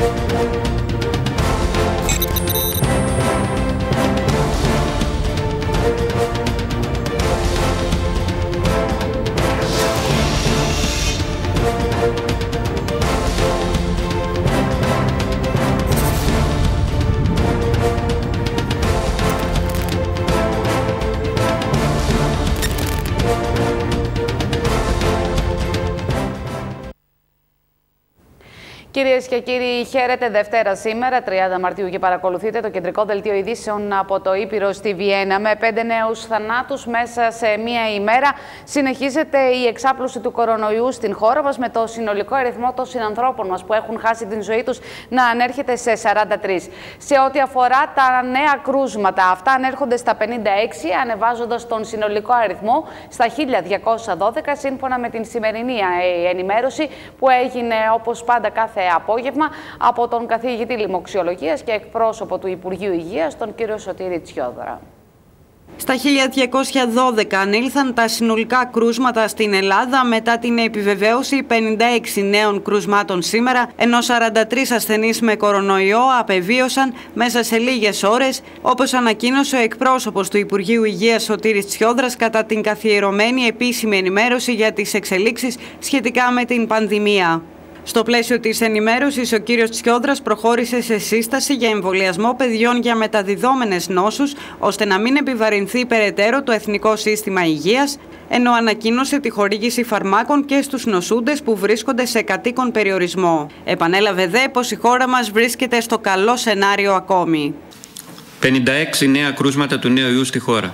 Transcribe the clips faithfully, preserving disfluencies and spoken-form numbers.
Κυρίες και κύριοι, χαίρετε. Δευτέρα σήμερα, τριάντα Μαρτίου, και παρακολουθείτε το κεντρικό δελτίο ειδήσεων από το Ήπειρο στη Βιέννα. Με πέντε νέους θανάτους μέσα σε μία ημέρα, συνεχίζεται η εξάπλωση του κορονοϊού στην χώρα μας, με το συνολικό αριθμό των συνανθρώπων μας που έχουν χάσει την ζωή τους να ανέρχεται σε σαράντα τρία. Σε ό,τι αφορά τα νέα κρούσματα, αυτά ανέρχονται στα πενήντα έξι, ανεβάζοντας τον συνολικό αριθμό στα χίλια διακόσια δώδεκα, σύμφωνα με την σημερινή ενημέρωση που έγινε όπως πάντα κάθε απόγευμα από τον καθηγητή λοιμοξιολογίας και εκπρόσωπο του Υπουργείου Υγείας, τον κύριο Σωτήρη Τσιόδωρα. Στα χίλια διακόσια δώδεκα ανήλθαν τα συνολικά κρούσματα στην Ελλάδα μετά την επιβεβαίωση πενήντα έξι νέων κρούσματων σήμερα, ενώ σαράντα τρία ασθενείς με κορονοϊό απεβίωσαν μέσα σε λίγες ώρες, όπως ανακοίνωσε ο εκπρόσωπος του Υπουργείου Υγείας Σωτήρης Τσιόδρας κατά την καθιερωμένη επίσημη ενημέρωση για τις εξελίξεις σχετικά με την πανδημία. Στο πλαίσιο της ενημέρωσης, ο κύριος Τσιόδρας προχώρησε σε σύσταση για εμβολιασμό παιδιών για μεταδιδόμενες νόσους, ώστε να μην επιβαρυνθεί περαιτέρω το Εθνικό Σύστημα Υγείας, ενώ ανακοίνωσε τη χορήγηση φαρμάκων και στους νοσούντες που βρίσκονται σε κατοίκον περιορισμό. Επανέλαβε δε πως η χώρα μας βρίσκεται στο καλό σενάριο ακόμη. πενήντα έξι νέα κρούσματα του νέου ιού στη χώρα.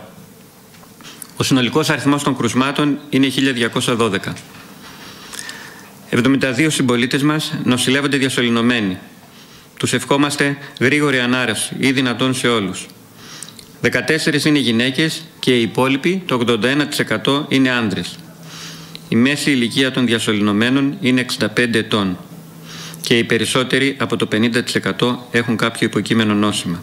Ο συνολικός αριθμός των κρούσματων είναι χίλια διακόσια δώδεκα. εβδομήντα δύο συμπολίτες μας νοσηλεύονται διασωληνωμένοι. Τους ευχόμαστε γρήγορη ανάρρωση ή δυνατόν σε όλους. δεκατέσσερις είναι γυναίκες και οι υπόλοιποι, το ογδόντα ένα τοις εκατό, είναι άντρες. Η μέση ηλικία των διασωληνωμένων είναι εξήντα πέντε ετών και οι περισσότεροι από το πενήντα τοις εκατό έχουν κάποιο υποκείμενο νόσημα.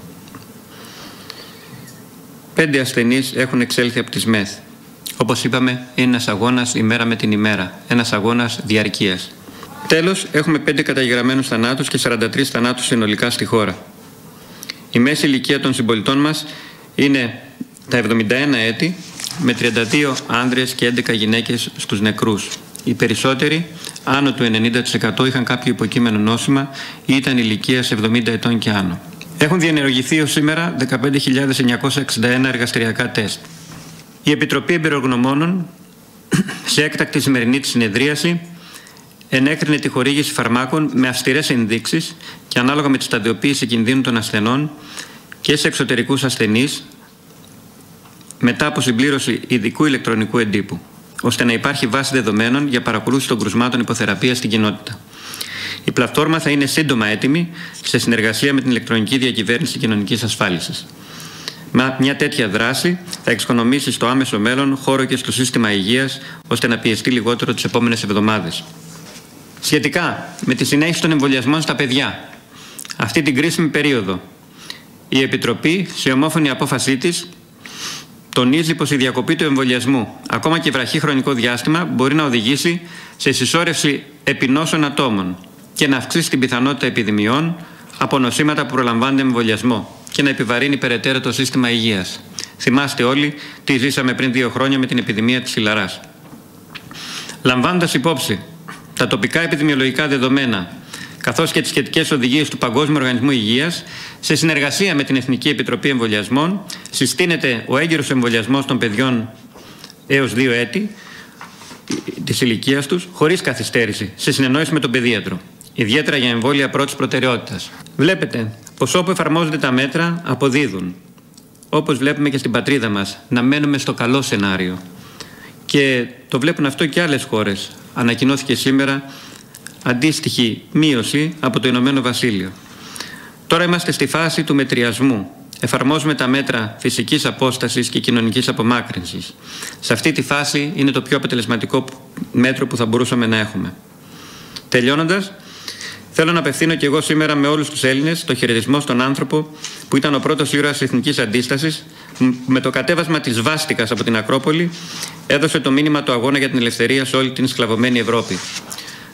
Πέντε ασθενείς έχουν εξέλθει από τις ΜΕΘ. Όπως είπαμε, είναι ένας αγώνας ημέρα με την ημέρα, ένας αγώνας διαρκείας. Τέλος, έχουμε πέντε καταγεγραμμένους θανάτους και σαράντα τρεις θανάτους συνολικά στη χώρα. Η μέση ηλικία των συμπολιτών μας είναι τα εβδομήντα ένα έτη, με τριάντα δύο άνδρες και έντεκα γυναίκες στους νεκρούς. Οι περισσότεροι, άνω του ενενήντα τοις εκατό, είχαν κάποιο υποκείμενο νόσημα ή ήταν ηλικίας εβδομήντα ετών και άνω. Έχουν διενεργηθεί ως σήμερα δεκαπέντε χιλιάδες εννιακόσια εξήντα ένα εργαστηριακά τεστ. Η Επιτροπή Εμπειρογνωμόνων, σε έκτακτη σημερινή της συνεδρίαση, ενέκρινε τη χορήγηση φαρμάκων με αυστηρές ενδείξεις και ανάλογα με τη σταδιοποίηση κινδύνου των ασθενών και σε εξωτερικούς ασθενείς, μετά από συμπλήρωση ειδικού ηλεκτρονικού εντύπου, ώστε να υπάρχει βάση δεδομένων για παρακολούθηση των κρουσμάτων υποθεραπείας στην κοινότητα. Η πλατφόρμα θα είναι σύντομα έτοιμη σε συνεργασία με την ηλεκτρονική διακυβέρνηση κοινωνικής ασφάλισης. Μια τέτοια δράση θα εξοικονομήσει στο άμεσο μέλλον χώρο και στο σύστημα υγείας, ώστε να πιεστεί λιγότερο τις επόμενες εβδομάδες. Σχετικά με τη συνέχιση των εμβολιασμών στα παιδιά, αυτή την κρίσιμη περίοδο, η Επιτροπή, σε ομόφωνη απόφασή της, τονίζει πως η διακοπή του εμβολιασμού, ακόμα και βραχή χρονικό διάστημα, μπορεί να οδηγήσει σε συσσόρευση επινόσων ατόμων και να αυξήσει την πιθανότητα επιδημιών από νοσήματα που προλαμβάνονται εμβολιασμό και να επιβαρύνει περαιτέρω το σύστημα υγείας. Θυμάστε όλοι τι ζήσαμε πριν δύο χρόνια με την επιδημία της χιλαράς. Λαμβάνοντας υπόψη τα τοπικά επιδημιολογικά δεδομένα, καθώς και τις σχετικές οδηγίες του Παγκόσμιου Οργανισμού Υγείας, σε συνεργασία με την Εθνική Επιτροπή Εμβολιασμών, συστήνεται ο έγκαιρος εμβολιασμός των παιδιών έως δύο έτη της ηλικίας τους, χωρίς καθυστέρηση, σε συνεννόηση με τον παιδίατρο, ιδιαίτερα για εμβόλια πρώτης προτεραιότητας. Βλέπετε πως όπου εφαρμόζονται τα μέτρα αποδίδουν, όπως βλέπουμε και στην πατρίδα μας, να μένουμε στο καλό σενάριο. Και το βλέπουν αυτό και άλλες χώρες. Ανακοινώθηκε σήμερα αντίστοιχη μείωση από το Ηνωμένο Βασίλειο. Τώρα είμαστε στη φάση του μετριασμού. Εφαρμόζουμε τα μέτρα φυσικής απόστασης και κοινωνικής απομάκρυνσης. Σε αυτή τη φάση είναι το πιο αποτελεσματικό μέτρο που θα μπορούσαμε να έχουμε. Τελειώνοντας, θέλω να απευθύνω και εγώ σήμερα με όλους τους Έλληνες το χαιρετισμό στον άνθρωπο που ήταν ο πρώτος ήρωας της Εθνικής Αντίστασης, που με το κατέβασμα της βάστικας από την Ακρόπολη έδωσε το μήνυμα του αγώνα για την ελευθερία σε όλη την σκλαβωμένη Ευρώπη.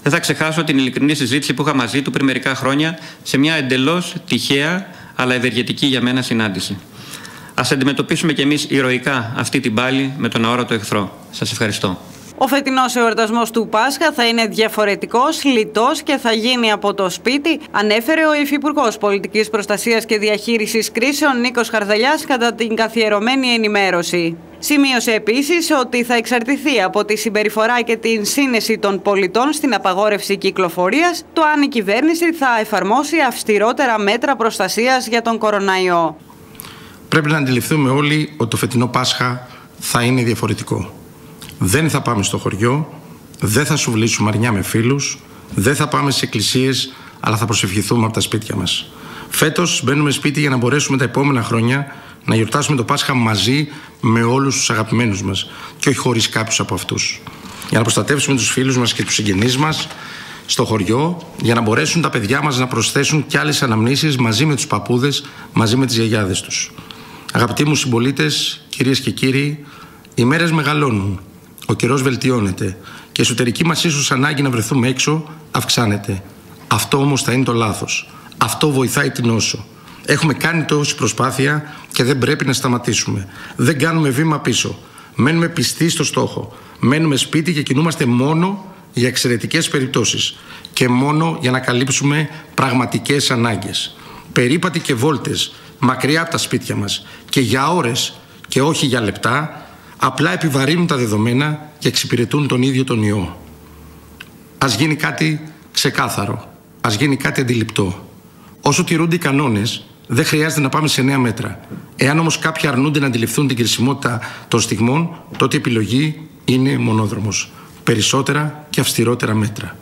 δεν θα ξεχάσω την ειλικρινή συζήτηση που είχα μαζί του πριν μερικά χρόνια σε μια εντελώς τυχαία αλλά ευεργετική για μένα συνάντηση. Ας αντιμετωπίσουμε κι εμείς ηρωικά αυτή την πάλη με τον αόρατο εχθρό. Σας ευχαριστώ. Ο φετινός εορτασμός του Πάσχα θα είναι διαφορετικός, λιτός και θα γίνει από το σπίτι, ανέφερε ο Υφυπουργός Πολιτικής Προστασίας και Διαχείρισης Κρίσεων Νίκος Χαρδαλιάς κατά την καθιερωμένη ενημέρωση. Σημείωσε επίσης ότι θα εξαρτηθεί από τη συμπεριφορά και την σύνεση των πολιτών στην απαγόρευση κυκλοφορίας το αν η κυβέρνηση θα εφαρμόσει αυστηρότερα μέτρα προστασίας για τον κοροναϊό. Πρέπει να αντιληφθούμε όλοι ότι το φετινό Πάσχα θα είναι διαφορετικό. Δεν θα πάμε στο χωριό, δεν θα σουβλήσουμε αρνιά με φίλους, δεν θα πάμε σε εκκλησίες, αλλά θα προσευχηθούμε από τα σπίτια μας. Φέτος μπαίνουμε σπίτι για να μπορέσουμε τα επόμενα χρόνια να γιορτάσουμε το Πάσχα μαζί με όλους τους αγαπημένους μας και όχι χωρίς κάποιους από αυτούς. Για να προστατεύσουμε τους φίλους μας και τους συγγενείς μας στο χωριό, για να μπορέσουν τα παιδιά μας να προσθέσουν κι άλλες αναμνήσεις μαζί με τους παππούδες, μαζί με τις γιαγιάδες τους. Αγαπητοί μου συμπολίτες, κυρίες και κύριοι, οι μέρες μεγαλώνουν. Ο καιρός βελτιώνεται και η εσωτερική μας ίσως ανάγκη να βρεθούμε έξω αυξάνεται. Αυτό όμως θα είναι το λάθος. Αυτό βοηθάει την νόσο. Έχουμε κάνει τόση προσπάθεια και δεν πρέπει να σταματήσουμε. Δεν κάνουμε βήμα πίσω. Μένουμε πιστοί στο στόχο. Μένουμε σπίτι και κινούμαστε μόνο για εξαιρετικές περιπτώσεις και μόνο για να καλύψουμε πραγματικές ανάγκες. Περίπατοι και βόλτες μακριά από τα σπίτια μας και για ώρες και όχι για λεπτά απλά επιβαρύνουν τα δεδομένα και εξυπηρετούν τον ίδιο τον ιό. Ας γίνει κάτι ξεκάθαρο. Ας γίνει κάτι αντιληπτό. Όσο τηρούνται οι κανόνες, δεν χρειάζεται να πάμε σε νέα μέτρα. Εάν όμως κάποιοι αρνούνται να αντιληφθούν την κρισιμότητα των στιγμών, τότε η επιλογή είναι μονόδρομος. Περισσότερα και αυστηρότερα μέτρα.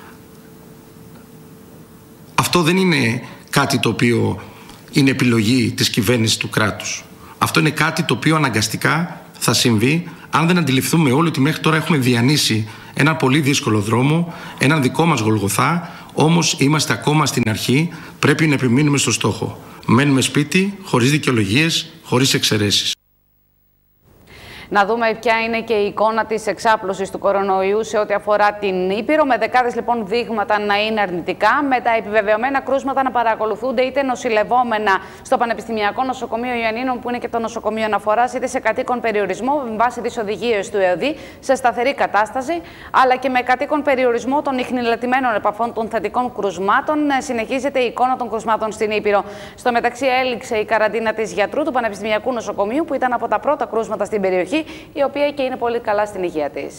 Αυτό δεν είναι κάτι το οποίο είναι επιλογή της κυβέρνησης του κράτους. Αυτό είναι κάτι το οποίο αναγκαστικά θα συμβεί αν δεν αντιληφθούμε όλοι ότι μέχρι τώρα έχουμε διανύσει έναν πολύ δύσκολο δρόμο, έναν δικό μας Γολγοθά, όμως είμαστε ακόμα στην αρχή, πρέπει να επιμείνουμε στο στόχο. Μένουμε σπίτι, χωρίς δικαιολογίες, χωρίς εξαιρέσεις. Να δούμε ποια είναι και η εικόνα της εξάπλωσης του κορονοϊού σε ό,τι αφορά την Ήπειρο, με δεκάδες λοιπόν δείγματα να είναι αρνητικά, με τα επιβεβαιωμένα κρούσματα να παρακολουθούνται είτε νοσηλευόμενα στο Πανεπιστημιακό Νοσοκομείο Ιωαννίνων, που είναι και το νοσοκομείο αναφοράς, είτε σε κατοίκον περιορισμό με βάση τις οδηγίες του ΕΟΔΗ σε σταθερή κατάσταση, αλλά και με κατοίκον περιορισμό των ιχνηλατημένων επαφών των θετικών κρουσμάτων. Συνεχίζεται η εικόνα των κρουσμάτων στην Ήπειρο. Στο μεταξύ, έληξε η καραντίνα της γιατρού του Πανεπιστημιακού Νοσοκομείου, που ήταν από τα πρώτα κρούσματα στην περιοχή, η οποία και είναι πολύ καλά στην υγεία της.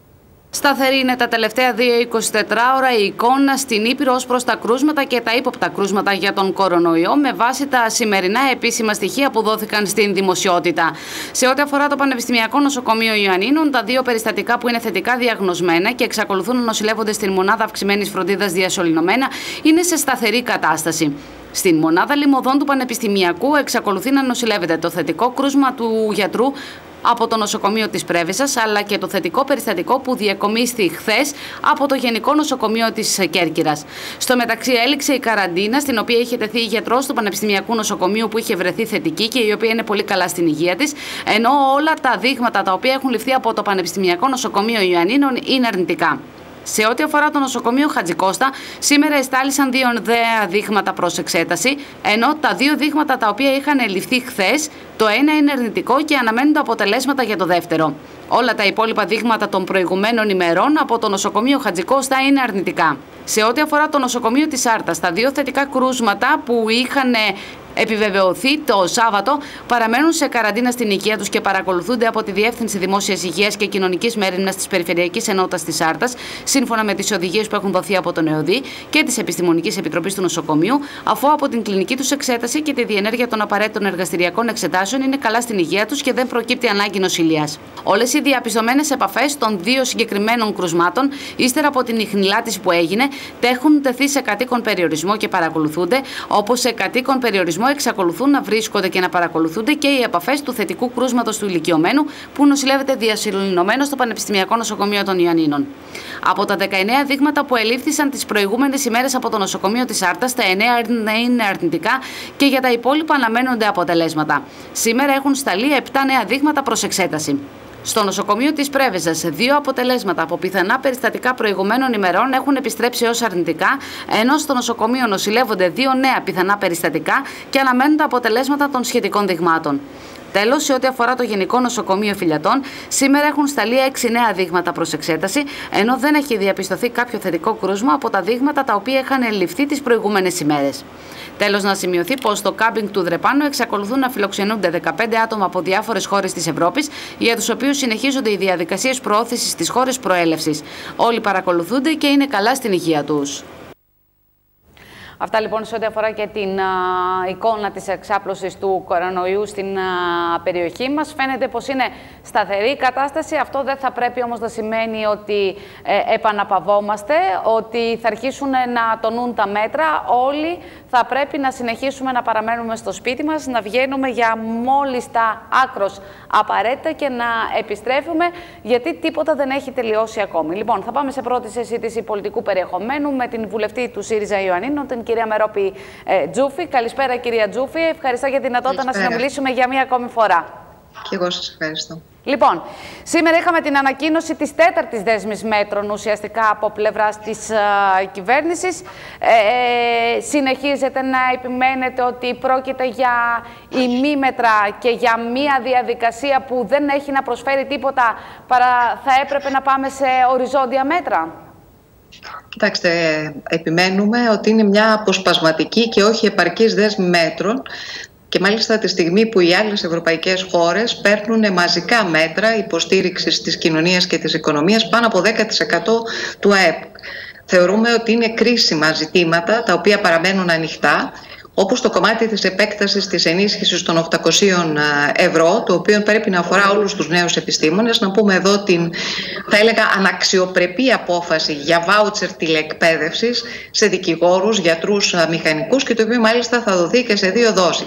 Σταθερή είναι τα τελευταία δύο εικοσιτετράωρα η εικόνα στην Ήπειρο ως προς τα κρούσματα και τα ύποπτα κρούσματα για τον κορονοϊό, με βάση τα σημερινά επίσημα στοιχεία που δόθηκαν στην δημοσιότητα. Σε ό,τι αφορά το Πανεπιστημιακό Νοσοκομείο Ιωαννίνων, τα δύο περιστατικά που είναι θετικά διαγνωσμένα και εξακολουθούν να νοσηλεύονται στην μονάδα αυξημένης φροντίδας διασωληνωμένα είναι σε σταθερή κατάσταση. Στην μονάδα λιμωδών του Πανεπιστημιακού εξακολουθεί να νοσηλεύεται το θετικό κρούσμα του γιατρού από το νοσοκομείο της Πρέβισσας, αλλά και το θετικό περιστατικό που διακομίστη χθες από το Γενικό Νοσοκομείο της Κέρκυρας. Στο μεταξύ, έληξε η καραντίνα, στην οποία είχε τεθεί η γιατρός του Πανεπιστημιακού Νοσοκομείου που είχε βρεθεί θετική και η οποία είναι πολύ καλά στην υγεία της, ενώ όλα τα δείγματα τα οποία έχουν ληφθεί από το Πανεπιστημιακό Νοσοκομείο Ιωαννίνων είναι αρνητικά. Σε ό,τι αφορά το νοσοκομείο Χατζικώστα, σήμερα εστάλησαν δύο νέα δείγματα προς εξέταση, ενώ τα δύο δείγματα τα οποία είχαν ληφθεί χθες, το ένα είναι αρνητικό και αναμένουν τα αποτελέσματα για το δεύτερο. Όλα τα υπόλοιπα δείγματα των προηγουμένων ημερών από το νοσοκομείο Χατζικώστα είναι αρνητικά. Σε ό,τι αφορά το νοσοκομείο της Άρτας, τα δύο θετικά κρούσματα που είχαν επιβεβαιωθεί το Σάββατο παραμένουν σε καραντίνα στην οικία τους και παρακολουθούνται από τη Διεύθυνση Δημόσιας Υγείας και Κοινωνικής Μέριμνας της Περιφερειακής Ενότητας της Άρτας, σύμφωνα με τις οδηγίες που έχουν δοθεί από τον ΕΟΔΗ και της Επιστημονικής Επιτροπής του Νοσοκομείου, αφού από την κλινική τους εξέταση και τη διενέργεια των απαραίτητων εργαστηριακών εξετάσεων είναι καλά στην υγεία τους και δεν προκύπτει ανάγκη νοσηλείας. Όλες οι διαπιστωμένες επαφές των δύο συγκεκριμένων κρουσμάτων, ύστερα από την ιχνηλάτηση που έγινε, έχουν τεθεί σε κατοίκον περιορισμό και παρακολουθούνται, όπως σε κατοίκον περιορισμό εξακολουθούν να βρίσκονται και να παρακολουθούνται και οι επαφές του θετικού κρούσματος του ηλικιωμένου που νοσηλεύεται διασωληνωμένο στο Πανεπιστημιακό Νοσοκομείο των Ιωαννίνων. Από τα δεκαεννέα δείγματα που ελήφθησαν τις προηγούμενες ημέρες από το νοσοκομείο της Άρτας, τα εννέα είναι αρνητικά και για τα υπόλοιπα αναμένονται αποτελέσματα. Σήμερα έχουν σταλεί επτά νέα δείγματα προς εξέταση. Στο νοσοκομείο της Πρέβεζας, δύο αποτελέσματα από πιθανά περιστατικά προηγουμένων ημερών έχουν επιστρέψει ως αρνητικά, ενώ στο νοσοκομείο νοσηλεύονται δύο νέα πιθανά περιστατικά και αναμένουν τα αποτελέσματα των σχετικών δειγμάτων. Τέλος, σε ό,τι αφορά το Γενικό Νοσοκομείο Φυλιατών, σήμερα έχουν σταλεί έξι νέα δείγματα προς εξέταση, ενώ δεν έχει διαπιστωθεί κάποιο θετικό κρούσμα από τα δείγματα τα οποία είχαν ληφθεί τις προηγούμενες ημέρες. Τέλος, να σημειωθεί πως στο κάμπινγκ του Δρεπάνου εξακολουθούν να φιλοξενούνται δεκαπέντε άτομα από διάφορες χώρες της Ευρώπης, για τους οποίους συνεχίζονται οι διαδικασίες προώθησης στις χώρες προέλευσης. Όλοι παρακολουθούνται και είναι καλά στην υγεία τους. Αυτά λοιπόν σε ό,τι αφορά και την α, εικόνα της εξάπλωσης του κορονοϊού στην α, περιοχή μας. Φαίνεται πως είναι σταθερή η κατάσταση. Αυτό δεν θα πρέπει όμως να σημαίνει ότι ε, επαναπαυόμαστε, ότι θα αρχίσουν να τονούν τα μέτρα. Όλοι θα πρέπει να συνεχίσουμε να παραμένουμε στο σπίτι μας, να βγαίνουμε για μόλις τα άκρος απαραίτητα και να επιστρέφουμε, γιατί τίποτα δεν έχει τελειώσει ακόμη. Λοιπόν, θα πάμε σε πρώτη συζήτηση πολιτικού περιεχομένου με την βουλευτή του ΣΥΡΙΖΑ Ιωαννίνων, την κυρία Μερόπη ε, Τζούφη. Καλησπέρα, κυρία Τζούφη. Ευχαριστώ για τη δυνατότητα Καλησπέρα. να συνομιλήσουμε για μία ακόμη φορά. Και εγώ σας ευχαριστώ. Λοιπόν, σήμερα είχαμε την ανακοίνωση της τέταρτης δέσμης μέτρων ουσιαστικά από πλευράς της uh, κυβέρνησης. Ε, συνεχίζετε να επιμένετε ότι πρόκειται για ημίμετρα και για μία διαδικασία που δεν έχει να προσφέρει τίποτα, παρά θα έπρεπε να πάμε σε οριζόντια μέτρα. Κοιτάξτε, επιμένουμε ότι είναι μια αποσπασματική και όχι επαρκής δέσμη μέτρων. Και μάλιστα τη στιγμή που οι άλλες ευρωπαϊκές χώρες παίρνουν μαζικά μέτρα υποστήριξης της κοινωνίας και της οικονομίας, πάνω από δέκα τοις εκατό του ΑΕΠ. Θεωρούμε ότι είναι κρίσιμα ζητήματα τα οποία παραμένουν ανοιχτά, όπως το κομμάτι της επέκτασης της ενίσχυσης των οκτακοσίων ευρώ, το οποίο πρέπει να αφορά όλους τους νέους επιστήμονες. Να πούμε εδώ την, θα έλεγα, αναξιοπρεπή απόφαση για βάουτσερ τηλεεκπαίδευσης σε δικηγόρους, γιατρούς, μηχανικούς, και το οποίο μάλιστα θα δοθεί και σε δύο δόσεις.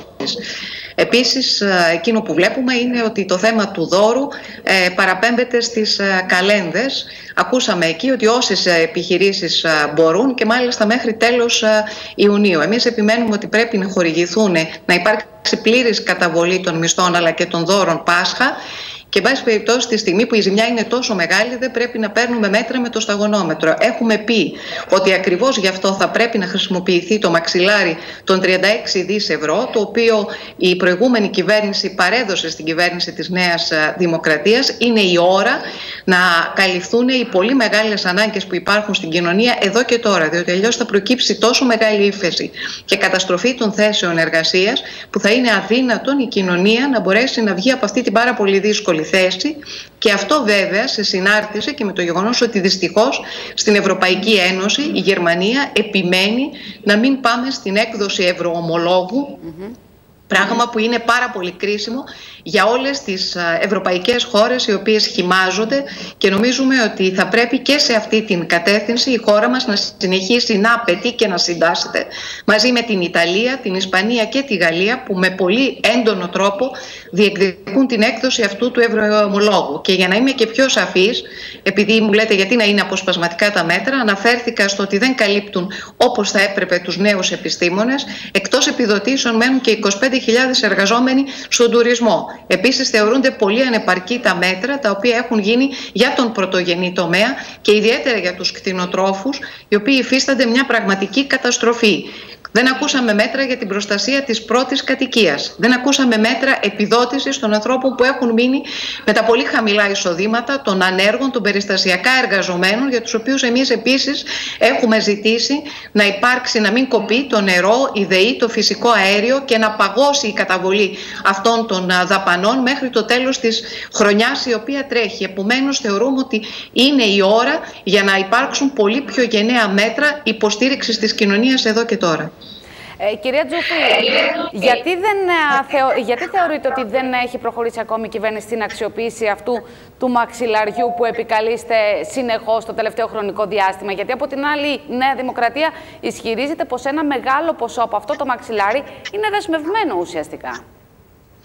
Επίσης, εκείνο που βλέπουμε είναι ότι το θέμα του δώρου ε, παραπέμπεται στις ε, καλένδες. Ακούσαμε εκεί ότι όσες επιχειρήσεις ε, μπορούν, και μάλιστα μέχρι τέλος ε, Ιουνίου. Εμείς επιμένουμε ότι πρέπει να χορηγηθούν, να υπάρξει πλήρης καταβολή των μισθών αλλά και των δώρων Πάσχα. Και, εν πάση περιπτώσει, τη στιγμή που η ζημιά είναι τόσο μεγάλη, δεν πρέπει να παίρνουμε μέτρα με το σταγονόμετρο. Έχουμε πει ότι ακριβώς γι' αυτό θα πρέπει να χρησιμοποιηθεί το μαξιλάρι των τριάντα έξι δις ευρώ, το οποίο η προηγούμενη κυβέρνηση παρέδωσε στην κυβέρνηση της Νέας Δημοκρατίας. Είναι η ώρα να καλυφθούν οι πολύ μεγάλες ανάγκες που υπάρχουν στην κοινωνία εδώ και τώρα, διότι αλλιώς θα προκύψει τόσο μεγάλη ύφεση και καταστροφή των θέσεων εργασίας, που θα είναι αδύνατον η κοινωνία να μπορέσει να βγει από αυτή την πάρα πολύ δύσκολη θέση. Και αυτό βέβαια σε συνάρτηση και με το γεγονός ότι δυστυχώς στην Ευρωπαϊκή Ένωση η Γερμανία επιμένει να μην πάμε στην έκδοση ευρωομολόγου, mm-hmm. πράγμα που είναι πάρα πολύ κρίσιμο για όλες τις ευρωπαϊκές χώρες οι οποίες χυμάζονται, και νομίζουμε ότι θα πρέπει και σε αυτή την κατεύθυνση η χώρα μας να συνεχίσει να απαιτεί και να συντάσσεται μαζί με την Ιταλία, την Ισπανία και τη Γαλλία, που με πολύ έντονο τρόπο διεκδικούν την έκδοση αυτού του ευρωομολόγου. Και για να είμαι και πιο σαφής, επειδή μου λέτε γιατί να είναι αποσπασματικά τα μέτρα, αναφέρθηκα στο ότι δεν καλύπτουν όπως θα έπρεπε τους νέους επιστήμονες. Εκτός επιδοτήσεων μένουν και είκοσι πέντε χιλιάδες εργαζόμενοι στον τουρισμό. Επίσης, θεωρούνται πολύ ανεπαρκή τα μέτρα τα οποία έχουν γίνει για τον πρωτογενή τομέα και ιδιαίτερα για τους κτηνοτρόφους, οι οποίοι υφίστανται μια πραγματική καταστροφή. Δεν ακούσαμε μέτρα για την προστασία της πρώτης κατοικίας. Δεν ακούσαμε μέτρα επιδότησης των ανθρώπων που έχουν μείνει με τα πολύ χαμηλά εισοδήματα, των ανέργων, των περιστασιακά εργαζομένων, για τους οποίους εμείς επίσης έχουμε ζητήσει να υπάρξει, να μην κοπεί το νερό, η ΔΕΗ, το φυσικό αέριο, και να παγώσει η καταβολή αυτών των δαπανών μέχρι το τέλος της χρονιάς η οποία τρέχει. Επομένως, θεωρούμε ότι είναι η ώρα για να υπάρξουν πολύ πιο γενναία μέτρα υποστήριξης της κοινωνίας εδώ και τώρα. Ε, κυρία Τζούφη, γιατί, δεν, θεω, γιατί θεωρείτε ότι δεν έχει προχωρήσει ακόμη η κυβέρνηση στην αξιοποίηση αυτού του μαξιλαριού που επικαλείστε συνεχώς το τελευταίο χρονικό διάστημα? Γιατί από την άλλη η Νέα Δημοκρατία ισχυρίζεται πως ένα μεγάλο ποσό από αυτό το μαξιλάρι είναι δεσμευμένο ουσιαστικά.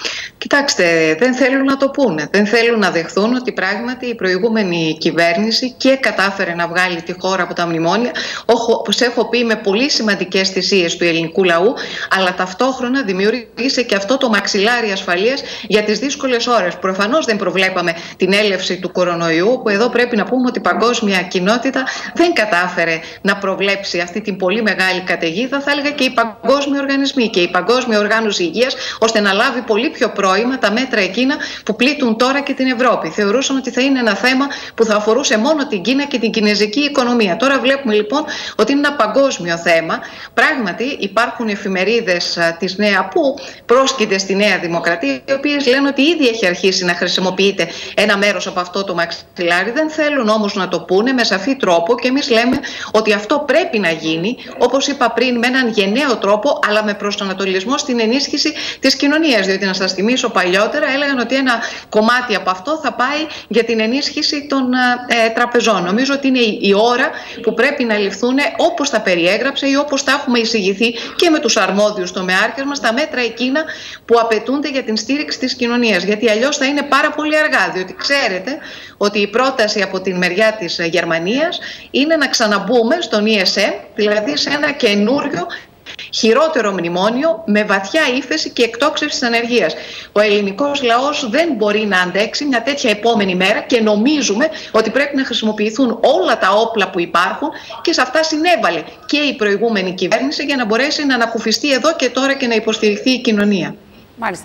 Κοιτάξτε, δεν θέλουν να το πούνε. Δεν θέλουν να δεχθούν ότι πράγματι η προηγούμενη κυβέρνηση και κατάφερε να βγάλει τη χώρα από τα μνημόνια, όπως έχω πει, με πολύ σημαντικές θυσίες του ελληνικού λαού, αλλά ταυτόχρονα δημιούργησε και αυτό το μαξιλάρι ασφαλείας για τις δύσκολες ώρες. Προφανώς δεν προβλέπαμε την έλευση του κορονοϊού, που εδώ πρέπει να πούμε ότι η παγκόσμια κοινότητα δεν κατάφερε να προβλέψει αυτή την πολύ μεγάλη καταιγίδα, θα έλεγα και οι παγκόσμιοι οργανισμοί και η Παγκόσμια Οργάνωση Υγείας, ώστε να λάβει πολύ πιο πρόημα τα μέτρα εκείνα που πλήττουν τώρα και την Ευρώπη. Θεωρούσαν ότι θα είναι ένα θέμα που θα αφορούσε μόνο την Κίνα και την κινεζική οικονομία. Τώρα βλέπουμε λοιπόν ότι είναι ένα παγκόσμιο θέμα. Πράγματι υπάρχουν εφημερίδες της Νέα που πρόσκειται στη Νέα Δημοκρατία, οι οποίες λένε ότι ήδη έχει αρχίσει να χρησιμοποιείται ένα μέρος από αυτό το μαξιλάρι. Δεν θέλουν όμως να το πούνε με σαφή τρόπο και εμείς λέμε ότι αυτό πρέπει να γίνει, όπως είπα πριν, με έναν γενναίο τρόπο, αλλά με προσανατολισμό στην ενίσχυση της κοινωνίας. Διότι να σας θυμίσω, παλιότερα έλεγαν ότι ένα κομμάτι από αυτό θα πάει για την ενίσχυση των ε, τραπεζών. Νομίζω ότι είναι η ώρα που πρέπει να ληφθούν, όπως τα περιέγραψε ή όπως τα έχουμε εισηγηθεί και με τους αρμόδιους τομεάρχες μας, τα μέτρα εκείνα που απαιτούνται για την στήριξη της κοινωνίας. Γιατί αλλιώς θα είναι πάρα πολύ αργά. Διότι ξέρετε ότι η πρόταση από την μεριά της Γερμανίας είναι να ξαναμπούμε στον ι ες εμ, δηλαδή σε ένα καινούριο χειρότερο μνημόνιο με βαθιά ύφεση και εκτόξευση της ανεργίας. Ο ελληνικός λαός δεν μπορεί να αντέξει μια τέτοια επόμενη μέρα και νομίζουμε ότι πρέπει να χρησιμοποιηθούν όλα τα όπλα που υπάρχουν και σε αυτά συνέβαλε και η προηγούμενη κυβέρνηση για να μπορέσει να ανακουφιστεί εδώ και τώρα και να υποστηριχθεί η κοινωνία. Μάλιστα.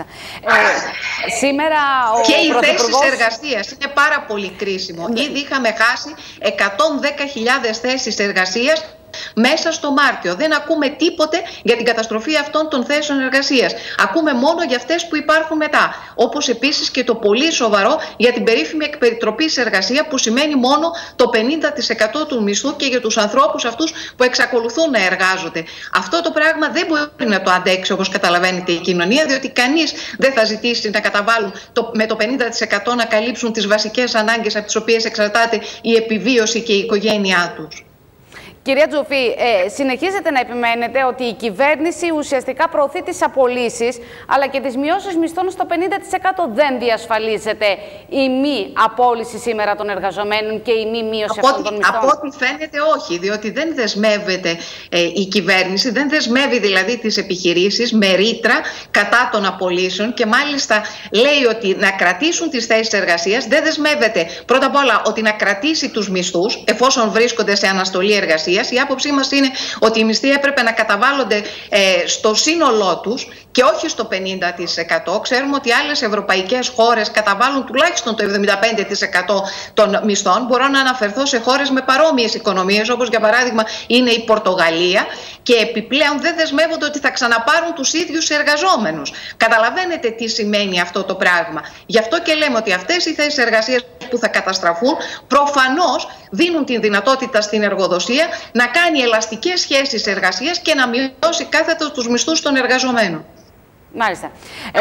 Ε, σήμερα ο και οι Πρωθυπουργός... θέσεις εργασίας είναι πάρα πολύ κρίσιμο. Ναι. Ήδη είχαμε χάσει εκατόν δέκα χιλιάδες θέσεις εργασίας μέσα στο Μάρτιο. Δεν ακούμε τίποτε για την καταστροφή αυτών των θέσεων εργασίας. Ακούμε μόνο για αυτές που υπάρχουν μετά. Όπως επίσης και το πολύ σοβαρό για την περίφημη εκπεριτροπής εργασία, που σημαίνει μόνο το πενήντα τοις εκατό του μισθού και για τους ανθρώπους αυτούς που εξακολουθούν να εργάζονται. Αυτό το πράγμα δεν μπορεί να το αντέξει, όπως καταλαβαίνετε, η κοινωνία, διότι κανείς δεν θα ζητήσει να καταβάλουν το, με το πενήντα τοις εκατό να καλύψουν τις βασικές ανάγκες από τις οποίες εξαρτάται η επιβίωση και η οικογένειά τους. Κυρία Τζουφή, ε, συνεχίζετε να επιμένετε ότι η κυβέρνηση ουσιαστικά προωθεί τις απολύσεις, αλλά και τις μειώσεις μισθών στο πενήντα τοις εκατό. Δεν διασφαλίζεται η μη απόλυση σήμερα των εργαζομένων και η μη μείωση από αυτών των μισθών? Από ό,τι φαίνεται όχι, διότι δεν δεσμεύεται ε, η κυβέρνηση, δεν δεσμεύει δηλαδή τις επιχειρήσεις με ρήτρα κατά των απολύσεων και μάλιστα λέει ότι να κρατήσουν τις θέσεις εργασίας, δεν δεσμεύεται πρώτα απ' όλα ότι να κρατήσει τους μισθούς εφόσον βρίσκονται σε αναστολή εργασίας. Η άποψή μας είναι ότι οι μισθοί έπρεπε να καταβάλλονται ε, στο σύνολό τους και όχι στο πενήντα τοις εκατό. Ξέρουμε ότι άλλες ευρωπαϊκές χώρες καταβάλουν τουλάχιστον το εβδομήντα πέντε τοις εκατό των μισθών. Μπορώ να αναφερθώ σε χώρες με παρόμοιες οικονομίες, όπως για παράδειγμα είναι η Πορτογαλία, και επιπλέον δεν δεσμεύονται ότι θα ξαναπάρουν τους ίδιους εργαζόμενους. Καταλαβαίνετε τι σημαίνει αυτό το πράγμα. Γι' αυτό και λέμε ότι αυτές οι θέσεις εργασίας που θα καταστραφούν προφανώς δίνουν την δυνατότητα στην εργοδοσία να κάνει ελαστικές σχέσεις εργασίας και να μειώσει κάθετα τους μισθούς των εργαζομένων. Μάλιστα. Ε,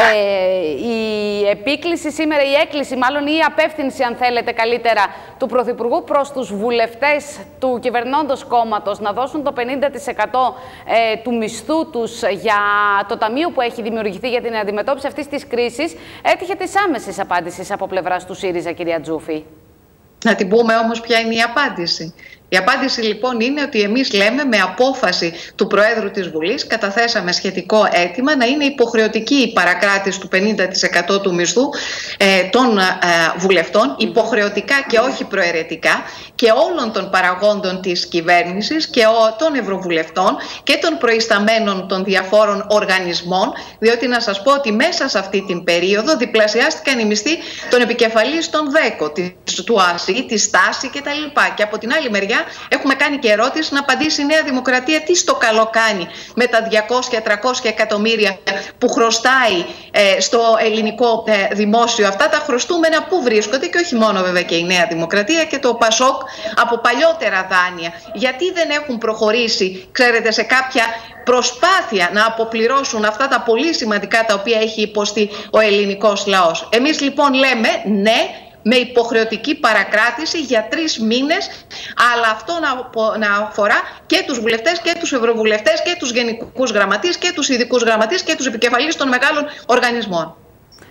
η επίκληση σήμερα, η έκκληση μάλλον, ή η απεύθυνση, αν θέλετε καλύτερα, του Πρωθυπουργού προς τους βουλευτές του κυβερνώντος κόμματος να δώσουν το πενήντα τοις εκατό ε, του μισθού τους για το ταμείο που έχει δημιουργηθεί για την αντιμετώπιση αυτής της κρίσης, έτυχε της άμεσης απάντησης από πλευράς του ΣΥΡΙΖΑ, κυρία Τζούφη. Να την πούμε όμως ποια είναι η απάντηση. Η απάντηση λοιπόν είναι ότι εμείς λέμε με απόφαση του Προέδρου της Βουλής καταθέσαμε σχετικό αίτημα να είναι υποχρεωτική η παρακράτηση του πενήντα τοις εκατό του μισθού ε, των ε, βουλευτών, υποχρεωτικά και όχι προαιρετικά, και όλων των παραγόντων της κυβέρνησης και ο, των ευρωβουλευτών και των προϊσταμένων των διαφόρων οργανισμών, διότι να σας πω ότι μέσα σε αυτή την περίοδο διπλασιάστηκαν οι μισθοί των επικεφαλής των ΔΕΚΟ, της, του ΑΣΥ, της ΣΤΑΣΗ κτλ. Και από την άλλη μεριά έχουμε κάνει και ερώτηση να απαντήσει η Νέα Δημοκρατία τι στο καλό κάνει με τα διακόσια με τριακόσια εκατομμύρια που χρωστάει ε, στο ελληνικό ε, δημόσιο. Αυτά τα χρωστούμενα πού βρίσκονται, και όχι μόνο βέβαια και η Νέα Δημοκρατία και το ΠΑΣΟΚ από παλιότερα δάνεια. Γιατί δεν έχουν προχωρήσει, ξέρετε, σε κάποια προσπάθεια να αποπληρώσουν αυτά τα πολύ σημαντικά τα οποία έχει υποστεί ο ελληνικός λαός. Εμείς λοιπόν λέμε ναι, με υποχρεωτική παρακράτηση για τρεις μήνες, αλλά αυτό να, να αφορά και τους βουλευτές και τους ευρωβουλευτές και τους γενικούς γραμματείς και τους ειδικούς γραμματείς και τους επικεφαλείς των μεγάλων οργανισμών.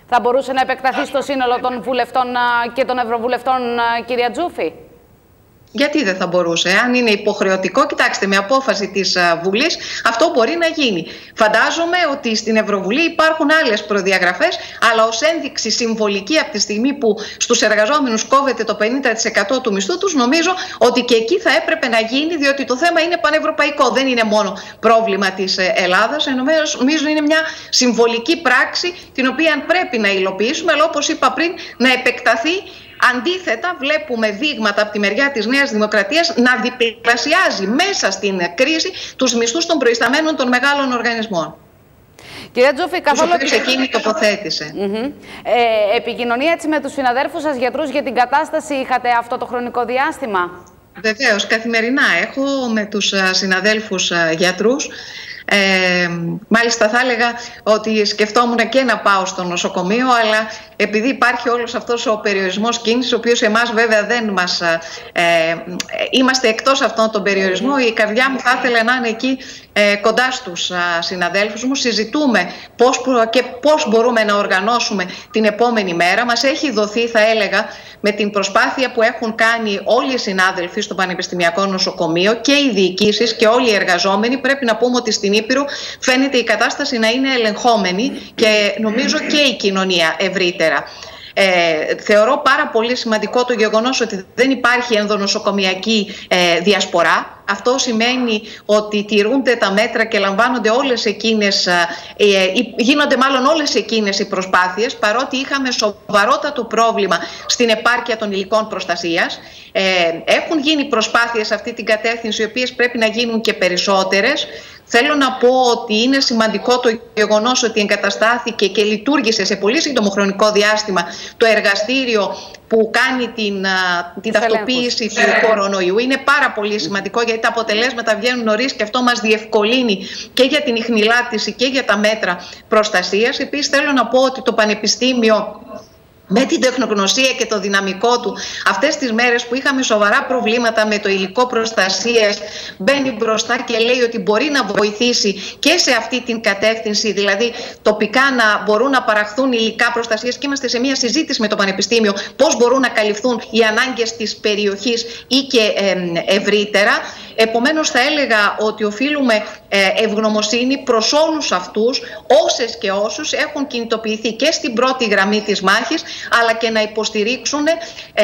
Θα μπορούσε να επεκταθεί στο σύνολο των βουλευτών και των ευρωβουλευτών, κυρία Τζούφη? Γιατί δεν θα μπορούσε, αν είναι υποχρεωτικό? Κοιτάξτε, με απόφαση της Βουλής αυτό μπορεί να γίνει. Φαντάζομαι ότι στην Ευρωβουλή υπάρχουν άλλες προδιαγραφές, αλλά ως ένδειξη συμβολική από τη στιγμή που στους εργαζόμενους κόβεται το πενήντα τοις εκατό του μισθού τους, νομίζω ότι και εκεί θα έπρεπε να γίνει, διότι το θέμα είναι πανευρωπαϊκό. Δεν είναι μόνο πρόβλημα της Ελλάδας. Νομίζω είναι μια συμβολική πράξη την οποία πρέπει να υλοποιήσουμε, αλλά όπως είπα πριν, να επεκταθεί. Αντίθετα, βλέπουμε δείγματα από τη μεριά της Νέας Δημοκρατίας να διπλασιάζει μέσα στην κρίση τους μισθούς των προϊσταμένων των μεγάλων οργανισμών. Κυρία Τζούφη, καθόλου... Τους οποίους εκείνη τοποθέτησε. Mm-hmm. ε, επικοινωνία έτσι με τους συναδέρφους σας γιατρούς για την κατάσταση είχατε αυτό το χρονικό διάστημα? Βεβαίως, καθημερινά έχω με τους συναδέλφους γιατρούς. Ε, μάλιστα θα έλεγα ότι σκεφτόμουν και να πάω στο νοσοκομείο, αλλά επειδή υπάρχει όλος αυτός ο περιορισμός κίνησης, ο οποίος εμάς βέβαια δεν μας... Ε, είμαστε εκτός αυτόν τον περιορισμό, η καρδιά μου θα ήθελε να είναι εκεί ε, κοντά στους α, συναδέλφους μου. Συζητούμε πώς και πώς μπορούμε να οργανώσουμε την επόμενη μέρα. Μας έχει δοθεί, θα έλεγα, με την προσπάθεια που έχουν κάνει όλοι οι συνάδελφοι στο Πανεπιστημιακό Νοσοκομείο και οι διοικήσεις και όλοι οι εργαζόμενοι. Πρέπει να πούμε ότι στην Ήπειρο φαίνεται η κατάσταση να είναι ελεγχόμενη και νομίζω και η κοινωνία ευρύτερα. Ε, θεωρώ πάρα πολύ σημαντικό το γεγονός ότι δεν υπάρχει ενδονοσοκομιακή ε, διασπορά. Αυτό σημαίνει ότι τηρούνται τα μέτρα και λαμβάνονται όλες εκείνες, ε, γίνονται μάλλον όλες εκείνες οι προσπάθειες, παρότι είχαμε σοβαρότατο πρόβλημα στην επάρκεια των υλικών προστασίας. Ε, έχουν γίνει προσπάθειες σε αυτή την κατεύθυνση, οι οποίες πρέπει να γίνουν και περισσότερες. Θέλω να πω ότι είναι σημαντικό το γεγονός ότι εγκαταστάθηκε και λειτουργήσε σε πολύ σύντομο χρονικό διάστημα το εργαστήριο που κάνει την, την ταυτοποίηση του κορονοϊού. Είναι πάρα πολύ σημαντικό, γιατί τα αποτελέσματα βγαίνουν νωρίς και αυτό μας διευκολύνει και για την ιχνηλάτηση και για τα μέτρα προστασίας. Επίσης θέλω να πω ότι το Πανεπιστήμιο, με την τεχνογνωσία και το δυναμικό του, αυτές τις μέρες που είχαμε σοβαρά προβλήματα με το υλικό προστασίας, μπαίνει μπροστά και λέει ότι μπορεί να βοηθήσει και σε αυτή την κατεύθυνση, δηλαδή τοπικά να μπορούν να παραχθούν υλικά προστασίας, και είμαστε σε μια συζήτηση με το Πανεπιστήμιο πώς μπορούν να καλυφθούν οι ανάγκες της περιοχής ή και ευρύτερα. Επομένως θα έλεγα ότι οφείλουμε ευγνωμοσύνη προς όλους αυτούς, όσες και όσους έχουν κινητοποιηθεί και στην πρώτη γραμμή της μάχης, αλλά και να υποστηρίξουν ε,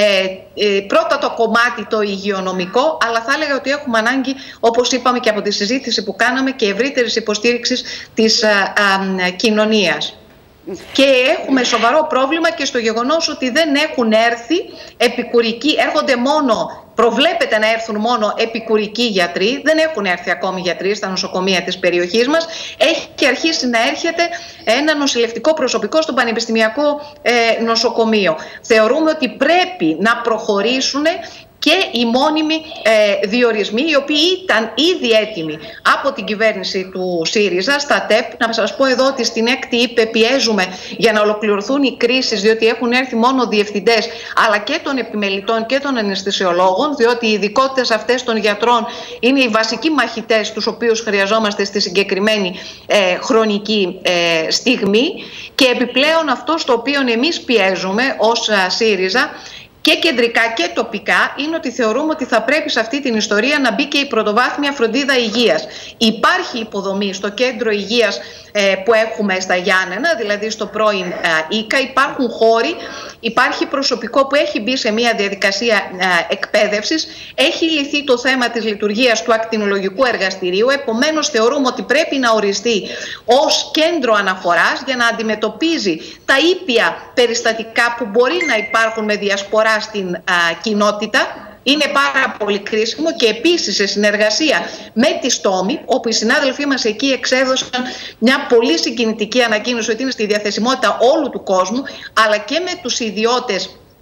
ε, πρώτα το κομμάτι το υγειονομικό, αλλά θα έλεγα ότι έχουμε ανάγκη, όπως είπαμε και από τη συζήτηση που κάναμε, και ευρύτερης υποστήριξης της α, α, κοινωνίας. Και έχουμε σοβαρό πρόβλημα και στο γεγονός ότι δεν έχουν έρθει επικουρικοί, έρχονται μόνο... Προβλέπεται να έρθουν μόνο επικουρικοί γιατροί, δεν έχουν έρθει ακόμη γιατροί στα νοσοκομεία της περιοχής μας. Έχει αρχίσει να έρχεται ένα νοσηλευτικό προσωπικό στο Πανεπιστημιακό ε, Νοσοκομείο. Θεωρούμε ότι πρέπει να προχωρήσουν και οι μόνιμοι ε, διορισμοί, οι οποίοι ήταν ήδη έτοιμοι από την κυβέρνηση του ΣΥΡΙΖΑ στα ΤΕΠ. Να σας πω εδώ ότι στην έκτη ΥΠΕ πιέζουμε για να ολοκληρωθούν οι κρίσεις, διότι έχουν έρθει μόνο διευθυντές, αλλά και των επιμελητών και των αναισθησιολόγων, διότι οι ειδικότητες αυτές των γιατρών είναι οι βασικοί μαχητές, τους οποίους χρειαζόμαστε στη συγκεκριμένη ε, χρονική ε, στιγμή. Και επιπλέον αυτό στο οποίο εμείς πιέζουμε ως α, ΣΥΡΙΖΑ, και κεντρικά και τοπικά, είναι ότι θεωρούμε ότι θα πρέπει σε αυτή την ιστορία να μπει και η πρωτοβάθμια φροντίδα υγείας. Υπάρχει υποδομή στο κέντρο υγείας ε, που έχουμε στα Γιάννενα, δηλαδή στο πρώην ε, ΙΚΑ, υπάρχουν χώροι, υπάρχει προσωπικό που έχει μπει σε μια διαδικασία ε, εκπαίδευσης, έχει λυθεί το θέμα της λειτουργίας του ακτινολογικού εργαστηρίου, επομένως θεωρούμε ότι πρέπει να οριστεί ως κέντρο αναφοράς για να αντιμετωπίζει τα ήπια περιστατικά που μπορεί να υπάρχουν με διασπορά στην α, κοινότητα. Είναι πάρα πολύ κρίσιμο, και επίσης σε συνεργασία με τη ΣΤΟΜΗ, όπου οι συνάδελφοί μας εκεί εξέδωσαν μια πολύ συγκινητική ανακοίνωση ότι είναι στη διαθεσιμότητα όλου του κόσμου, αλλά και με τους ιδιώτες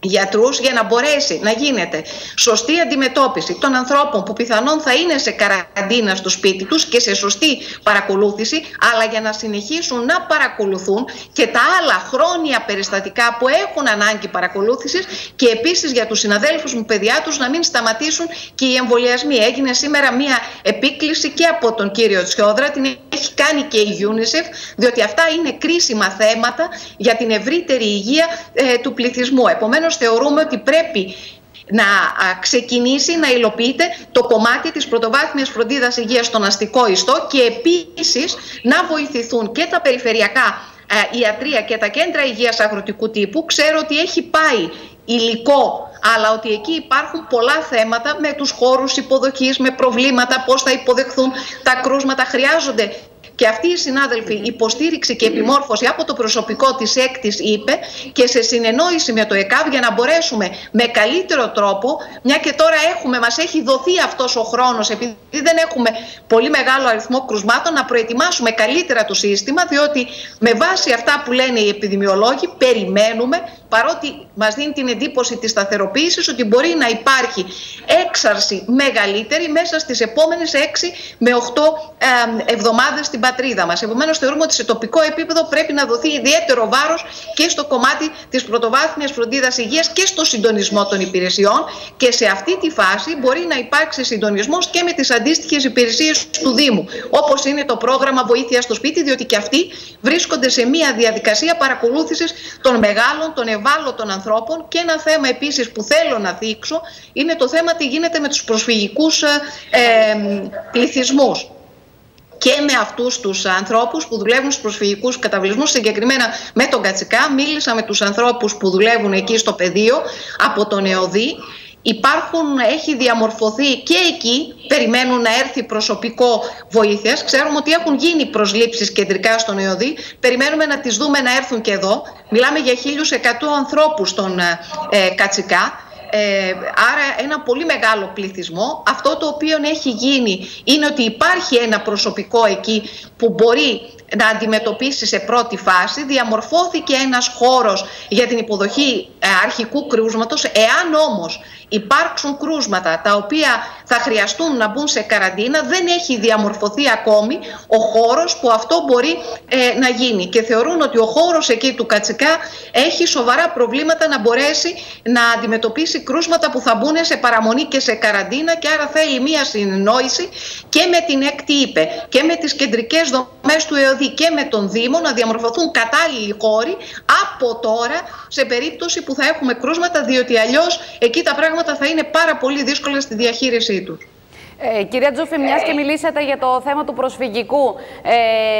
γιατρούς για να μπορέσει να γίνεται σωστή αντιμετώπιση των ανθρώπων που πιθανόν θα είναι σε καραντίνα στο σπίτι τους και σε σωστή παρακολούθηση, αλλά για να συνεχίσουν να παρακολουθούν και τα άλλα χρόνια περιστατικά που έχουν ανάγκη παρακολούθησης, και επίσης για τους συναδέλφους μου παιδιά τους να μην σταματήσουν και οι εμβολιασμοί. Έγινε σήμερα μία επίκληση και από τον κύριο Τσιόδρα, την έχει κάνει και η UNICEF, διότι αυτά είναι κρίσιμα θέματα για την ευρύτερη υγεία ε, του πληθυσμού. Επομένως, θεωρούμε ότι πρέπει να ξεκινήσει να υλοποιείται το κομμάτι της πρωτοβάθμιας φροντίδας υγείας στον αστικό ιστό και επίσης να βοηθηθούν και τα περιφερειακά ε, ιατρεία και τα κέντρα υγείας αγροτικού τύπου. Ξέρω ότι έχει πάει υλικό, αλλά ότι εκεί υπάρχουν πολλά θέματα με τους χώρους υποδοχής, με προβλήματα, πώς θα υποδεχθούν τα κρούσματα. Χρειάζονται και αυτοί οι συνάδελφοι υποστήριξη και επιμόρφωση από το προσωπικό της ΕΚΤΙΣ, είπε, και σε συνεννόηση με το ΕΚΑΒ για να μπορέσουμε με καλύτερο τρόπο, μια και τώρα έχουμε, μας έχει δοθεί αυτός ο χρόνος, επειδή δεν έχουμε πολύ μεγάλο αριθμό κρουσμάτων, να προετοιμάσουμε καλύτερα το σύστημα, διότι με βάση αυτά που λένε οι επιδημιολόγοι περιμένουμε, παρότι μας δίνει την εντύπωση της σταθεροποίησης, ότι μπορεί να υπάρχει έξαρση μεγαλύτερη μέσα στις επόμενες έξι με οκτώ ε, εβδομάδες στην πατρίδα μας. Επομένως, θεωρούμε ότι σε τοπικό επίπεδο πρέπει να δοθεί ιδιαίτερο βάρος και στο κομμάτι της πρωτοβάθμιας φροντίδας υγείας και στο συντονισμό των υπηρεσιών, και σε αυτή τη φάση μπορεί να υπάρξει συντονισμός και με τις αντίστοιχες υπηρεσίες του Δήμου, όπως είναι το πρόγραμμα βοήθειας στο σπίτι, διότι και αυτοί βρίσκονται σε μια διαδικασία παρακολούθησης των μεγάλων, των ευάλωτων ανθρώπων. Και ένα θέμα επίσης που θέλω να θίξω είναι το θέμα τι γίνεται με τους προσφυγικούς ε, ε, πληθυσμούς. Και με αυτούς τους ανθρώπους που δουλεύουν στους προσφυγικούς καταβλισμούς, συγκεκριμένα με τον Κατσικά. Μίλησα με τους ανθρώπους που δουλεύουν εκεί στο πεδίο από τον ΕΟΔΗ. Υπάρχουν, έχει διαμορφωθεί και εκεί, περιμένουν να έρθει προσωπικό βοήθειας. Ξέρουμε ότι έχουν γίνει προσλήψεις κεντρικά στον ΕΟΔΗ, περιμένουμε να τις δούμε να έρθουν και εδώ. Μιλάμε για χίλιους εκατό ανθρώπους στον ε, Κατσικά. Ε, άρα ένα πολύ μεγάλο πληθυσμό. Αυτό το οποίο έχει γίνει είναι ότι υπάρχει ένα προσωπικό εκεί που μπορεί να αντιμετωπίσει σε πρώτη φάση. Διαμορφώθηκε ένας χώρος για την υποδοχή ε, αρχικού κρούσματος. Εάν όμως υπάρξουν κρούσματα τα οποία θα χρειαστούν να μπουν σε καραντίνα, δεν έχει διαμορφωθεί ακόμη ο χώρος που αυτό μπορεί ε, να γίνει. Και θεωρούν ότι ο χώρος εκεί του Κατσικά έχει σοβαρά προβλήματα να μπορέσει να αντιμετωπίσει κρούσματα που θα μπουν σε παραμονή και σε καραντίνα, και άρα θέλει μία συνεννόηση και με την ΕΚΤΗ, είπε, και με τις κεντρικές δομές του ΕΟΔΗ και με τον Δήμο, να διαμορφωθούν κατάλληλοι χώροι από τώρα σε περίπτωση που θα έχουμε κρούσματα, διότι αλλιώς εκεί τα πράγματα θα είναι πάρα πολύ δύσκολα στη διαχείρισή τους. Ε, κυρία Τζούφη, μιας και μιλήσατε για το θέμα του προσφυγικού, ε,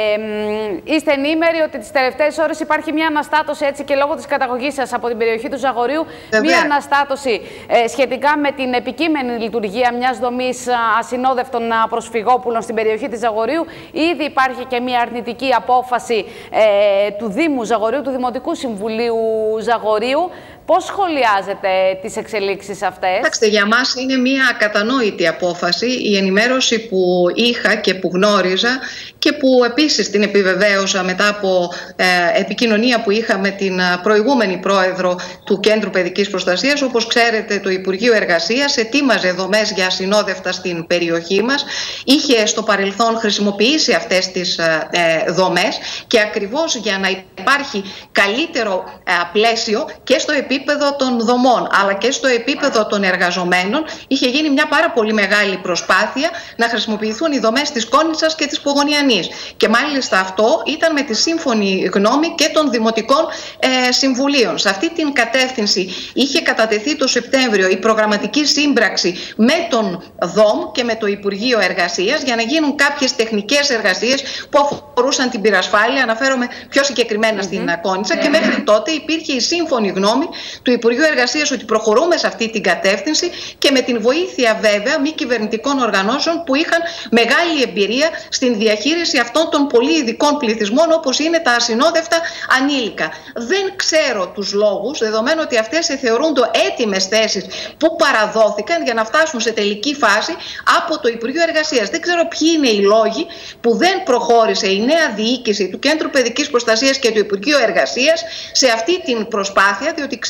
είστε ενήμεροι ότι τις τελευταίες ώρες υπάρχει μια αναστάτωση, έτσι και λόγω της καταγωγής σας από την περιοχή του Ζαγορείου, Βέβαια. μια αναστάτωση ε, σχετικά με την επικείμενη λειτουργία μιας δομής ασυνόδευτων προσφυγόπουλων στην περιοχή της Ζαγορείου. Ήδη υπάρχει και μια αρνητική απόφαση ε, του Δήμου Ζαγορείου, του Δημοτικού Συμβουλίου Ζαγορείου. Πώς σχολιάζετε τις εξελίξεις αυτές? Κοιτάξτε, για μας είναι μια ακατανόητη απόφαση. Η ενημέρωση που είχα και που γνώριζα και που επίσης την επιβεβαίωσα μετά από ε, επικοινωνία που είχα με την προηγούμενη πρόεδρο του Κέντρου Παιδικής Προστασίας. Όπως ξέρετε, το Υπουργείο Εργασίας ετοίμαζε δομές για ασυνόδευτα στην περιοχή μας. Είχε στο παρελθόν χρησιμοποιήσει αυτές τις ε, δομές, και ακριβώς για να υπάρχει καλύτερο ε, πλαίσιο και στο επίπεδο των δομών αλλά και στο επίπεδο των εργαζομένων, είχε γίνει μια πάρα πολύ μεγάλη προσπάθεια να χρησιμοποιηθούν οι δομές της Κόνιτσας και της Πογονιανής. Και μάλιστα αυτό ήταν με τη σύμφωνη γνώμη και των Δημοτικών ε, Συμβουλίων. Σε αυτή την κατεύθυνση είχε κατατεθεί το Σεπτέμβριο η προγραμματική σύμπραξη με τον ΔΟΜ και με το Υπουργείο Εργασίας για να γίνουν κάποιες τεχνικές εργασίες που αφορούσαν την πυρασφάλεια. Αναφέρομαι πιο συγκεκριμένα mm-hmm. στην Κόνιτσα, και μέχρι τότε υπήρχε η σύμφωνη γνώμη του Υπουργείου Εργασίας ότι προχωρούμε σε αυτή την κατεύθυνση, και με την βοήθεια βέβαια μη κυβερνητικών οργανώσεων που είχαν μεγάλη εμπειρία στην διαχείριση αυτών των πολύ ειδικών πληθυσμών, όπως είναι τα ασυνόδευτα ανήλικα. Δεν ξέρω τους λόγους, δεδομένου ότι αυτές θεωρούνται έτοιμες θέσεις που παραδόθηκαν για να φτάσουν σε τελική φάση από το Υπουργείο Εργασίας. Δεν ξέρω ποιοι είναι οι λόγοι που δεν προχώρησε η νέα διοίκηση του Κέντρου Παιδικής Προστασίας και του Υπουργείου Εργασίας σε αυτή την προσπάθεια, διότι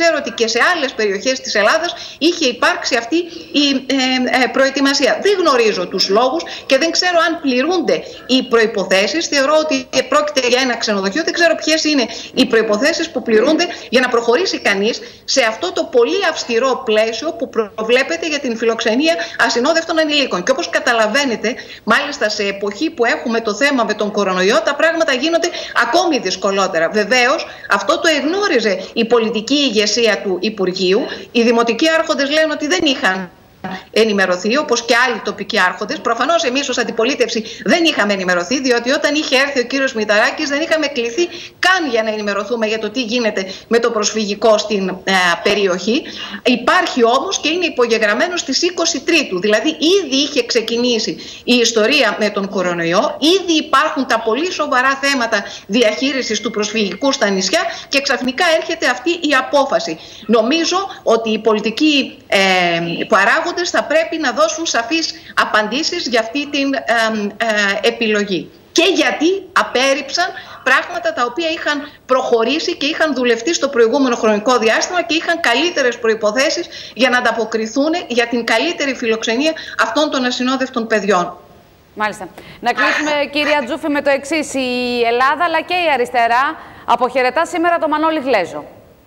ξέρω ότι και σε άλλες περιοχές της Ελλάδας είχε υπάρξει αυτή η ε, ε, προετοιμασία. Δεν γνωρίζω τους λόγους και δεν ξέρω αν πληρούνται οι προϋποθέσεις. Θεωρώ ότι πρόκειται για ένα ξενοδοχείο. Δεν ξέρω ποιες είναι οι προϋποθέσεις που πληρούνται για να προχωρήσει κανείς σε αυτό το πολύ αυστηρό πλαίσιο που προβλέπεται για την φιλοξενία ασυνόδευτων ανηλίκων. Και όπως καταλαβαίνετε, μάλιστα σε εποχή που έχουμε το θέμα με τον κορονοϊό, τα πράγματα γίνονται ακόμη δυσκολότερα. Βεβαίως, αυτό το εγνώριζε η πολιτική ηγεσία του Υπουργείου. Οι δημοτικοί άρχοντες λένε ότι δεν είχαν ενημερωθεί, όπως και άλλοι τοπικοί άρχοντες. Προφανώς εμείς ως αντιπολίτευση δεν είχαμε ενημερωθεί, διότι όταν είχε έρθει ο κύριος Μηταράκης δεν είχαμε κληθεί καν για να ενημερωθούμε για το τι γίνεται με το προσφυγικό στην ε, περιοχή. Υπάρχει όμως και είναι υπογεγραμμένο στις είκοσι τρίτου, δηλαδή ήδη είχε ξεκινήσει η ιστορία με τον κορονοϊό, ήδη υπάρχουν τα πολύ σοβαρά θέματα διαχείρισης του προσφυγικού στα νησιά και ξαφνικά έρχεται αυτή η απόφαση. Νομίζω ότι οι πολιτικοί ε, παράγοντες θα πρέπει να δώσουν σαφείς απαντήσεις για αυτή την ε, ε, επιλογή. Και γιατί απέρριψαν πράγματα τα οποία είχαν προχωρήσει και είχαν δουλευτεί στο προηγούμενο χρονικό διάστημα και είχαν καλύτερες προϋποθέσεις για να ανταποκριθούν για την καλύτερη φιλοξενία αυτών των ασυνόδευτων παιδιών. Μάλιστα. Να κλείσουμε, κυρία Τζούφη, με το εξής. Η Ελλάδα αλλά και η αριστερά αποχαιρετά σήμερα το Μανώλη Γλέζο.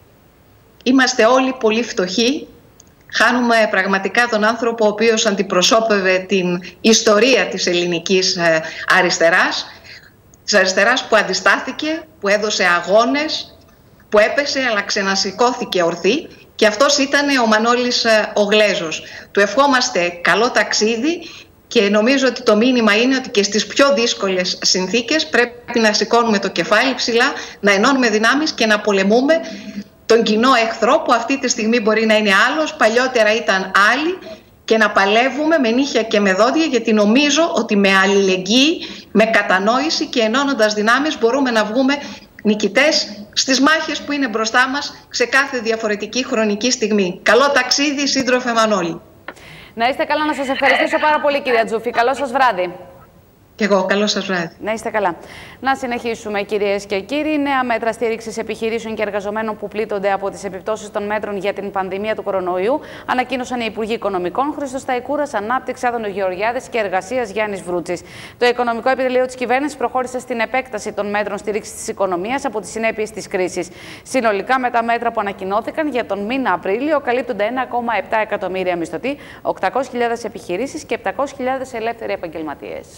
Είμαστε όλοι πολύ φτωχοί. Χάνουμε πραγματικά τον άνθρωπο ο οποίος αντιπροσώπευε την ιστορία της ελληνικής αριστεράς, της αριστεράς που αντιστάθηκε, που έδωσε αγώνες, που έπεσε αλλά ξανασηκώθηκε ορθή, και αυτός ήταν ο Μανώλης ο Γλέζος. Του ευχόμαστε καλό ταξίδι και νομίζω ότι το μήνυμα είναι ότι και στις πιο δύσκολες συνθήκες πρέπει να σηκώνουμε το κεφάλι ψηλά, να ενώνουμε δυνάμεις και να πολεμούμε τον κοινό εχθρό που αυτή τη στιγμή μπορεί να είναι άλλος, παλιότερα ήταν άλλοι, και να παλεύουμε με νύχια και με δόντια, γιατί νομίζω ότι με αλληλεγγύη, με κατανόηση και ενώνοντας δυνάμεις μπορούμε να βγούμε νικητές στις μάχες που είναι μπροστά μας σε κάθε διαφορετική χρονική στιγμή. Καλό ταξίδι, σύντροφε Μανώλη. Να είστε καλά, να σας ευχαριστήσω πάρα πολύ, κυρία Τζούφη. Καλό σας βράδυ. Και εγώ, καλό σας βράδυ. Να είστε καλά. Να συνεχίσουμε, κυρίες και κύριοι. Νέα μέτρα στήριξης επιχειρήσεων και εργαζομένων που πλήττονται από τις επιπτώσεις των μέτρων για την πανδημία του κορονοϊού ανακοίνωσαν οι Υπουργοί Οικονομικών Χρήστος Σταϊκούρας, Ανάπτυξη Άδωνος Γεωργιάδης και Εργασίας Γιάννης Βρούτσης. Το Οικονομικό Επιτελείο της Κυβέρνησης προχώρησε στην επέκταση των μέτρων στήριξης της οικονομίας από τις συνέπειες της κρίσης. Συνολικά, με τα μέτρα που ανακοινώθηκαν για τον μήνα Απρίλιο, καλύπτονται ένα κόμμα επτά εκατομμύρια μισθωτοί, οκτακόσιες χιλιάδες επιχειρήσεις και επτακόσιες χιλιάδες ελεύθεροι επαγγελματίες.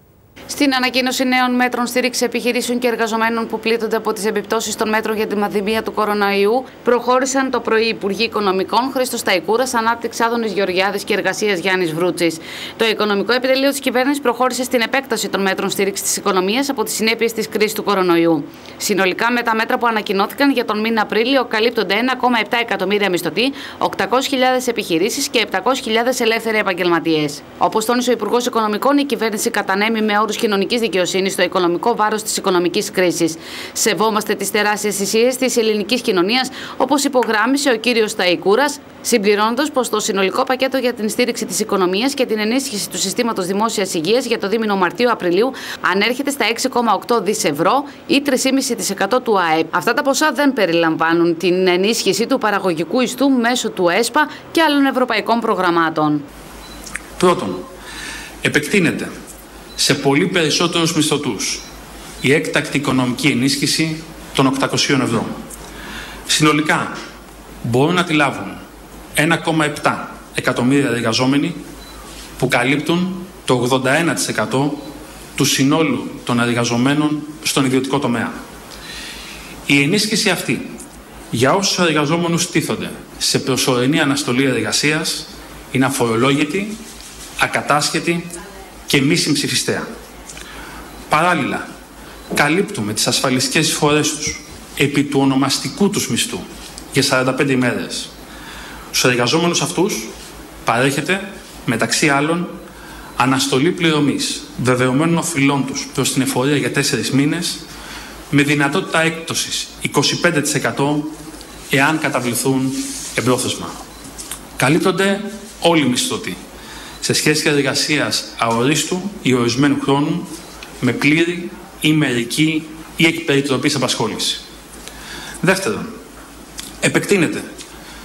Στην ανακοίνωση νέων μέτρων στήριξης επιχειρήσεων και εργαζομένων που πλήττονται από τις επιπτώσεις των μέτρων για τη πανδημία του κορονοϊού, προχώρησαν το πρωί Υπουργοί Οικονομικών Χρήστος Σταϊκούρας, Ανάπτυξη Άδωνης Γεωργιάδης και Εργασίας Γιάννης Βρούτσης. Το Οικονομικό Επιτελείο της Κυβέρνησης προχώρησε στην επέκταση των μέτρων στήριξης της οικονομίας από τις συνέπειες της κρίσης του κορονοϊού. Συνολικά, με τα μέτρα που ανακοινώθηκαν για τον μήνα Απρίλιο, καλύπτονται ένα κόμμα επτά εκατομμύρια μισθωτοί, οκτακόσιες χιλιάδες επιχειρήσεις και επτακόσιες χιλιάδες ελεύθεροι επαγγελματίες. Όπως τόνισε ο Υπουργός Οικονομικών, η κυβέρνηση κατανέμει με όρους κοινωνικής δικαιοσύνης το οικονομικό βάρος της οικονομικής κρίσης. Σεβόμαστε τις τεράστιες θυσίες της ελληνικής κοινωνίας, όπως υπογράμμισε ο κύριος Σταϊκούρας, συμπληρώνοντας πως το συνολικό πακέτο για την στήριξη της οικονομίας και την ενίσχυση του συστήματος δημόσιας υγείας για το δίμηνο Μαρτίου-Απριλίου ανέρχεται στα έξι κόμμα οκτώ δισεκατομμύρια ευρώ ή τρία κόμμα πέντε τοις εκατό του ΑΕΠ. Αυτά τα ποσά δεν περιλαμβάνουν την ενίσχυση του παραγωγικού ιστού μέσω του ΕΣΠΑ και άλλων ευρωπαϊκών προγραμμάτων. Πρώτον, επεκτείνεται σε πολύ περισσότερους μισθωτούς η έκτακτη οικονομική ενίσχυση των οκτακοσίων ευρώ. Συνολικά μπορούν να τη λάβουν ένα κόμμα επτά εκατομμύρια εργαζόμενοι που καλύπτουν το ογδόντα ένα τοις εκατό του συνόλου των εργαζομένων στον ιδιωτικό τομέα. Η ενίσχυση αυτή για όσους εργαζόμενους στήθονται σε προσωρινή αναστολή εργασίας είναι αφορολόγητη, ακατάσχετη και μη συμψηφιστέα. Παράλληλα, καλύπτουμε τις ασφαλιστικές εισφορές τους επί του ονομαστικού τους μισθού για σαράντα πέντε ημέρες. Στους εργαζόμενους αυτούς παρέχεται, μεταξύ άλλων, αναστολή πληρωμής βεβαιωμένων οφειλών τους προς την εφορία για τέσσερις μήνες με δυνατότητα έκπτωσης είκοσι πέντε τοις εκατό εάν καταβληθούν εμπρόθεσμα. Καλύπτονται όλοι οι μισθωτοί σε σχέση εργασίας αορίστου ή ορισμένου χρόνου με πλήρη ή μερική ή εκ περιτροπής απασχόληση. Δεύτερον, επεκτείνεται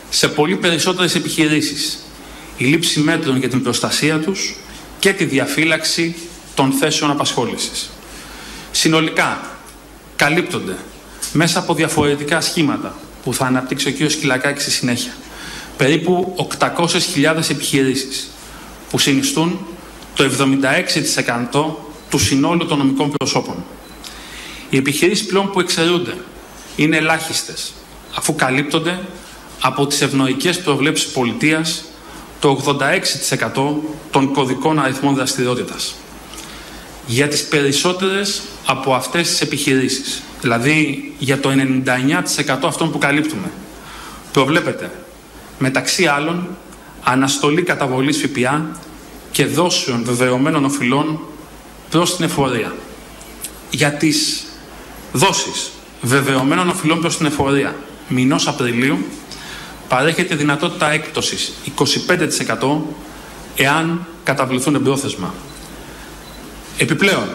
σε πολύ περισσότερες επιχειρήσεις η λήψη μέτρων για την προστασία τους και τη διαφύλαξη των θέσεων απασχόλησης. Συνολικά καλύπτονται μέσα από διαφορετικά σχήματα που θα αναπτύξει ο κ. Σκυλακάκης στη συνέχεια περίπου οκτακόσιες χιλιάδες επιχειρήσεις που συνιστούν το εβδομήντα έξι τοις εκατό του συνόλου των νομικών προσώπων. Οι επιχειρήσεις πλέον που εξαιρούνται είναι ελάχιστες, αφού καλύπτονται από τις ευνοϊκές προβλέψεις πολιτείας το ογδόντα έξι τοις εκατό των κωδικών αριθμών δραστηριότητας. Για τις περισσότερες από αυτές τις επιχειρήσεις, δηλαδή για το ενενήντα εννέα τοις εκατό αυτών που καλύπτουμε, προβλέπεται μεταξύ άλλων αναστολή καταβολής ΦΠΑ και δόσεων βεβαιωμένων οφειλών προς την εφορία. Για τις δόσεις βεβαιωμένων οφειλών προς την εφορία μηνός Απριλίου παρέχεται δυνατότητα έκπτωσης είκοσι πέντε τοις εκατό εάν καταβληθούν εμπρόθεσμα. Επιπλέον,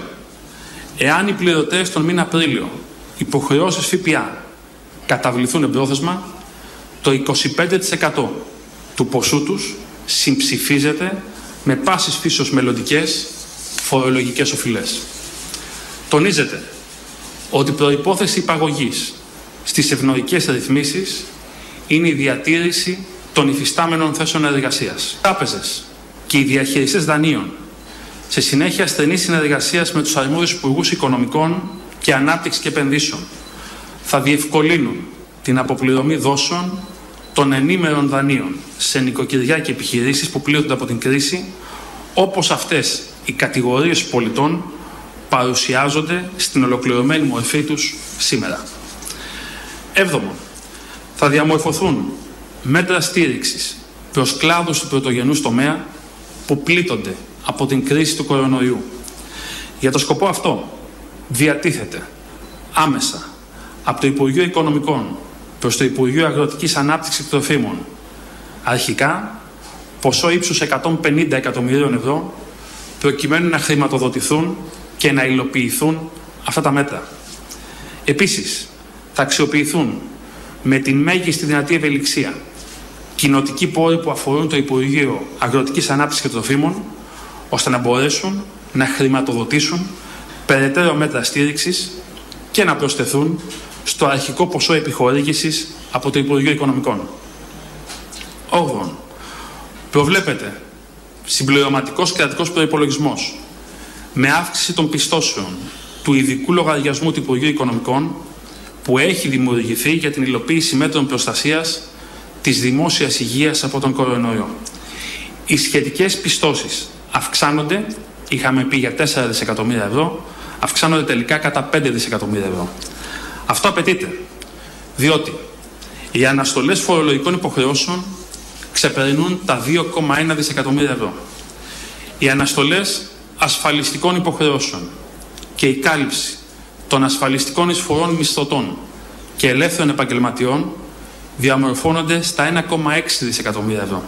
εάν οι πληρωτές τον μήνα Απρίλιο υποχρεώσεις ΦΠΑ καταβληθούν εμπρόθεσμα, το είκοσι πέντε τοις εκατό του ποσού τους συμψηφίζεται με πάσης φύσεως μελλοντικές φορολογικές οφειλές. Τονίζεται ότι προϋπόθεση υπαγωγής στις ευνοϊκές ρυθμίσεις είναι η διατήρηση των υφιστάμενων θέσεων εργασίας. Τράπεζες και οι διαχειριστές δανείων, σε συνέχεια στενής συνεργασίας με τους αρμόδιους υπουργούς οικονομικών και ανάπτυξης και επενδύσεων, θα διευκολύνουν την αποπληρωμή δόσεων των ενήμερων δανείων σε νοικοκυριά και επιχειρήσεις που πλήττονται από την κρίση, όπως αυτές οι κατηγορίες πολιτών παρουσιάζονται στην ολοκληρωμένη μορφή τους σήμερα. Έβδομον, θα διαμορφωθούν μέτρα στήριξης προς κλάδους του πρωτογενούς τομέα που πλήττονται από την κρίση του κορονοϊού. Για το σκοπό αυτό διατίθεται άμεσα από το Υπουργείο Οικονομικών προς το Υπουργείο Αγροτικής Ανάπτυξης και Τροφίμων αρχικά ποσό ύψους εκατόν πενήντα εκατομμυρίων ευρώ προκειμένου να χρηματοδοτηθούν και να υλοποιηθούν αυτά τα μέτρα. Επίσης, θα αξιοποιηθούν με την μέγιστη δυνατή ευελιξία κοινοτικοί πόροι που αφορούν το Υπουργείο Αγροτικής Ανάπτυξης και Τροφίμων, ώστε να μπορέσουν να χρηματοδοτήσουν περαιτέρω μέτρα στήριξης και να προσθεθούν στο αρχικό ποσό επιχορήγησης από το Υπουργείο Οικονομικών. Όγδοον, προβλέπεται συμπληρωματικός κρατικός προϋπολογισμός με αύξηση των πιστώσεων του ειδικού λογαριασμού του Υπουργείου Οικονομικών που έχει δημιουργηθεί για την υλοποίηση μέτρων προστασίας της δημόσιας υγείας από τον κορονοϊό. Οι σχετικές πιστώσεις αυξάνονται, είχαμε πει για τέσσερα δισεκατομμύρια ευρώ, αυξάνονται τελικά κατά πέντε δισεκατομμύρια ευρώ. Αυτό απαιτείται, διότι οι αναστολές φορολογικών υποχρεώσεων ξεπερνούν τα δύο κόμμα ένα δισεκατομμύρια ευρώ. Οι αναστολές ασφαλιστικών υποχρεώσεων και η κάλυψη των ασφαλιστικών εισφορών μισθωτών και ελεύθερων επαγγελματιών διαμορφώνονται στα ένα κόμμα έξι δισεκατομμύρια ευρώ.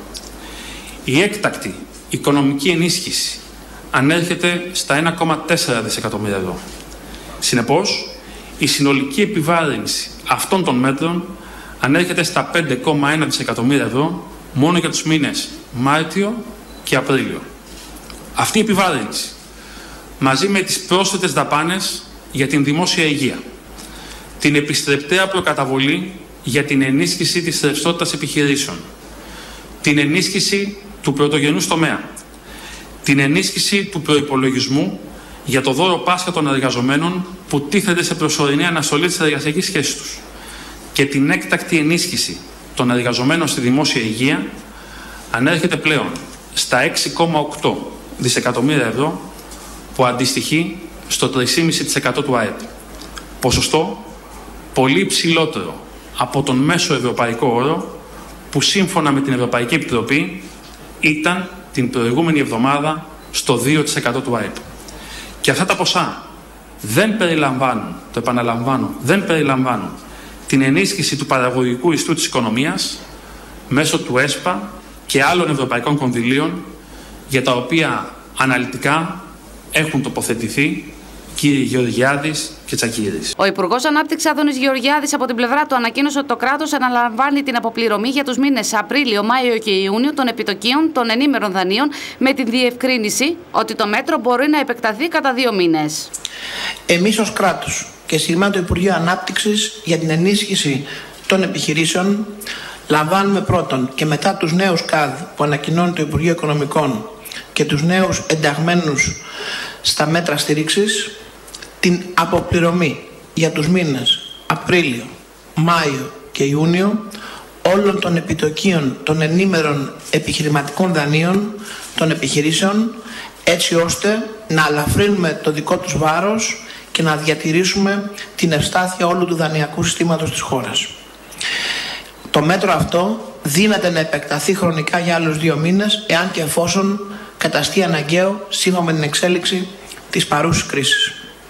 Η έκτακτη οικονομική ενίσχυση ανέρχεται στα ένα κόμμα τέσσερα δισεκατομμύρια ευρώ. Συνεπώς, η συνολική επιβάρυνση αυτών των μέτρων ανέρχεται στα πέντε κόμμα ένα δισεκατομμύρια ευρώ μόνο για τους μήνες Μάρτιο και Απρίλιο. Αυτή η επιβάρυνση, μαζί με τις πρόσθετες δαπάνες για την δημόσια υγεία, την επιστρεπτέα προκαταβολή για την ενίσχυση της ρευστότητας επιχειρήσεων, την ενίσχυση του πρωτογενούς τομέα, την ενίσχυση του προϋπολογισμού για το δώρο Πάσχα των εργαζομένων που τίθεται σε προσωρινή αναστολή της εργασιακής σχέσης τους και την έκτακτη ενίσχυση των εργαζομένων στη δημόσια υγεία ανέρχεται πλέον στα έξι κόμμα οκτώ δισεκατομμύρια ευρώ που αντιστοιχεί στο τρία κόμμα πέντε τοις εκατό του ΑΕΠ. Ποσοστό πολύ υψηλότερο από τον μέσο ευρωπαϊκό όρο που σύμφωνα με την Ευρωπαϊκή Επιτροπή ήταν την προηγούμενη εβδομάδα στο δύο τοις εκατό του ΑΕΠ. Και αυτά τα ποσά δεν περιλαμβάνουν, το επαναλαμβάνω, δεν περιλαμβάνουν την ενίσχυση του παραγωγικού ιστού της οικονομίας μέσω του ΕΣΠΑ και άλλων ευρωπαϊκών κονδυλίων για τα οποία αναλυτικά έχουν τοποθετηθεί κύριοι Γεωργιάδης και Τσακίρης. Ο Υπουργός Ανάπτυξης Άδωνης Γεωργιάδης από την πλευρά του ανακοίνωσε ότι το κράτος αναλαμβάνει την αποπληρωμή για τους μήνες Απρίλιο, Μάιο και Ιούνιο των επιτοκίων των ενήμερων δανείων, με την διευκρίνηση ότι το μέτρο μπορεί να επεκταθεί κατά δύο μήνες. Εμείς ως κράτος και συγκεκριμένα το Υπουργείο Ανάπτυξης για την ενίσχυση των επιχειρήσεων λαμβάνουμε πρώτον και μετά τους νέους ΚΑΔ που ανακοινώνει το Υπουργείο Οικονομικών και τους νέους ενταγμένους στα μέτρα στήριξης την αποπληρωμή για τους μήνες Απρίλιο, Μάιο και Ιούνιο όλων των επιτοκίων των ενήμερων επιχειρηματικών δανείων των επιχειρήσεων, έτσι ώστε να αλαφρύνουμε το δικό τους βάρος και να διατηρήσουμε την ευστάθεια όλου του δανειακού συστήματος της χώρας. Το μέτρο αυτό δύναται να επεκταθεί χρονικά για άλλους δύο μήνες, εάν και εφόσον καταστεί αναγκαίο σύμφωνα με την εξέλιξη της παρούσης κρίσης.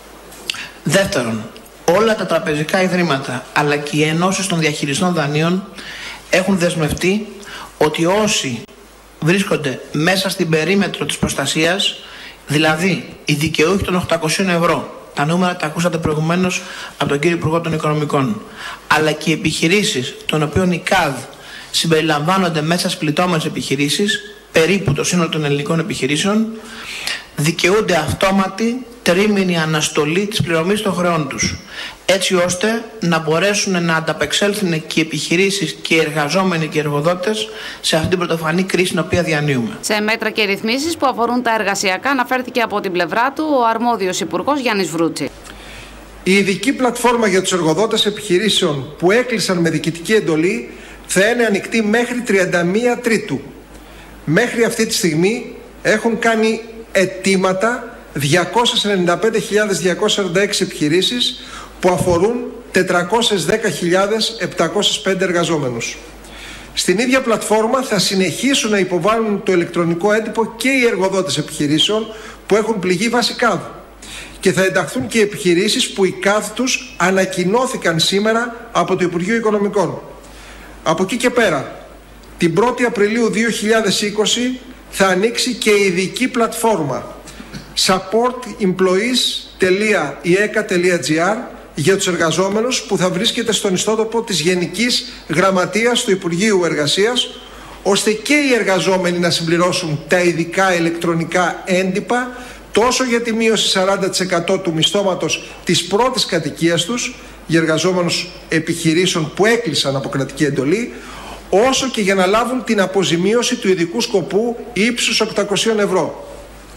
Δεύτερον, όλα τα τραπεζικά ιδρύματα αλλά και οι ενώσεις των διαχειριστών δανείων έχουν δεσμευτεί ότι όσοι βρίσκονται μέσα στην περίμετρο της προστασίας, δηλαδή οι δικαιούχοι των οκτακόσια ευρώ, τα νούμερα τα ακούσατε προηγουμένως από τον κύριο Υπουργό των Οικονομικών, αλλά και οι επιχειρήσεις των οποίων οι ΚΑΔ συμπεριλαμβάνονται μέσα στις πληττόμενες επιχειρήσεις, περίπου το σύνολο των ελληνικών επιχειρήσεων, δικαιούνται αυτόματη τρίμηνη αναστολή της πληρωμής των χρεών τους, έτσι ώστε να μπορέσουν να ανταπεξέλθουν και οι επιχειρήσεις και οι εργαζόμενοι και οι εργοδότες σε αυτή την πρωτοφανή κρίση την οποία διανύουμε. Σε μέτρα και ρυθμίσεις που αφορούν τα εργασιακά αναφέρθηκε από την πλευρά του ο αρμόδιος Υπουργός Γιάννης Βρούτση. Η ειδική πλατφόρμα για τους εργοδότες επιχειρήσεων που έκλεισαν με διοικητική εντολή θα είναι ανοιχτή μέχρι τριάντα μία Τρίτου. Μέχρι αυτή τη στιγμή έχουν κάνει αιτήματα διακόσιες ενενήντα πέντε χιλιάδες διακόσιες σαράντα έξι επιχειρήσεις που αφορούν τετρακόσιες δέκα χιλιάδες επτακόσιους πέντε εργαζόμενους. Στην ίδια πλατφόρμα θα συνεχίσουν να υποβάλουν το ηλεκτρονικό έντυπο και οι εργοδότες επιχειρήσεων που έχουν πληγεί βάσει ΚΑΔ. Και θα ενταχθούν και οι επιχειρήσεις που οι ΚΑΔ τους ανακοινώθηκαν σήμερα από το Υπουργείο Οικονομικών. Από εκεί και πέρα, την πρώτη Απριλίου δύο χιλιάδες είκοσι θα ανοίξει και η ειδική πλατφόρμα support employees τελεία ι ε κ έι τελεία τζι άρ για τους εργαζόμενους που θα βρίσκεται στον ιστότοπο της Γενικής Γραμματείας του Υπουργείου Εργασίας, ώστε και οι εργαζόμενοι να συμπληρώσουν τα ειδικά ηλεκτρονικά έντυπα τόσο για τη μείωση σαράντα τοις εκατό του μισθώματος της πρώτης κατοικίας τους για εργαζόμενους επιχειρήσεων που έκλεισαν από κρατική εντολή, όσο και για να λάβουν την αποζημίωση του ειδικού σκοπού ύψους οκτακόσια ευρώ.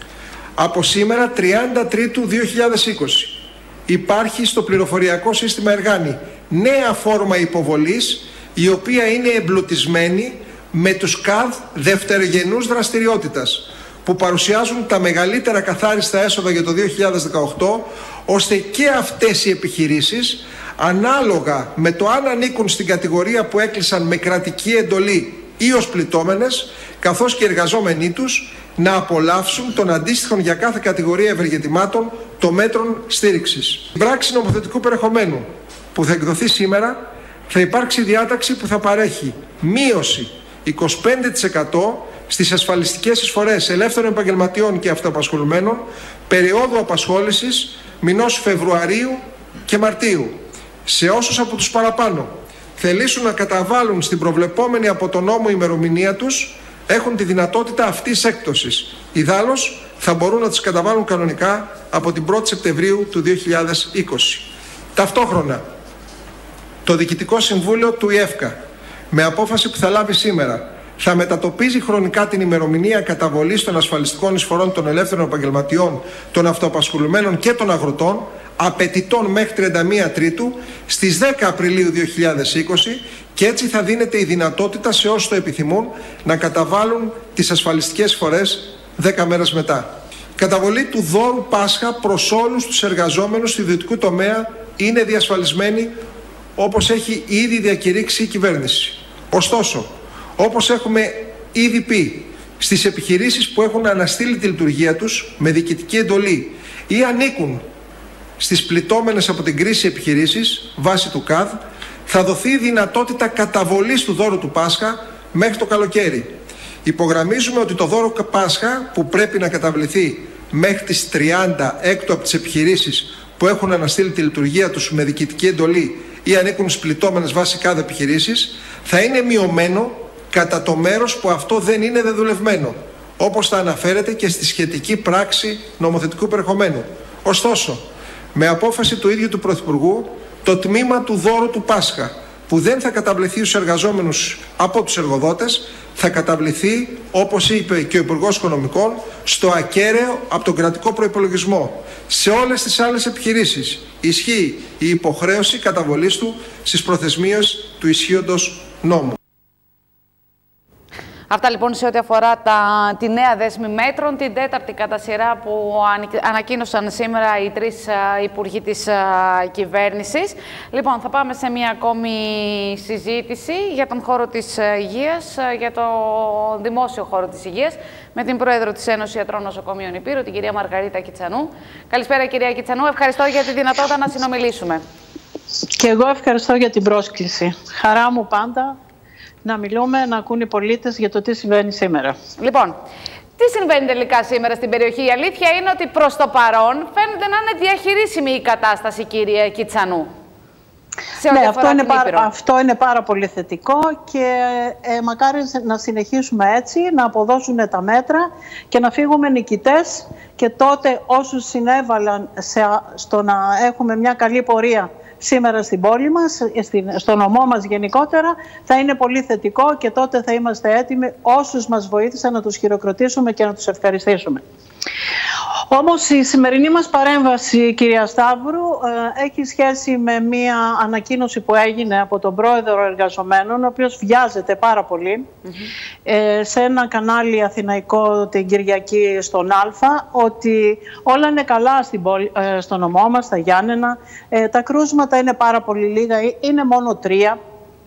Από σήμερα, τριάντα Τρίτου δύο χιλιάδες είκοσι, υπάρχει στο πληροφοριακό σύστημα Εργάνη νέα φόρμα υποβολής, η οποία είναι εμπλουτισμένη με τους ΚΑΔ δευτερογενούς δραστηριότητας, που παρουσιάζουν τα μεγαλύτερα καθάριστα έσοδα για το δύο χιλιάδες δεκαοκτώ, ώστε και αυτές οι επιχειρήσεις, ανάλογα με το αν ανήκουν στην κατηγορία που έκλεισαν με κρατική εντολή ή ως πληττόμενες, καθώς και οι εργαζόμενοι τους, να απολαύσουν των αντίστοιχων για κάθε κατηγορία ευεργετημάτων των μέτρων στήριξης. Στην πράξη νομοθετικού περιεχομένου που θα εκδοθεί σήμερα, θα υπάρξει διάταξη που θα παρέχει μείωση είκοσι πέντε τοις εκατό στις ασφαλιστικές εισφορές ελεύθερων επαγγελματιών και αυτοαπασχολουμένων περίοδου απασχόλησης μηνός Φεβρουαρίου και Μαρτίου σε όσους από τους παραπάνω θελήσουν να καταβάλουν στην προβλεπόμενη από τον νόμο ημερομηνία τους, έχουν τη δυνατότητα αυτής έκπτωσης. Ιδάλλως θα μπορούν να τις καταβάλουν κανονικά από την πρώτη Σεπτεμβρίου του δύο χιλιάδες είκοσι. Ταυτόχρονα, το Διοικητικό Συμβούλιο του ΙΕΦΚΑ, με απόφαση που θα λάβει σήμερα, θα μετατοπίζει χρονικά την ημερομηνία καταβολής των ασφαλιστικών εισφορών των ελεύθερων επαγγελματιών, των αυτοαπασχολουμένων και των αγροτών, απαιτητών μέχρι τριάντα μία Τρίτου, στις δέκα Απριλίου δύο χιλιάδες είκοσι, και έτσι θα δίνεται η δυνατότητα σε όσους το επιθυμούν να καταβάλουν τις ασφαλιστικές εισφορές δέκα μέρες μετά. Η καταβολή του δώρου Πάσχα προς όλους τους εργαζόμενους του ιδιωτικού τομέα είναι διασφαλισμένη, όπως έχει ήδη διακηρύξει η κυβέρνηση. Ωστόσο, όπως έχουμε ήδη πει, στις επιχειρήσεις που έχουν αναστείλει τη λειτουργία τους με διοικητική εντολή ή ανήκουν στις πληττόμενες από την κρίση επιχειρήσεις βάσει του ΚΑΔ, θα δοθεί η δυνατότητα καταβολής του δώρου του Πάσχα μέχρι το καλοκαίρι. Υπογραμμίζουμε ότι το δώρο Πάσχα, που πρέπει να καταβληθεί μέχρι τις τριάντα έκτου από τις επιχειρήσεις που έχουν αναστείλει τη λειτουργία τους με διοικητική εντολή ή ανήκουν στις πληττόμενες βάσει κάθε επιχειρήσεις, θα είναι μειωμένο κατά το μέρος που αυτό δεν είναι δεδουλευμένο, όπως θα αναφέρεται και στη σχετική πράξη νομοθετικού περιεχομένου. Ωστόσο, με απόφαση του ίδιου του Πρωθυπουργού, το τμήμα του δώρου του Πάσχα που δεν θα καταβληθεί στους εργαζόμενους από τους εργοδότες, θα καταβληθεί, όπως είπε και ο Υπουργός Οικονομικών, στο ακέραιο από τον κρατικό προϋπολογισμό. Σε όλες τις άλλες επιχειρήσεις ισχύει η υποχρέωση καταβολής του στις προθεσμίες του ισχύοντος νόμου. Αυτά λοιπόν σε ό,τι αφορά τα, τη νέα δέσμη μέτρων, την τέταρτη κατά σειρά που ανακοίνωσαν σήμερα οι τρεις uh, υπουργοί της uh, κυβέρνησης. Λοιπόν, θα πάμε σε μια ακόμη συζήτηση για τον χώρο της υγείας, uh, για το δημόσιο χώρο της υγείας, με την Πρόεδρο της Ένωσης Ιατρών Νοσοκομείων Υπήρου, την κυρία Μαργαρίτα Κιτσανού. Καλησπέρα κυρία Κιτσανού, ευχαριστώ για τη δυνατότητα να συνομιλήσουμε. Και εγώ ευχαριστώ για την πρόσκληση. Χαρά μου πάντα να μιλούμε, να ακούν οι πολίτες για το τι συμβαίνει σήμερα. Λοιπόν, τι συμβαίνει τελικά σήμερα στην περιοχή? Η αλήθεια είναι ότι προς το παρόν φαίνεται να είναι διαχειρίσιμη η κατάσταση, κυρία Κιτσανού. Ναι, αυτό είναι, πάρα, αυτό είναι πάρα πολύ θετικό και ε, μακάρι να συνεχίσουμε έτσι, να αποδώσουν τα μέτρα και να φύγουμε νικητές, και τότε όσους συνέβαλαν σε, στο να έχουμε μια καλή πορεία σήμερα στην πόλη μας, στο νομό μας γενικότερα, θα είναι πολύ θετικό, και τότε θα είμαστε έτοιμοι όσους μας βοήθησαν να τους χειροκροτήσουμε και να τους ευχαριστήσουμε. Όμως η σημερινή μας παρέμβαση, κυρία Σταύρου, έχει σχέση με μία ανακοίνωση που έγινε από τον Πρόεδρο Εργαζομένων, ο οποίος βιάζεται πάρα πολύ, mm-hmm. σε ένα κανάλι αθηναϊκό την Κυριακή στον Α, ότι όλα είναι καλά στην πόλη, στο νομό μας, στα Γιάννενα, τα κρούσματα είναι πάρα πολύ λίγα, είναι μόνο τρία.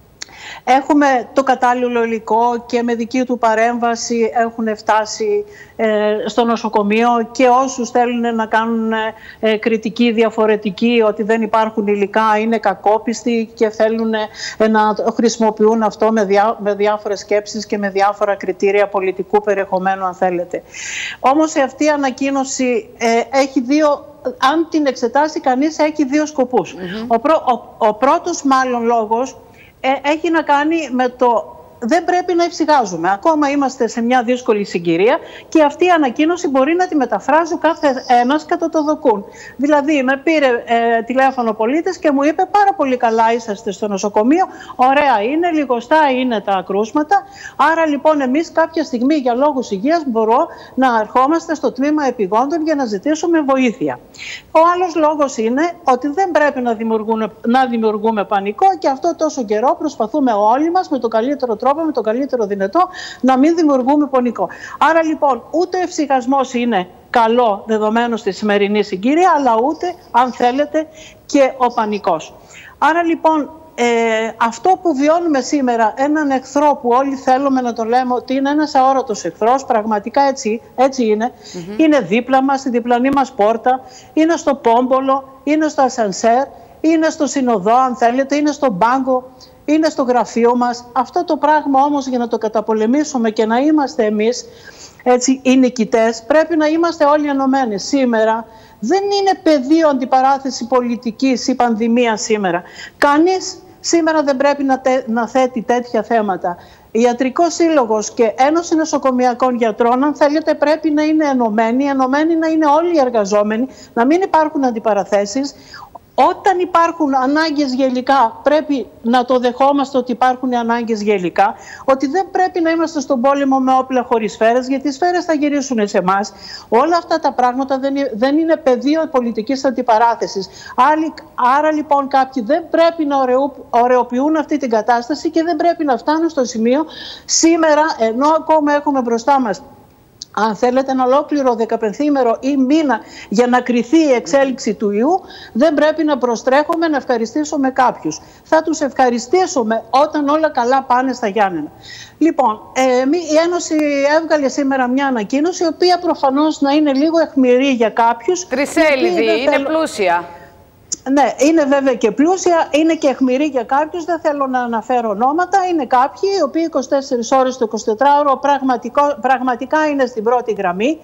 Έχουμε το κατάλληλο υλικό και με δική του παρέμβαση έχουν φτάσει ε, στο νοσοκομείο, και όσους θέλουν να κάνουν ε, κριτική διαφορετική ότι δεν υπάρχουν υλικά είναι κακόπιστοι και θέλουν ε, να χρησιμοποιούν αυτό με, διά, με διάφορες σκέψεις και με διάφορα κριτήρια πολιτικού περιεχομένου, αν θέλετε. Όμως αυτή η ανακοίνωση ε, έχει δύο... Αν την εξετάσει κανείς, έχει δύο σκοπούς. Mm-hmm. ο, πρω, ο, ο πρώτος μάλλον λόγος έχει να κάνει με το δεν πρέπει να ευσυχάζουμε. Ακόμα είμαστε σε μια δύσκολη συγκυρία και αυτή η ανακοίνωση μπορεί να τη μεταφράζει ο κάθε ένας κατά το δοκούν. Δηλαδή, με πήρε ε, τηλέφωνο πολίτης και μου είπε: πάρα πολύ καλά είσαστε στο νοσοκομείο, ωραία είναι, λιγοστά είναι τα κρούσματα. Άρα λοιπόν, εμείς κάποια στιγμή για λόγους υγείας μπορώ να ερχόμαστε στο τμήμα επιγόντων για να ζητήσουμε βοήθεια. Ο άλλος λόγος είναι ότι δεν πρέπει να δημιουργούμε, να δημιουργούμε πανικό, και αυτό τόσο καιρό προσπαθούμε όλοι μας με τον καλύτερο τρόπο, με τον καλύτερο δυνατό, να μην δημιουργούμε πανικό. Άρα λοιπόν, ούτε ο ευσυχασμός είναι καλό δεδομένο στη σημερινή συγκυρία, αλλά ούτε, αν θέλετε, και ο πανικός. Άρα λοιπόν, ε, αυτό που βιώνουμε σήμερα, έναν εχθρό που όλοι θέλουμε να το λέμε ότι είναι ένας αόρατος εχθρός, πραγματικά έτσι, έτσι είναι, mm-hmm. είναι δίπλα μας, στη διπλανή μας πόρτα, είναι στο πόμπολο, είναι στο ασανσέρ, είναι στο συνοδό, αν θέλετε, είναι στον πάγκο, είναι στο γραφείο μας. Αυτό το πράγμα όμως, για να το καταπολεμήσουμε και να είμαστε εμείς έτσι οι νικητές, πρέπει να είμαστε όλοι ενωμένοι. Σήμερα δεν είναι πεδίο αντιπαράθεση πολιτικής ή πανδημία σήμερα. Κανείς σήμερα δεν πρέπει να, τε, να θέτει τέτοια θέματα. Ιατρικός Σύλλογος και Ένωση Νοσοκομειακών Γιατρών, αν θέλετε, πρέπει να είναι ενωμένοι, ενωμένοι να είναι όλοι οι εργαζόμενοι, να μην υπάρχουν αντιπαραθέσεις. Όταν υπάρχουν ανάγκες για υλικά, πρέπει να το δεχόμαστε ότι υπάρχουν ανάγκες για υλικά, ότι δεν πρέπει να είμαστε στον πόλεμο με όπλα χωρίς σφαίρες, γιατί οι σφαίρες θα γυρίσουν σε εμάς. Όλα αυτά τα πράγματα δεν, δεν είναι πεδίο πολιτικής αντιπαράθεσης. Άρα, άρα λοιπόν κάποιοι δεν πρέπει να ωραίου, ωρεοποιούν αυτή την κατάσταση και δεν πρέπει να φτάνουν στο σημείο σήμερα, ενώ ακόμα έχουμε μπροστά μας, αν θέλετε, ένα ολόκληρο δεκαπενθήμερο ή μήνα για να κριθεί η εξέλιξη του ιού, δεν πρέπει να προστρέχουμε να ευχαριστήσουμε κάποιους. Θα τους ευχαριστήσουμε όταν όλα καλά πάνε στα Γιάννενα. Λοιπόν, ε, η Ένωση έβγαλε σήμερα μια ανακοίνωση, η οποία προφανώς να είναι λίγο αιχμηρή για κάποιους. Τρισέλιδη, είναι θέλω... πλούσια. Ναι, είναι βέβαια και πλούσια, είναι και αιχμηρή για κάποιους, δεν θέλω να αναφέρω ονόματα. Είναι κάποιοι οι οποίοι είκοσι τέσσερις ώρες το εικοσιτετράωρο πραγματικά είναι στην πρώτη γραμμή.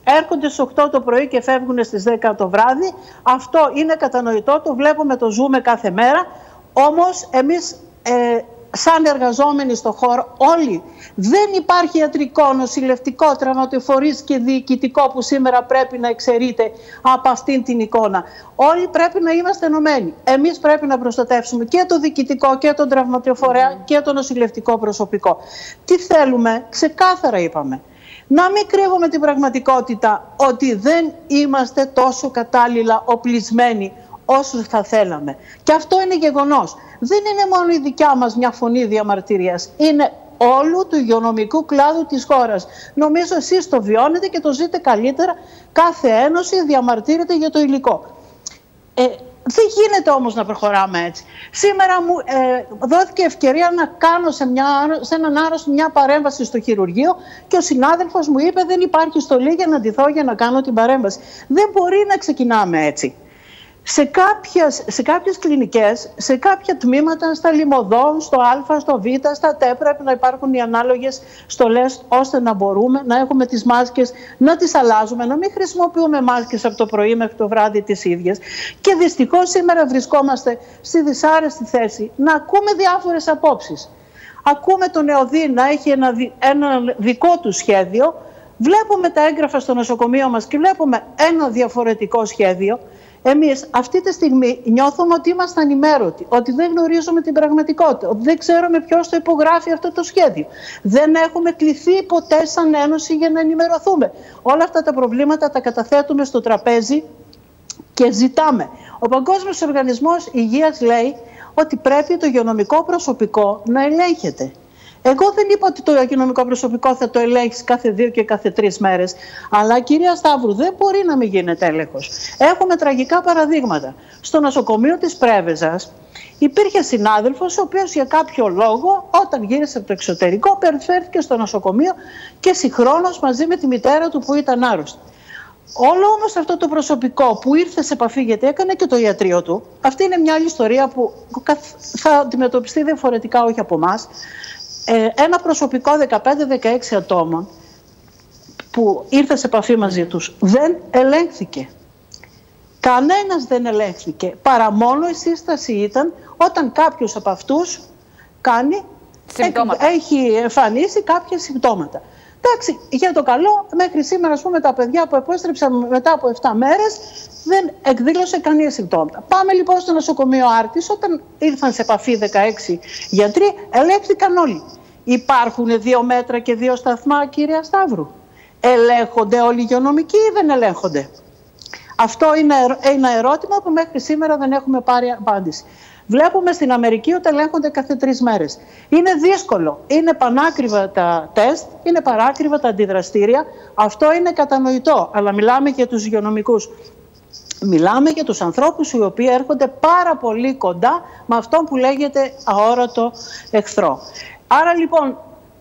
έρχονται στις οκτώ το πρωί και φεύγουν στις δέκα το βράδυ. Αυτό είναι κατανοητό, το βλέπουμε, το ζούμε κάθε μέρα. Όμως εμείς ε, σαν εργαζόμενοι στο χώρο όλοι, δεν υπάρχει ιατρικό, νοσηλευτικό, τραυματοφορείς και διοικητικό που σήμερα πρέπει να εξαιρείται από αυτήν την εικόνα. Όλοι πρέπει να είμαστε ενωμένοι. Εμείς πρέπει να προστατεύσουμε και το διοικητικό και τον τραυματοφορέα mm. και το νοσηλευτικό προσωπικό. Τι θέλουμε, ξεκάθαρα είπαμε. Να μην κρύβουμε την πραγματικότητα ότι δεν είμαστε τόσο κατάλληλα οπλισμένοι όσο θα θέλαμε. Και αυτό είναι γεγονός. Δεν είναι μόνο η δικιά μας μια φωνή διαμαρτυρίας. Είναι όλου του υγειονομικού κλάδου της χώρας. Νομίζω εσείς το βιώνετε και το ζείτε καλύτερα. Κάθε ένωση διαμαρτύρεται για το υλικό. Ε, δεν γίνεται όμως να προχωράμε έτσι. Σήμερα μου ε, δόθηκε ευκαιρία να κάνω σε, μια, σε έναν άρρωστο μια παρέμβαση στο χειρουργείο και ο συνάδελφος μου είπε δεν υπάρχει στολή για να ντυθώ για να κάνω την παρέμβαση. Δεν μπορεί να ξεκινάμε έτσι. Σε κάποιες, σε κάποιες κλινικές, σε κάποια τμήματα, στα Λιμωδόν, στο Α, στο Β, στα Τ, πρέπει να υπάρχουν οι ανάλογες στολές ώστε να μπορούμε να έχουμε τις μάσκες, να τις αλλάζουμε, να μην χρησιμοποιούμε μάσκες από το πρωί μέχρι το βράδυ τις ίδιες. Και δυστυχώς σήμερα βρισκόμαστε στη δυσάρεστη θέση να ακούμε διάφορες απόψεις. Ακούμε τον ΕΟΔΗ να έχει ένα, ένα δικό του σχέδιο, βλέπουμε τα έγγραφα στο νοσοκομείο μας και βλέπουμε ένα διαφορετικό σχέδιο. Εμείς αυτή τη στιγμή νιώθουμε ότι είμαστε ανημέρωτοι, ότι δεν γνωρίζουμε την πραγματικότητα, ότι δεν ξέρουμε ποιος το υπογράφει αυτό το σχέδιο. Δεν έχουμε κληθεί ποτέ σαν Ένωση για να ενημερωθούμε. Όλα αυτά τα προβλήματα τα καταθέτουμε στο τραπέζι και ζητάμε. Ο Παγκόσμιος Οργανισμός Υγείας λέει ότι πρέπει το υγειονομικό προσωπικό να ελέγχεται. Εγώ δεν είπα ότι το υγειονομικό προσωπικό θα το ελέγξει κάθε δύο και κάθε τρεις μέρες. Αλλά, κυρία Σταύρου, δεν μπορεί να μην γίνεται έλεγχος. Έχουμε τραγικά παραδείγματα. Στο νοσοκομείο της Πρέβεζας υπήρχε συνάδελφος, ο οποίος για κάποιο λόγο, όταν γύρισε από το εξωτερικό, περιφέρθηκε στο νοσοκομείο και συγχρόνως μαζί με τη μητέρα του που ήταν άρρωστη. Όλο όμως αυτό το προσωπικό που ήρθε σε επαφή, γιατί έκανε και το ιατρείο του, αυτή είναι μια άλλη ιστορία που θα αντιμετωπιστεί διαφορετικά, όχι από εμάς. Ένα προσωπικό δεκαπέντε δεκαέξι ατόμων που ήρθε σε επαφή μαζί τους δεν ελέγχθηκε. Κανένας δεν ελέγχθηκε, παρά μόνο η σύσταση ήταν όταν κάποιος από αυτούς κάνει, έχει εμφανίσει κάποια συμπτώματα. Εντάξει, για το καλό, μέχρι σήμερα, ας πούμε, τα παιδιά που επέστρεψαν μετά από επτά μέρες δεν εκδήλωσε κανένα συμπτώματα. Πάμε λοιπόν στο νοσοκομείο Άρτης, όταν ήρθαν σε επαφή δεκαέξι γιατροί, ελέγχθηκαν όλοι. Υπάρχουν δύο μέτρα και δύο σταθμά, κυρία Σταύρου? Ελέγχονται όλοι οι υγειονομικοί ή δεν ελέγχονται? Αυτό είναι ένα ερώτημα που μέχρι σήμερα δεν έχουμε πάρει απάντηση. Βλέπουμε στην Αμερική ότι ελέγχονται κάθε τρεις μέρες. Είναι δύσκολο. Είναι πανάκριβα τα τεστ, είναι παράκριβα τα αντιδραστήρια. Αυτό είναι κατανοητό. Αλλά μιλάμε για τους υγειονομικούς. Μιλάμε για τους ανθρώπους οι οποίοι έρχονται πάρα πολύ κοντά με αυτό που λέγεται αόρατο εχθρό. Άρα λοιπόν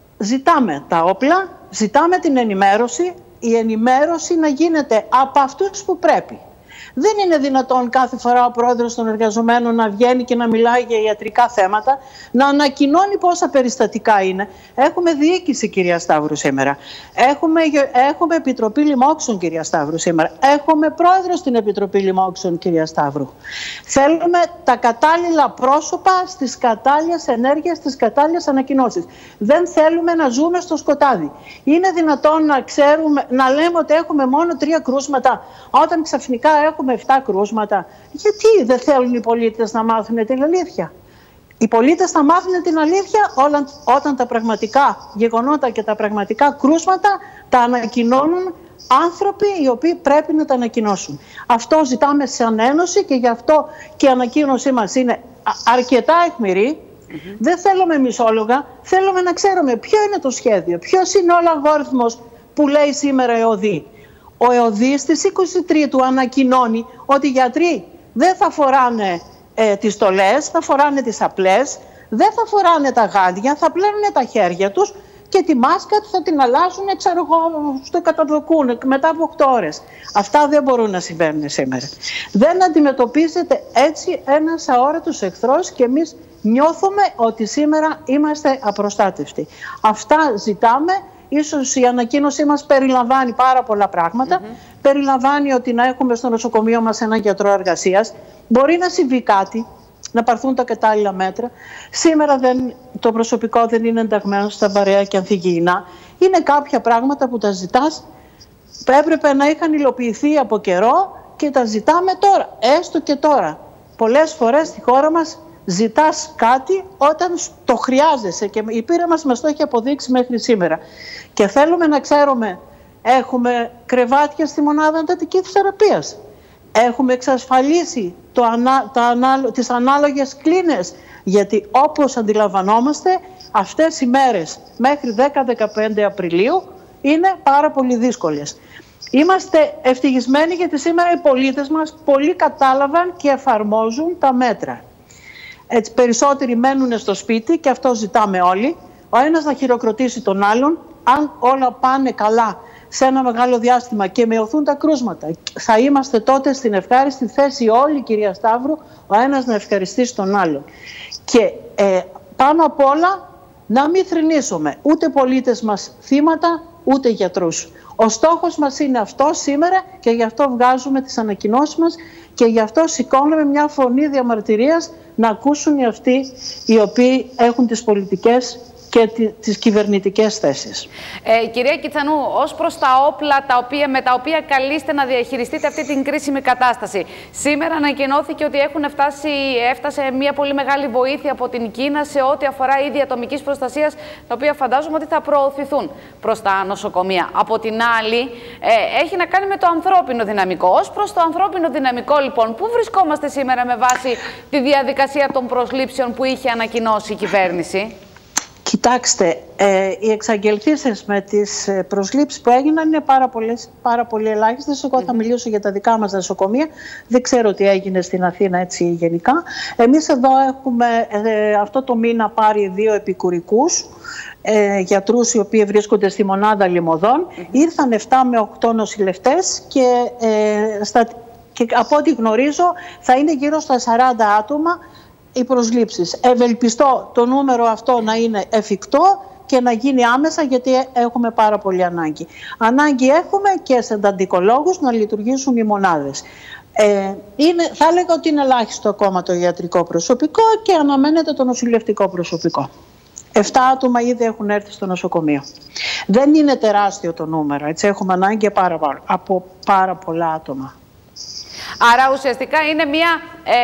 ζητάμε τα όπλα, ζητάμε την ενημέρωση, η ενημέρωση να γίνεται από αυτούς που πρέπει. Δεν είναι δυνατόν κάθε φορά ο πρόεδρος των εργαζομένων να βγαίνει και να μιλάει για ιατρικά θέματα, να ανακοινώνει πόσα περιστατικά είναι. Έχουμε διοίκηση, κυρία Σταύρου, σήμερα. Έχουμε, έχουμε Επιτροπή Λοιμόξεων, κυρία Σταύρου, σήμερα. Έχουμε πρόεδρο στην Επιτροπή Λοιμόξεων, κυρία Σταύρου. Θέλουμε τα κατάλληλα πρόσωπα στις κατάλληλες ενέργειες, στις κατάλληλες ανακοινώσεις. Δεν θέλουμε να ζούμε στο σκοτάδι. Είναι δυνατόν να ξέρουμε, να λέμε ότι έχουμε μόνο τρία κρούσματα, όταν ξαφνικά έχουμε με επτά κρούσματα? Γιατί δεν θέλουν οι πολίτες να μάθουν την αλήθεια? Οι πολίτες θα μάθουν την αλήθεια όταν, όταν τα πραγματικά γεγονότα και τα πραγματικά κρούσματα τα ανακοινώνουν άνθρωποι οι οποίοι πρέπει να τα ανακοινώσουν. Αυτό ζητάμε σαν Ένωση και γι' αυτό και η ανακοίνωσή μας είναι αρκετά αιχμηρή. Mm-hmm. Δεν θέλουμε μισόλογα, θέλουμε να ξέρουμε ποιο είναι το σχέδιο, ποιος είναι ο αλγόριθμος που λέει σήμερα ΕΟΔΗ. Ο ΕΟΔΗ στις είκοσι τρίτου ανακοινώνει ότι οι γιατροί δεν θα φοράνε ε, τις στολές, θα φοράνε τις απλές, δεν θα φοράνε τα γάντια, θα πλένουν τα χέρια τους και τη μάσκα θα την αλλάζουν, ξέρω εγώ, στο καταδοκούν μετά από οκτώ ώρες. Αυτά δεν μπορούν να συμβαίνουν σήμερα. Δεν αντιμετωπίζεται έτσι ένας αόρατος εχθρός και εμείς νιώθουμε ότι σήμερα είμαστε απροστάτευτοι. Αυτά ζητάμε ίσως η ανακοίνωσή μας περιλαμβάνει πάρα πολλά πράγματα. Mm-hmm. Περιλαμβάνει ότι να έχουμε στο νοσοκομείο μας έναν γιατρό εργασίας. Μπορεί να συμβεί κάτι, να πάρθουν τα κατάλληλα μέτρα. Σήμερα δεν, το προσωπικό δεν είναι ενταγμένο στα βαρέα και ανθυγιεινά. Είναι κάποια πράγματα που τα ζητάς, που έπρεπε να είχαν υλοποιηθεί από καιρό και τα ζητάμε τώρα, έστω και τώρα. Πολλές φορές στη χώρα μας ζητάς κάτι όταν το χρειάζεσαι και η πείρα μας μας το έχει αποδείξει μέχρι σήμερα. Και θέλουμε να ξέρουμε, έχουμε κρεβάτια στη μονάδα εντατικής θεραπείας. Έχουμε εξασφαλίσει το ανα, τα ανάλο, τις ανάλογες κλίνες, γιατί όπως αντιλαμβανόμαστε αυτές οι μέρες μέχρι δέκα με δεκαπέντε Απριλίου είναι πάρα πολύ δύσκολες. Είμαστε ευτυχισμένοι γιατί σήμερα οι πολίτες μας πολύ κατάλαβαν και εφαρμόζουν τα μέτρα. Έτσι, περισσότεροι μένουν στο σπίτι και αυτό ζητάμε όλοι. Ο ένας να χειροκροτήσει τον άλλον. Αν όλα πάνε καλά σε ένα μεγάλο διάστημα και μειωθούν τα κρούσματα, θα είμαστε τότε στην ευχάριστη θέση όλοι, κυρία Σταύρου, ο ένας να ευχαριστήσει τον άλλον. Και ε, πάνω απ' όλα να μην θρηνήσουμε ούτε πολίτες μας θύματα, ούτε γιατρούς. Ο στόχος μας είναι αυτό σήμερα και γι' αυτό βγάζουμε τις ανακοινώσεις μας και γι' αυτό σηκώνουμε μια φωνή διαμαρτυρίας να ακούσουν αυτοί οι οποίοι έχουν τις πολιτικές και τις κυβερνητικές θέσεις. Ε, κυρία Κιτσανού, ως προς τα όπλα τα οποία, με τα οποία καλείστε να διαχειριστείτε αυτή την κρίσιμη κατάσταση, σήμερα ανακοινώθηκε ότι έχουν φτάσει, έφτασε μια πολύ μεγάλη βοήθεια από την Κίνα σε ό,τι αφορά είδη ατομικής προστασίας, τα οποία φαντάζομαι ότι θα προωθηθούν προς τα νοσοκομεία. Από την άλλη, ε, έχει να κάνει με το ανθρώπινο δυναμικό. Ως προς το ανθρώπινο δυναμικό, λοιπόν, πού βρισκόμαστε σήμερα με βάση τη διαδικασία των προσλήψεων που είχε ανακοινώσει η κυβέρνηση? Κοιτάξτε, ε, οι εξαγγελθήσεις με τις προσλήψεις που έγιναν είναι πάρα, πολλές, πάρα πολύ ελάχιστες. Εγώ θα mm-hmm. μιλήσω για τα δικά μας νοσοκομεία. Δεν ξέρω τι έγινε στην Αθήνα έτσι γενικά. Εμείς εδώ έχουμε ε, αυτό το μήνα πάρει δύο επικουρικούς ε, γιατρούς οι οποίοι βρίσκονται στη μονάδα Λιμωδών. Mm-hmm. Ήρθαν επτά με οκτώ νοσηλευτές και, ε, στα, και από ό,τι γνωρίζω θα είναι γύρω στα σαράντα άτομα οι προσλήψεις. Ευελπιστώ το νούμερο αυτό να είναι εφικτό και να γίνει άμεσα, γιατί έχουμε πάρα πολύ ανάγκη. Ανάγκη έχουμε και σε εντατικολόγους να λειτουργήσουν οι μονάδες. Ε, είναι, θα έλεγα ότι είναι ελάχιστο ακόμα το ιατρικό προσωπικό και αναμένεται το νοσηλευτικό προσωπικό. Εφτά άτομα ήδη έχουν έρθει στο νοσοκομείο. Δεν είναι τεράστιο το νούμερο, έτσι έχουμε ανάγκη πάρα, από πάρα πολλά άτομα. Άρα ουσιαστικά είναι μια, ε,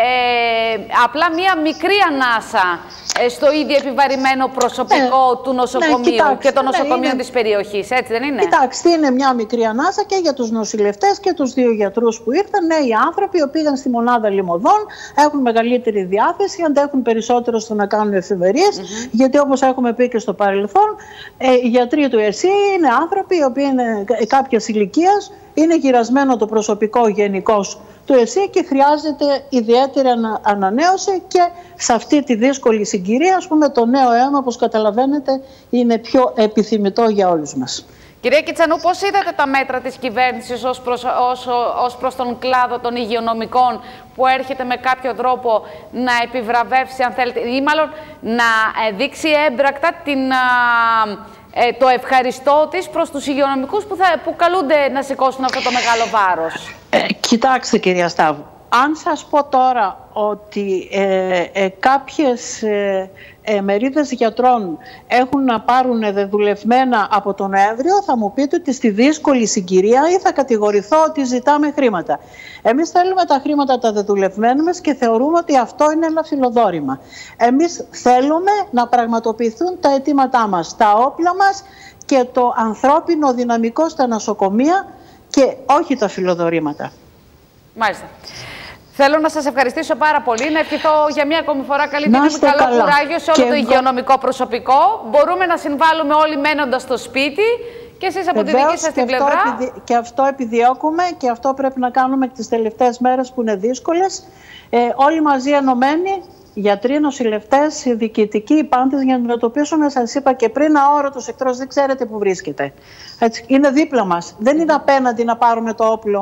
απλά μια μικρή ανάσα ε, στο ήδη επιβαρημένο προσωπικό ναι, του νοσοκομείου ναι, κοιτάξτε, και των νοσοκομείων ναι, είναι... της περιοχής, έτσι δεν είναι? Κοιτάξτε, είναι μια μικρή ανάσα και για τους νοσηλευτές και τους δύο γιατρούς που ήρθαν, νέοι άνθρωποι που πήγαν στη μονάδα Λιμωδών, έχουν μεγαλύτερη διάθεση, αντέχουν περισσότερο στο να κάνουν εφημερίες, mm-hmm. γιατί όπως έχουμε πει και στο παρελθόν, ε, οι γιατροί του ΕΣΥ είναι άνθρωποι οι οποίοι είναι κάποιας ηλικίας, είναι γυρασμένο το προσωπικό γενικώς του ΕΣΥ και χρειάζεται ιδιαίτερη ανα, ανανέωση και σε αυτή τη δύσκολη συγκυρία, ας πούμε, το νέο αίμα, όπως καταλαβαίνετε, είναι πιο επιθυμητό για όλους μας. Κυρία Κιτσανού, πώς είδατε τα μέτρα της κυβέρνησης ως προς, ως, ως προς τον κλάδο των υγειονομικών που έρχεται με κάποιο τρόπο να επιβραβεύσει, αν θέλετε, ή μάλλον να δείξει έμπρακτα την... Α, Ε, το ευχαριστώ της προς τους υγειονομικούς που, θα, που καλούνται να σηκώσουν αυτό το μεγάλο βάρος? Ε, κοιτάξτε κυρία Σταύρου, αν σας πω τώρα ότι ε, ε, κάποιες ε, ε, μερίδες γιατρών έχουν να πάρουν δεδουλευμένα από τον Νοέμβριο, θα μου πείτε ότι στη δύσκολη συγκυρία ή θα κατηγορηθώ ότι ζητάμε χρήματα. Εμείς θέλουμε τα χρήματα τα δεδουλευμένα μας και θεωρούμε ότι αυτό είναι ένα φιλοδόρημα. Εμείς θέλουμε να πραγματοποιηθούν τα αιτήματά μας, τα όπλα μας και το ανθρώπινο δυναμικό στα νοσοκομεία και όχι τα φιλοδορήματα. Μάλιστα. Θέλω να σας ευχαριστήσω πάρα πολύ, να ευχηθώ για μία ακόμη φορά καλή τύχη και καλό καλά. κουράγιο σε όλο και το εγώ... υγειονομικό προσωπικό. Μπορούμε να συμβάλλουμε όλοι μένοντας στο σπίτι και εσείς από Βεβαίως, τη δική σας την πλευρά. Επειδη... Και αυτό επιδιώκουμε και αυτό πρέπει να κάνουμε τις τελευταίες μέρες που είναι δύσκολες. Ε, όλοι μαζί ενωμένοι, γιατροί, νοσηλευτές, διοικητικοί, οι πάντες, για να αντιμετωπίσουμε, σας είπα και πριν, αόρατος εχθρός, δεν ξέρετε που βρίσκεται. Έτσι, είναι δίπλα μας. Δεν είναι απέναντι να πάρουμε το όπλο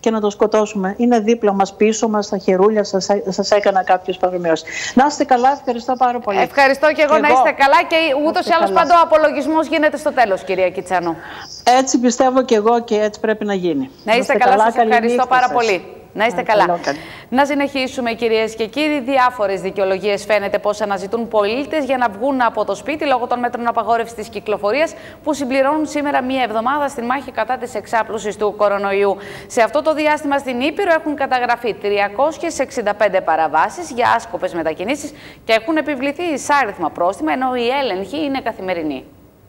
και να το σκοτώσουμε. Είναι δίπλα μας, πίσω μας, στα χερούλια σας, σας έκανα κάποιες παρομοιώσεις. Να είστε καλά, ευχαριστώ πάρα πολύ. Ευχαριστώ και εγώ, και να είστε εγώ. καλά και ούτως ή άλλως πάντα ο απολογισμός γίνεται στο τέλος, κυρία Κιτσάνου. Έτσι πιστεύω και εγώ και έτσι πρέπει να γίνει. Να είστε, είστε καλά, καλά, σας ευχαριστώ πάρα σας. πολύ. Να είστε καλά. Καλό, καλό. Να συνεχίσουμε, κυρίες και κύριοι. Διάφορες δικαιολογίες φαίνεται πως αναζητούν πολίτες για να βγουν από το σπίτι λόγω των μέτρων απαγόρευσης της κυκλοφορίας που συμπληρώνουν σήμερα μία εβδομάδα στην μάχη κατά της εξάπλωσης του κορονοϊού. Σε αυτό το διάστημα στην Ήπειρο έχουν καταγραφεί τριακόσιες εξήντα πέντε παραβάσεις για άσκοπες μετακινήσεις και έχουν επιβληθεί εισάριθμα πρόστιμα, ενώ οι έλεγχοι είναι καθημερινοί.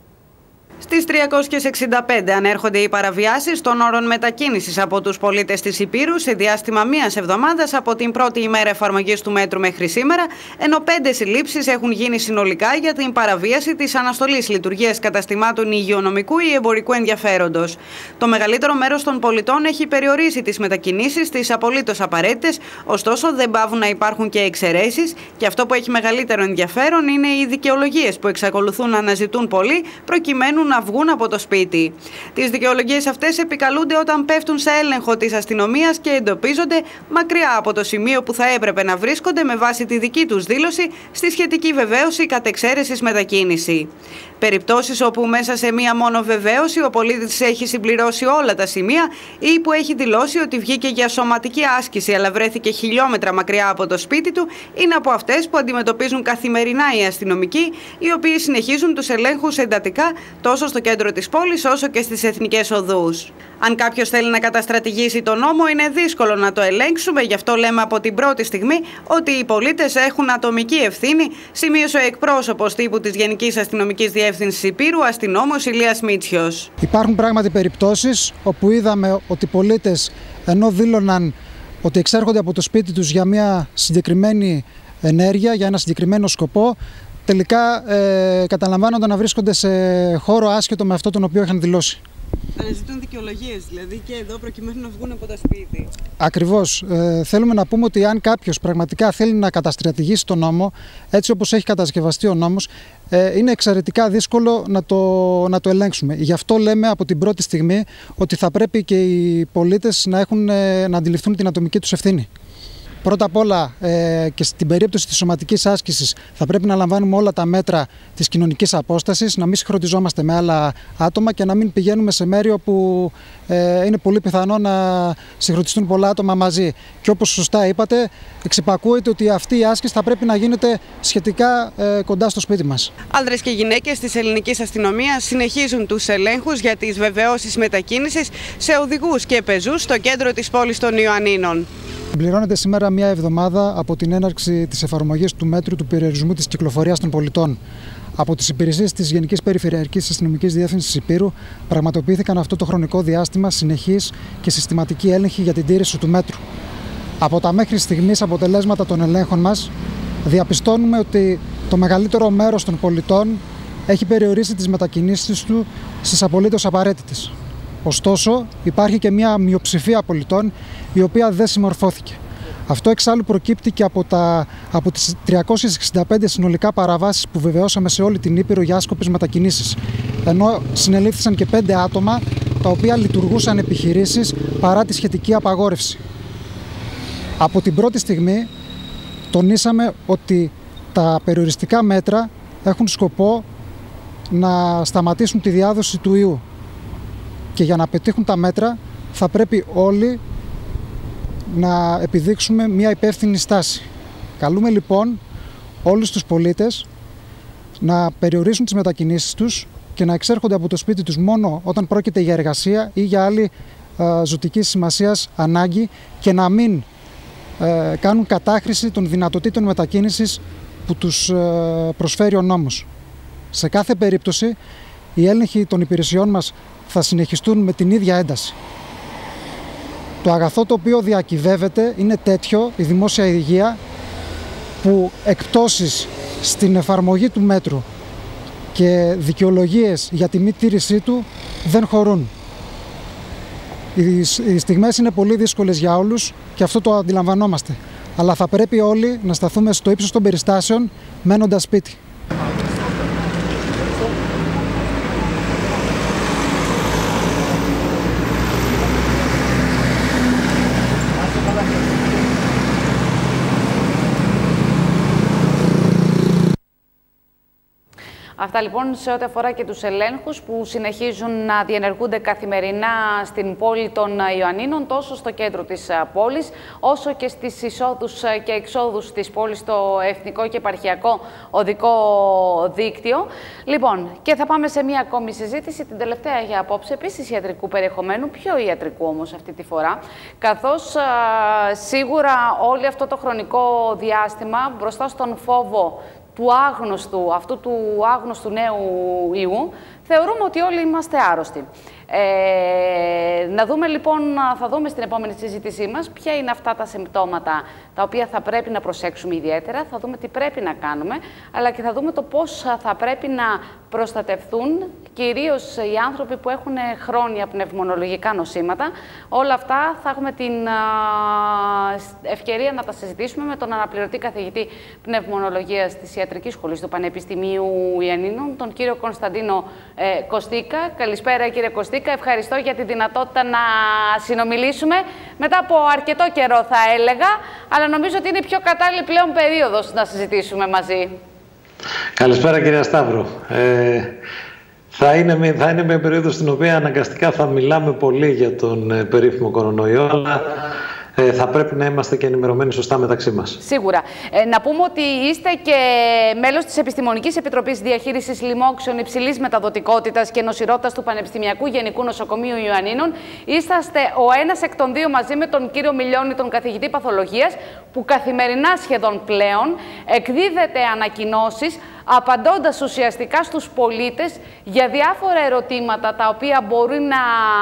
Στις τριακόσιες εξήντα πέντε ανέρχονται οι παραβιάσεις των όρων μετακίνησης από τους πολίτες της Ηπείρου σε διάστημα μίας εβδομάδας από την πρώτη ημέρα εφαρμογής του μέτρου μέχρι σήμερα, ενώ πέντε συλλήψεις έχουν γίνει συνολικά για την παραβίαση της αναστολής λειτουργίας καταστημάτων υγειονομικού ή εμπορικού ενδιαφέροντος. Το μεγαλύτερο μέρος των πολιτών έχει περιορίσει τις μετακινήσεις στις απολύτως απαραίτητες, ωστόσο δεν παύουν να υπάρχουν και εξαιρέσεις, και αυτό που έχει μεγαλύτερο ενδιαφέρον είναι οι δικαιολογίες που εξακολουθούν να αναζητούν πολλοί προκειμένου να βγουν από το σπίτι. Τις δικαιολογίες αυτές επικαλούνται όταν πέφτουν σε έλεγχο της αστυνομίας και εντοπίζονται μακριά από το σημείο που θα έπρεπε να βρίσκονται με βάση τη δική τους δήλωση στη σχετική βεβαίωση κατεξαίρεσης μετακίνηση. Περιπτώσεις όπου μέσα σε μία μόνο βεβαίωση ο πολίτης έχει συμπληρώσει όλα τα σημεία ή που έχει δηλώσει ότι βγήκε για σωματική άσκηση αλλά βρέθηκε χιλιόμετρα μακριά από το σπίτι του είναι από αυτές που αντιμετωπίζουν καθημερινά οι αστυνομικοί, οι οποίοι συνεχίζουν τους ελέγχους εντατικά τόσο στο κέντρο της πόλης όσο και στις εθνικές οδούς. Αν κάποιος θέλει να καταστρατηγήσει τον νόμο, είναι δύσκολο να το ελέγξουμε, γι' αυτό λέμε από την πρώτη στιγμή ότι οι πολίτες έχουν ατομική ευθύνη, σημείωσε ο εκπρόσωπος τύπου της Γενικής Αστυνομικής Διεύθυνσης Ηπείρου, αστυνόμος Ηλίας Μίτσιος. Υπάρχουν πράγματι περιπτώσεις όπου είδαμε ότι οι πολίτες, ενώ δήλωναν ότι εξέρχονται από το σπίτι τους για μια συγκεκριμένη ενέργεια, για ένα συγκεκριμένο σκοπό, τελικά ε, καταλαμβάνονταν να βρίσκονται σε χώρο άσχετο με αυτό τον οποίο είχαν δηλώσει. Αναζητούν δικαιολογίες δηλαδή και εδώ προκειμένου να βγουν από το σπίτι. Ακριβώς. Ε, θέλουμε να πούμε ότι αν κάποιος πραγματικά θέλει να καταστρατηγήσει τον νόμο, έτσι όπως έχει κατασκευαστεί ο νόμος, ε, είναι εξαιρετικά δύσκολο να το, να το ελέγξουμε. Γι' αυτό λέμε από την πρώτη στιγμή ότι θα πρέπει και οι πολίτες να, έχουν, ε, να αντιληφθούν την ατομική τους ευθύνη. Πρώτα απ' όλα ε, και στην περίπτωση της σωματικής άσκησης θα πρέπει να λαμβάνουμε όλα τα μέτρα της κοινωνικής απόστασης, να μην συγχρονιζόμαστε με άλλα άτομα και να μην πηγαίνουμε σε μέρη όπου ε, είναι πολύ πιθανό να συγχρονιστούν πολλά άτομα μαζί. Και όπως σωστά είπατε, εξυπακούεται ότι αυτή η άσκηση θα πρέπει να γίνεται σχετικά ε, κοντά στο σπίτι μας. Άνδρες και γυναίκες της ελληνικής αστυνομίας συνεχίζουν τους ελέγχους για τις βεβαιώσεις μετακίνησης σε οδηγούς και πεζούς στο κέντρο της πόλης των Ιωαννίνων. Συμπληρώνεται σήμερα μια εβδομάδα από την έναρξη της εφαρμογής του μέτρου του περιορισμού της κυκλοφορίας των πολιτών. Από τις υπηρεσίες της Γενικής Περιφερειακής Αστυνομικής Διεύθυνσης Ηπείρου πραγματοποιήθηκαν αυτό το χρονικό διάστημα συνεχής και συστηματική έλεγχη για την τήρηση του μέτρου. Από τα μέχρι στιγμής αποτελέσματα των ελέγχων μας, διαπιστώνουμε ότι το μεγαλύτερο μέρος των πολιτών έχει περιορίσει τις μετακινήσεις του στις απολύτως απαραίτητες. Ωστόσο, υπάρχει και μια μειοψηφία πολιτών η οποία δεν συμμορφώθηκε. Αυτό εξάλλου προκύπτει και από, τα, από τις τριακόσιες εξήντα πέντε συνολικά παραβάσεις που βεβαιώσαμε σε όλη την Ήπειρο για άσκοπες μετακινήσεις. Ενώ συνελήφθησαν και πέντε άτομα τα οποία λειτουργούσαν επιχειρήσεις παρά τη σχετική απαγόρευση. Από την πρώτη στιγμή τονίσαμε ότι τα περιοριστικά μέτρα έχουν σκοπό να σταματήσουν τη διάδοση του ιού. Και για να πετύχουν τα μέτρα θα πρέπει όλοι να επιδείξουμε μια υπεύθυνη στάση. Καλούμε λοιπόν όλους τους πολίτες να περιορίσουν τις μετακινήσεις τους και να εξέρχονται από το σπίτι τους μόνο όταν πρόκειται για εργασία ή για άλλη ε, ζωτικής σημασίας ανάγκη και να μην ε, κάνουν κατάχρηση των δυνατοτήτων μετακίνησης που τους ε, προσφέρει ο νόμος. Σε κάθε περίπτωση οι έλεγχοι των υπηρεσιών μας θα συνεχιστούν με την ίδια ένταση. Το αγαθό το οποίο διακυβεύεται είναι τέτοιο, η δημόσια υγεία, που εκπτώσεις στην εφαρμογή του μέτρου και δικαιολογίες για τη μη τήρησή του δεν χωρούν. Οι στιγμές είναι πολύ δύσκολες για όλους και αυτό το αντιλαμβανόμαστε. Αλλά θα πρέπει όλοι να σταθούμε στο ύψος των περιστάσεων μένοντας σπίτι. Αυτά λοιπόν σε ό,τι αφορά και τους ελέγχους που συνεχίζουν να διενεργούνται καθημερινά στην πόλη των Ιωαννίνων, τόσο στο κέντρο της πόλης, όσο και στις εισόδους και εξόδους της πόλης στο Εθνικό και Επαρχιακό Οδικό Δίκτυο. Λοιπόν, και θα πάμε σε μία ακόμη συζήτηση, την τελευταία για απόψε, επίσης ιατρικού περιεχομένου, πιο ιατρικού όμως αυτή τη φορά, καθώς α, σίγουρα όλο αυτό το χρονικό διάστημα μπροστά στον φόβο του άγνωστου, αυτού του άγνωστου νέου ιού, θεωρούμε ότι όλοι είμαστε άρρωστοι. Ε, να δούμε λοιπόν, θα δούμε στην επόμενη συζήτησή μας ποια είναι αυτά τα συμπτώματα τα οποία θα πρέπει να προσέξουμε ιδιαίτερα, θα δούμε τι πρέπει να κάνουμε, αλλά και θα δούμε το πώς θα πρέπει να προστατευτούν κυρίως οι άνθρωποι που έχουν χρόνια πνευμονολογικά νοσήματα. Όλα αυτά θα έχουμε την ευκαιρία να τα συζητήσουμε με τον αναπληρωτή καθηγητή πνευμονολογίας της Ιατρικής Σχολής του Πανεπιστημίου Ιωαννίνων, τον κύριο Κωνσταντίνο ε, Κωστίκα. Καλησπέρα κύριε Κωστίκα, ευχαριστώ για τη δυνατότητα να συνομιλήσουμε μετά από αρκετό καιρό θα έλεγα, αλλά νομίζω ότι είναι πιο κατάλληλη πλέον περίοδος να συζητήσουμε μαζί. Καλησπέρα κυρία Σταύρο. Ε, θα, είναι, θα είναι μια περίοδος στην οποία αναγκαστικά θα μιλάμε πολύ για τον ε, περίφημο κορονοϊό, αλλά ε, θα πρέπει να είμαστε και ενημερωμένοι σωστά μεταξύ μας. Σίγουρα. Ε, να πούμε ότι είστε και μέλος της Επιστημονικής Επιτροπής Διαχείρισης Λοιμόξεων Υψηλής Μεταδοτικότητας και Νοσηρότητας του Πανεπιστημιακού Γενικού Νοσοκομείου Ιωαννίνων. Είσαστε ο ένας εκ των δύο μαζί με τον κύριο Μιλιώνη, τον καθηγητή παθολογίας, που καθημερινά σχεδόν πλέον εκδίδεται ανακοινώσεις απαντώντας ουσιαστικά στους πολίτες για διάφορα ερωτήματα τα οποία μπορεί να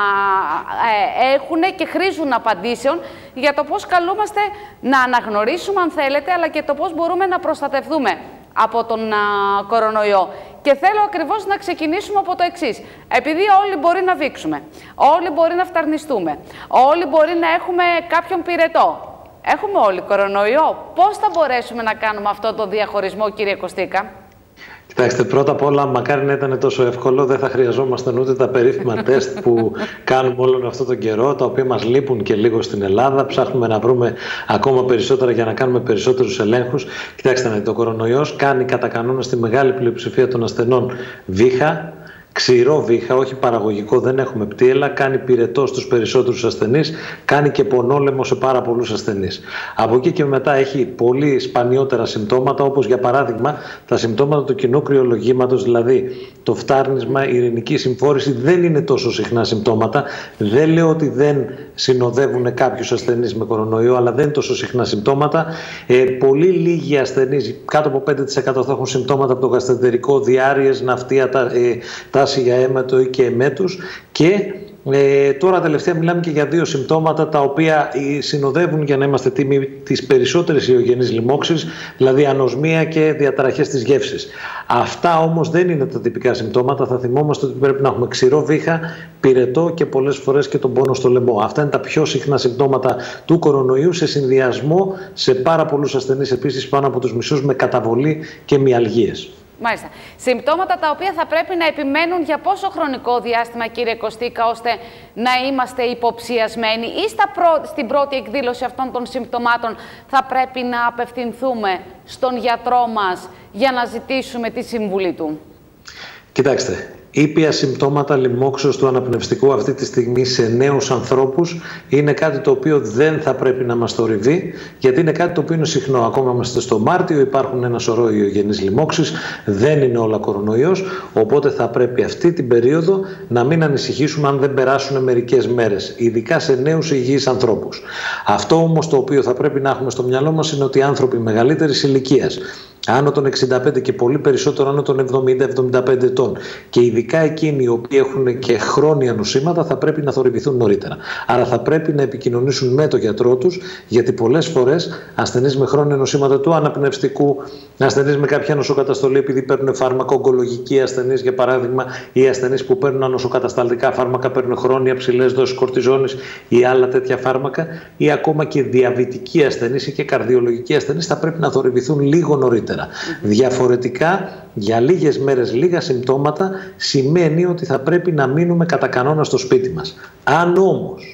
ε, έχουν και χρήζουν απαντήσεων για το πώς καλούμαστε να αναγνωρίσουμε, αν θέλετε, αλλά και το πώς μπορούμε να προστατευτούμε από τον α, κορονοϊό. Και θέλω ακριβώς να ξεκινήσουμε από το εξής. Επειδή όλοι μπορεί να βήξουμε, όλοι μπορεί να φταρνιστούμε, όλοι μπορεί να έχουμε κάποιον πυρετό. Έχουμε όλοι κορονοϊό. Πώς θα μπορέσουμε να κάνουμε αυτό το διαχωρισμό, κύριε Κωστίκα? Κοιτάξτε, πρώτα απ' όλα, μακάρι να ήταν τόσο εύκολο, δεν θα χρειαζόμασταν ούτε τα περίφημα τεστ που κάνουμε όλον αυτό τον καιρό, τα οποία μας λείπουν και λίγο στην Ελλάδα. Ψάχνουμε να βρούμε ακόμα περισσότερα για να κάνουμε περισσότερους ελέγχους. Κοιτάξτε, το κορονοϊός κάνει κατά κανόνα στη μεγάλη πλειοψηφία των ασθενών βήχα. Ξηρό βήχα, όχι παραγωγικό, δεν έχουμε πτύελα, κάνει πυρετό στους περισσότερους ασθενείς, κάνει και πονόλεμο σε πάρα πολλούς ασθενείς. Από εκεί και μετά έχει πολύ σπανιότερα συμπτώματα, όπως για παράδειγμα τα συμπτώματα του κοινού κρυολογήματος, δηλαδή το φτάρνισμα, η ειρηνική συμφόρηση, δεν είναι τόσο συχνά συμπτώματα. Δεν λέω ότι δεν συνοδεύουν κάποιους ασθενείς με κορονοϊό, αλλά δεν είναι τόσο συχνά συμπτώματα. Ε, πολύ λίγοι ασθενείς, κάτω από πέντε τοις εκατό, θα έχουν συμπτώματα από το γαστρεντερικό, διάρειες, ναυτία, τα, ε, τάση για αίματο ή και αιμέτους. Και ε, τώρα τελευταία μιλάμε και για δύο συμπτώματα τα οποία συνοδεύουν, για να είμαστε τίμοι, τις περισσότερες ιογενείς λοιμώξεις, δηλαδή ανοσμία και διαταραχές της γεύσης. Αυτά όμως δεν είναι τα τυπικά συμπτώματα. Θα θυμόμαστε ότι πρέπει να έχουμε ξηρό βήχα, πυρετό και πολλές φορές και τον πόνο στο λαιμό. Αυτά είναι τα πιο συχνά συμπτώματα του κορονοϊού, σε συνδυασμό σε πάρα πολλούς ασθενείς, επίσης πάνω από τους μισούς, με καταβολή και μυαλγίες. Μάλιστα. Συμπτώματα τα οποία θα πρέπει να επιμένουν για πόσο χρονικό διάστημα, κύριε Κωστίκα, ώστε να είμαστε υποψιασμένοι, ή στα πρω... στην πρώτη εκδήλωση αυτών των συμπτωμάτων θα πρέπει να απευθυνθούμε στον γιατρό μας για να ζητήσουμε τη συμβουλή του? Κοιτάξτε, ήπια συμπτώματα λοιμόξεως του αναπνευστικού αυτή τη στιγμή σε νέους ανθρώπους είναι κάτι το οποίο δεν θα πρέπει να μας θορυβεί, γιατί είναι κάτι το οποίο είναι συχνό. Ακόμα είμαστε στο Μάρτιο, υπάρχουν ένα σωρό ιογενείς λοιμώξεις, δεν είναι όλα κορονοϊός, οπότε θα πρέπει αυτή την περίοδο να μην ανησυχήσουμε αν δεν περάσουν μερικές μέρες, ειδικά σε νέους υγιείς ανθρώπους. Αυτό όμως το οποίο θα πρέπει να έχουμε στο μυαλό μας είναι ότι οι άνθρωποι μεγαλύτερης ηλικίας, άνω των εξήντα πέντε και πολύ περισσότερο άνω των εβδομήντα εβδομήντα πέντε ετών, και ειδικά εκείνοι οι οποίοι έχουν και χρόνια νοσήματα, θα πρέπει να θορυβηθούν νωρίτερα. Άρα θα πρέπει να επικοινωνήσουν με τον γιατρό τους, γιατί πολλές φορές ασθενείς με χρόνια νοσήματα του αναπνευστικού, ασθενείς με κάποια νοσοκαταστολή επειδή παίρνουν φάρμακο, ογκολογικοί ασθενείς για παράδειγμα, ή ασθενείς που παίρνουν νοσοκατασταλτικά φάρμακα, παίρνουν χρόνια ψηλές δόσεις κορτιζόνης ή άλλα τέτοια φάρμακα, ή ακόμα και διαβητικοί ασθενείς ή και καρδιολογικοί ασθενείς, θα πρέπει να θορυβηθούν λίγο νωρίτερα. Mm-hmm. Διαφορετικά, για λίγες μέρες, λίγα συμπτώματα, σημαίνει ότι θα πρέπει να μείνουμε κατά κανόνα στο σπίτι μας. Αν όμως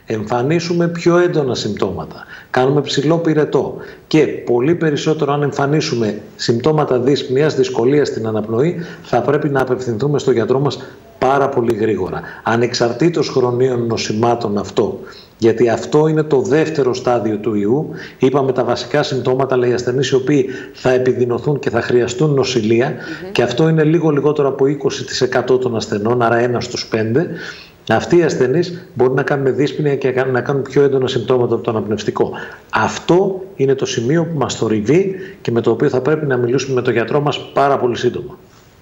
εμφανίσουμε πιο έντονα συμπτώματα, κάνουμε ψηλό πυρετό και πολύ περισσότερο αν εμφανίσουμε συμπτώματα δύσπνοιας, δυσκολία στην αναπνοή, θα πρέπει να απευθυνθούμε στο γιατρό μας πάρα πολύ γρήγορα. Ανεξαρτήτως χρονίων νοσημάτων αυτό. Γιατί αυτό είναι το δεύτερο στάδιο του ιού. Είπαμε τα βασικά συμπτώματα, αλλά οι ασθενείς οι οποίοι θα επιδεινωθούν και θα χρειαστούν νοσηλεία, mm-hmm. και αυτό είναι λίγο λιγότερο από είκοσι τοις εκατό των ασθενών, άρα ένα στους πέντε. Αυτοί οι ασθενείς μπορεί να κάνουν δύσπνοια και να κάνουν πιο έντονα συμπτώματα από το αναπνευστικό. Αυτό είναι το σημείο που μας θορυβεί και με το οποίο θα πρέπει να μιλήσουμε με τον γιατρό μας πάρα πολύ σύντομα.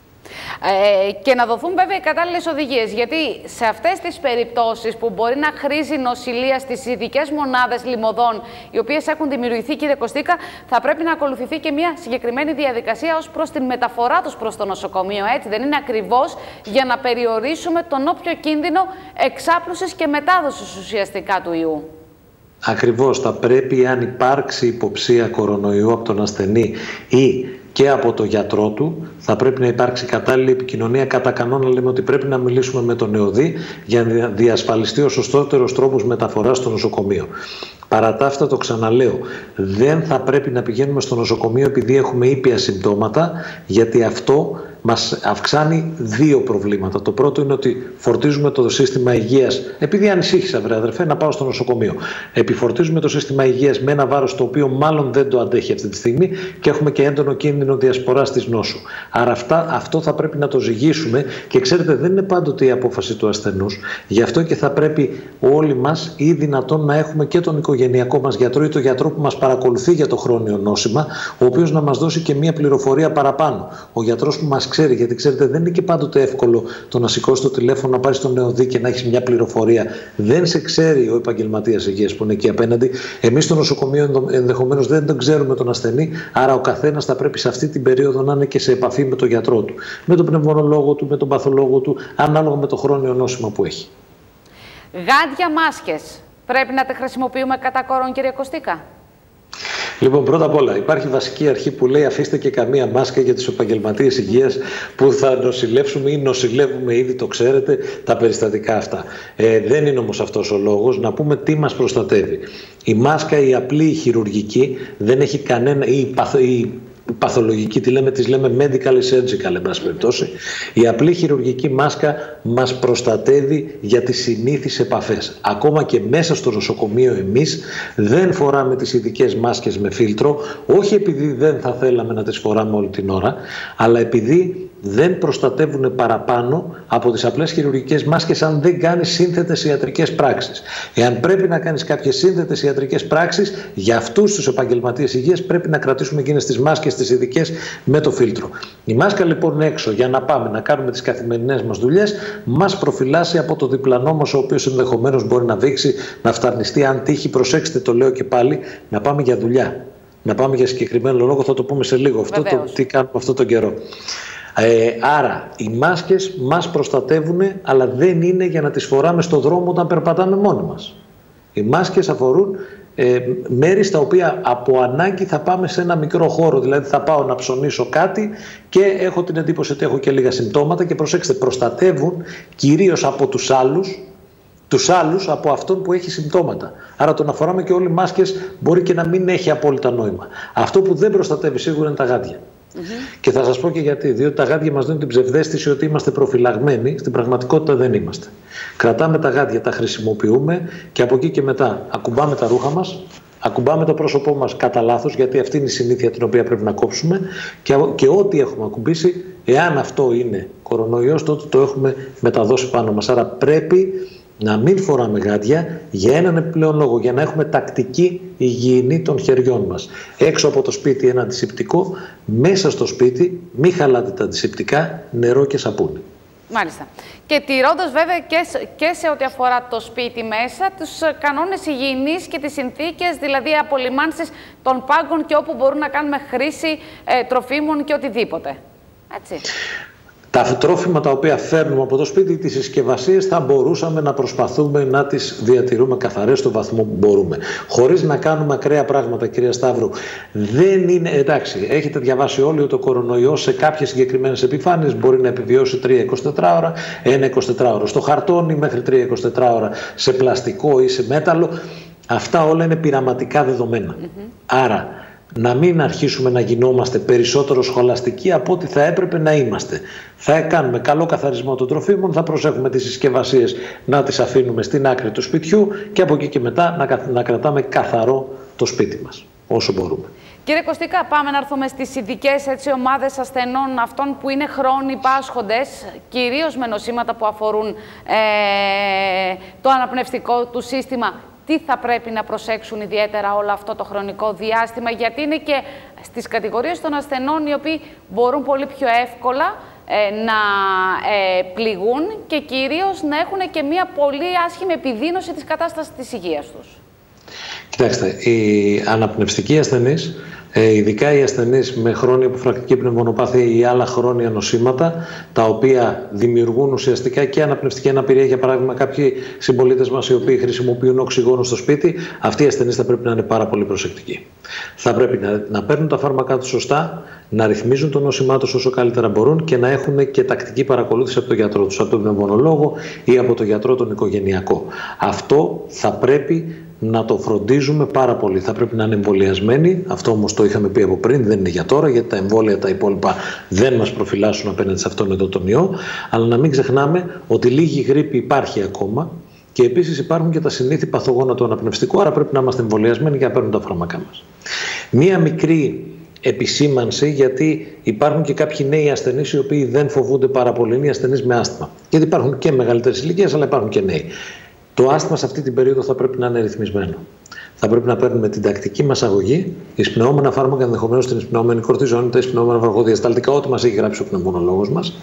Ε, και να δοθούν βέβαια οι κατάλληλες οδηγίες, γιατί σε αυτές τις περιπτώσεις που μπορεί να χρήζει νοσηλεία στις ειδικές μονάδες λιμωδών, οι οποίες έχουν δημιουργηθεί, κύριε Κωστίκα, θα πρέπει να ακολουθηθεί και μια συγκεκριμένη διαδικασία ως προς την μεταφορά τους προς το νοσοκομείο. Έτσι δεν είναι ακριβώς, για να περιορίσουμε τον όποιο κίνδυνο εξάπλωσης και μετάδοσης ουσιαστικά του ιού? Ακριβώς, θα πρέπει, αν υπάρξει υποψία κορονοϊού από τον ασθενή ή και από το γιατρό του, θα πρέπει να υπάρξει κατάλληλη επικοινωνία. Κατά κανόνα λέμε ότι πρέπει να μιλήσουμε με τον νεοδί για να διασφαλιστεί ο σωστότερος τρόπος μεταφοράς στο νοσοκομείο. Παρά τα αυτά, το ξαναλέω, δεν θα πρέπει να πηγαίνουμε στο νοσοκομείο επειδή έχουμε ήπια συμπτώματα, γιατί αυτό μας αυξάνει δύο προβλήματα. Το πρώτο είναι ότι φορτίζουμε το σύστημα υγείας, επειδή ανησύχησα, βρε αδερφέ, να πάω στο νοσοκομείο. Επιφορτίζουμε το σύστημα υγείας με ένα βάρος το οποίο μάλλον δεν το αντέχει αυτή τη στιγμή και έχουμε και έντονο κίνδυνο διασποράς της νόσου. Άρα αυτά, αυτό θα πρέπει να το ζυγίσουμε και ξέρετε, δεν είναι πάντοτε η απόφαση του ασθενούς. Γι' αυτό και θα πρέπει όλοι μας ή δυνατόν να έχουμε και τον οικογενειακό μας γιατρό ή τον γιατρό που μας παρακολουθεί για το χρόνιο νόσημα, ο οποίος να μας δώσει και μία πληροφορία παραπάνω. Ο γιατρός που μας ξέρει, γιατί ξέρετε, δεν είναι και πάντοτε εύκολο το να σηκώσει το τηλέφωνο, να πάρει στον νεοδί και να έχει μια πληροφορία. Δεν σε ξέρει ο επαγγελματίας υγείας που είναι εκεί απέναντι. Εμείς στο νοσοκομείο ενδεχομένως δεν τον ξέρουμε τον ασθενή, άρα ο καθένας θα πρέπει σε αυτή την περίοδο να είναι και σε επαφή με τον γιατρό του, με τον πνευμονολόγο του, με τον παθολόγο του, ανάλογα με το χρόνιο νόσημα που έχει. Γάντια, μάσκες. Πρέπει να τα χρησιμοποιούμε κατά κόρον, κύριε Κωστίκα? Λοιπόν, πρώτα απ' όλα, υπάρχει βασική αρχή που λέει αφήστε και καμία μάσκα για τους επαγγελματίες υγείας που θα νοσηλεύσουμε ή νοσηλεύουμε, ήδη το ξέρετε, τα περιστατικά αυτά. Ε, δεν είναι όμως αυτός ο λόγος. Να πούμε τι μας προστατεύει. Η μάσκα, η απλή, η χειρουργική, δεν έχει κανένα, ή η παθο, η παθολογική, τι λέμε, τις λέμε medical ή surgical, εν πάση περιπτώσει. Η απλή χειρουργική μάσκα μας προστατεύει για τις συνήθεις επαφές. Ακόμα και μέσα στο νοσοκομείο εμείς δεν φοράμε τις ειδικές μάσκες με φίλτρο, όχι επειδή δεν θα θέλαμε να τις φοράμε όλη την ώρα, αλλά επειδή δεν προστατεύουν παραπάνω από τις απλές χειρουργικές μάσκες αν δεν κάνεις σύνθετες ιατρικές πράξεις. Εάν πρέπει να κάνεις κάποιες σύνθετες ιατρικές πράξεις, για αυτούς τους επαγγελματίες υγείας πρέπει να κρατήσουμε εκείνες τις μάσκες τις ειδικές με το φίλτρο. Η μάσκα λοιπόν έξω για να πάμε να κάνουμε τις καθημερινές μας δουλειές μας προφυλάσσει από το διπλανό μας, ο οποίος ενδεχομένως μπορεί να δείξει, να φταρνιστεί, αν τύχει, προσέξτε, το λέω και πάλι, να πάμε για δουλειά. Να πάμε για συγκεκριμένο λόγο, θα το πούμε σε λίγο. Αυτό το, τι κάνουμε αυτόν τον καιρό. Ε, άρα οι μάσκες μας προστατεύουν, αλλά δεν είναι για να τις φοράμε στο δρόμο όταν περπατάμε μόνοι μας. Οι μάσκες αφορούν ε, μέρη στα οποία από ανάγκη θα πάμε σε ένα μικρό χώρο, δηλαδή θα πάω να ψωνίσω κάτι και έχω την εντύπωση ότι έχω και λίγα συμπτώματα και προσέξτε, προστατεύουν κυρίως από τους άλλους, τους άλλους από αυτόν που έχει συμπτώματα. Άρα το να φοράμε και όλοι μάσκες μπορεί και να μην έχει απόλυτα νόημα. Αυτό που δεν προστατεύει σίγουρα είναι τα γάντια. Mm-hmm. Και θα σας πω και γιατί. Διότι τα γάντια μας δίνουν την ψευδαίσθηση ότι είμαστε προφυλαγμένοι. Στην πραγματικότητα δεν είμαστε. Κρατάμε τα γάντια, τα χρησιμοποιούμε και από εκεί και μετά ακουμπάμε τα ρούχα μας, ακουμπάμε το πρόσωπό μας κατά λάθος, γιατί αυτή είναι η συνήθεια την οποία πρέπει να κόψουμε, και, και ό,τι έχουμε ακουμπήσει, εάν αυτό είναι κορονοϊός, τότε το έχουμε μεταδώσει πάνω μας. Άρα πρέπει να μην φοράμε γάντια για έναν επιπλέον λόγο, για να έχουμε τακτική υγιεινή των χεριών μας. Έξω από το σπίτι ένα αντισηπτικό, μέσα στο σπίτι μη χαλάτε τα αντισηπτικά, νερό και σαπούνι. Μάλιστα. Και τηρώντας βέβαια και, και σε ό,τι αφορά το σπίτι μέσα, τους κανόνες υγιεινής και τις συνθήκες, δηλαδή απολυμάνσεις των πάγκων και όπου μπορούν να κάνουμε χρήση ε, τροφίμων και οτιδήποτε. Έτσι. Τα τρόφιμα τα οποία φέρνουμε από το σπίτι, τις συσκευασίες, θα μπορούσαμε να προσπαθούμε να τις διατηρούμε καθαρές στο βαθμό που μπορούμε. Χωρίς να κάνουμε ακραία πράγματα, κυρία Σταύρου. Δεν είναι, εντάξει, έχετε διαβάσει όλοι ότι ο κορονοϊός σε κάποιες συγκεκριμένες επιφάνειες μπορεί να επιβιώσει τρία εικοσιτέσσερις ώρα, ένα εικοσιτέσσερις ώρα στο χαρτόνι, μέχρι τρία εικοσιτέσσερις ώρα σε πλαστικό ή σε μέταλλο. Αυτά όλα είναι πειραματικά δεδομένα. Mm-hmm. Άρα, να μην αρχίσουμε να γινόμαστε περισσότερο σχολαστικοί από ό,τι θα έπρεπε να είμαστε. Θα κάνουμε καλό καθαρισμό των τροφίμων, θα προσέχουμε τις συσκευασίες να τις αφήνουμε στην άκρη του σπιτιού και από εκεί και μετά να, να κρατάμε καθαρό το σπίτι μας, όσο μπορούμε. Κύριε Κωστίκα, πάμε να έρθουμε στις ειδικές έτσι, ομάδες ασθενών, αυτών που είναι χρόνιοι πάσχοντες, κυρίως με νοσήματα που αφορούν ε, το αναπνευστικό του σύστημα. Τι θα πρέπει να προσέξουν ιδιαίτερα όλο αυτό το χρονικό διάστημα, γιατί είναι και στις κατηγορίες των ασθενών οι οποίοι μπορούν πολύ πιο εύκολα ε, να ε, πληγούν και κυρίως να έχουν και μια πολύ άσχημη επιδείνωση της κατάστασης της υγείας τους. Κοιτάξτε, οι αναπνευστικοί ασθενείς, ειδικά οι ασθενείς με χρόνια υποφρακτική πνευμονοπάθεια ή άλλα χρόνια νοσήματα, τα οποία δημιουργούν ουσιαστικά και αναπνευστική αναπηρία, για παράδειγμα, κάποιοι συμπολίτες μας οι οποίοι χρησιμοποιούν οξυγόνο στο σπίτι, αυτοί οι ασθενείς θα πρέπει να είναι πάρα πολύ προσεκτικοί. Θα πρέπει να, να παίρνουν τα φάρμακά τους σωστά, να ρυθμίζουν το νόσημά τους όσο καλύτερα μπορούν και να έχουν και τακτική παρακολούθηση από τον γιατρό τους, από τον πνευμονολόγο ή από τον γιατρό τον οικογενειακό. Αυτό θα πρέπει να το φροντίζουμε πάρα πολύ. Θα πρέπει να είναι εμβολιασμένοι. Αυτό όμως το είχαμε πει από πριν, δεν είναι για τώρα, γιατί τα εμβόλια τα υπόλοιπα δεν μας προφυλάσσουν απέναντι σε αυτόν εδώ τον ιό. Αλλά να μην ξεχνάμε ότι λίγη γρίπη υπάρχει ακόμα και επίσης υπάρχουν και τα συνήθη παθογόνα του αναπνευστικού, άρα πρέπει να είμαστε εμβολιασμένοι για να παίρνουν τα φάρμακά μας. Μία μικρή επισήμανση, γιατί υπάρχουν και κάποιοι νέοι ασθενείς οι οποίοι δεν φοβούνται πάρα πολύ, είναι οι ασθενείς με άσθμα. Γιατί υπάρχουν και μεγαλύτερες ηλικίες, αλλά υπάρχουν και νέοι. Το άσθμα σε αυτή την περίοδο θα πρέπει να είναι ρυθμισμένο. Θα πρέπει να παίρνουμε την τακτική μας αγωγή, εισπνεώμενα φάρμακα, ενδεχομένως την εισπνεώμενη κορτιζόνη, τα εισπνεώμενα φαρμακοδιασταλτικά, ό,τι μας έχει γράψει ο πνευμονολόγος μας,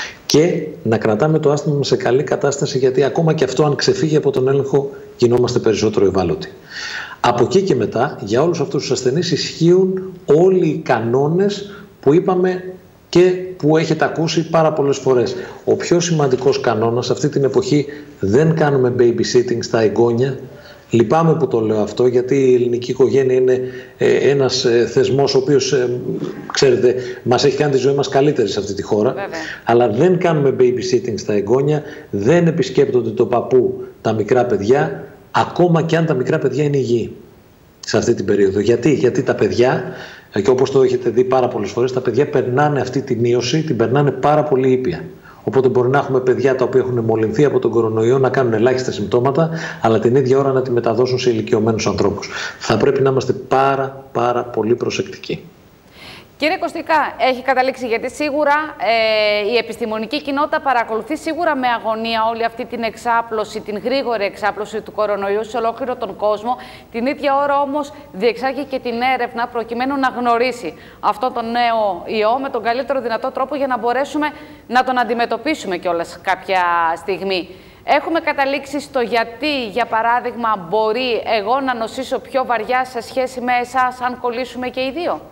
και να κρατάμε το άσθμα μας σε καλή κατάσταση, γιατί ακόμα και αυτό, αν ξεφύγει από τον έλεγχο, γινόμαστε περισσότερο ευάλωτοι. Από εκεί και μετά, για όλους αυτούς τους ασθενείς ισχύουν όλοι οι κανόνες που είπαμε και που έχετε ακούσει πάρα πολλές φορές. Ο πιο σημαντικός κανόνας αυτή την εποχή, δεν κάνουμε babysitting στα εγγόνια. Λυπάμαι που το λέω αυτό, γιατί η ελληνική οικογένεια είναι ε, ένας ε, θεσμός ο οποίος, ε, ξέρετε, μας έχει κάνει τη ζωή μας καλύτερη σε αυτή τη χώρα. Βέβαια. Αλλά δεν κάνουμε babysitting στα εγγόνια, δεν επισκέπτονται το παππού τα μικρά παιδιά, ακόμα και αν τα μικρά παιδιά είναι υγιή σε αυτή την περίοδο. Γιατί, γιατί τα παιδιά, και όπως το έχετε δει πάρα πολλές φορές, τα παιδιά περνάνε αυτή την ίωση, την περνάνε πάρα πολύ ήπια. Οπότε μπορεί να έχουμε παιδιά τα οποία έχουν μολυνθεί από τον κορονοϊό, να κάνουν ελάχιστα συμπτώματα, αλλά την ίδια ώρα να τη μεταδώσουν σε ηλικιωμένους ανθρώπους. Θα πρέπει να είμαστε πάρα πάρα πολύ προσεκτικοί. Κύριε Κωστίκα, έχει καταλήξει, γιατί σίγουρα ε, η επιστημονική κοινότητα παρακολουθεί σίγουρα με αγωνία όλη αυτή την εξάπλωση, την γρήγορη εξάπλωση του κορονοϊού σε ολόκληρο τον κόσμο. Την ίδια ώρα όμως διεξάγει και την έρευνα προκειμένου να γνωρίσει αυτό το νέο ιό με τον καλύτερο δυνατό τρόπο για να μπορέσουμε να τον αντιμετωπίσουμε κιόλας κάποια στιγμή. Έχουμε καταλήξει στο γιατί, για παράδειγμα, μπορεί εγώ να νοσήσω πιο βαριά σε σχέση με εσάς αν κολλήσουμε και οι δύο.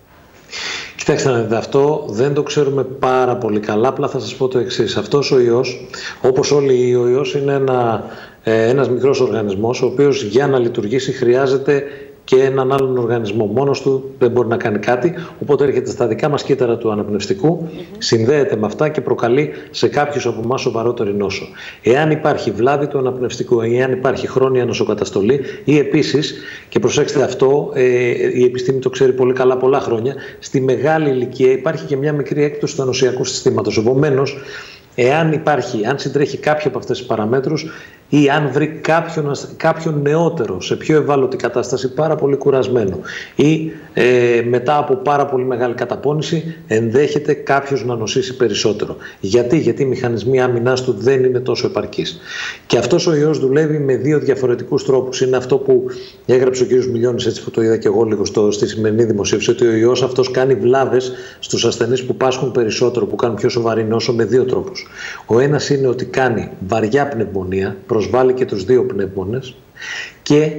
Κοιτάξτε, αυτό δεν το ξέρουμε πάρα πολύ καλά, απλά θα σας πω το εξής. Αυτός ο ιός, όπως όλοι οι ο ιός, είναι ένα, ε, ένας μικρός οργανισμός, ο οποίος για να λειτουργήσει χρειάζεται και έναν άλλον οργανισμό. Μόνος του δεν μπορεί να κάνει κάτι, οπότε έρχεται στα δικά μας κύτταρα του αναπνευστικού, mm-hmm. συνδέεται με αυτά και προκαλεί σε κάποιους από εμάς σοβαρότερη νόσο. Εάν υπάρχει βλάβη του αναπνευστικού, εάν υπάρχει χρόνια νοσοκαταστολή, ή επίσης, και προσέξτε αυτό, ε, η επιστήμη το ξέρει πολύ καλά πολλά χρόνια, στη μεγάλη ηλικία υπάρχει και μια μικρή έκπτωση του ανοσιακού συστήματος. Επομένως, εάν υπάρχει, αν συντρέχει κάποια από αυτές τις παραμέτρους, ή αν βρει κάποιον, κάποιον νεότερο σε πιο ευάλωτη κατάσταση, πάρα πολύ κουρασμένο, ή ε, μετά από πάρα πολύ μεγάλη καταπώνηση, ενδέχεται κάποιος να νοσήσει περισσότερο. Γιατί, γιατί οι μηχανισμοί άμυνας του δεν είναι τόσο επαρκείς. Και αυτός ο ιός δουλεύει με δύο διαφορετικούς τρόπους. Είναι αυτό που έγραψε ο κ. Μιλιώνης, έτσι που το είδα και εγώ λίγο στο, στη σημερινή δημοσίευση, ότι ο ιός αυτός κάνει βλάβες στους ασθενείς που πάσχουν περισσότερο, που κάνουν πιο σοβαρή νόσο, με δύο τρόπους. Ο ένας είναι ότι κάνει βαριά πνευμονία, προσβάλλει και τους δύο πνεύμονες, και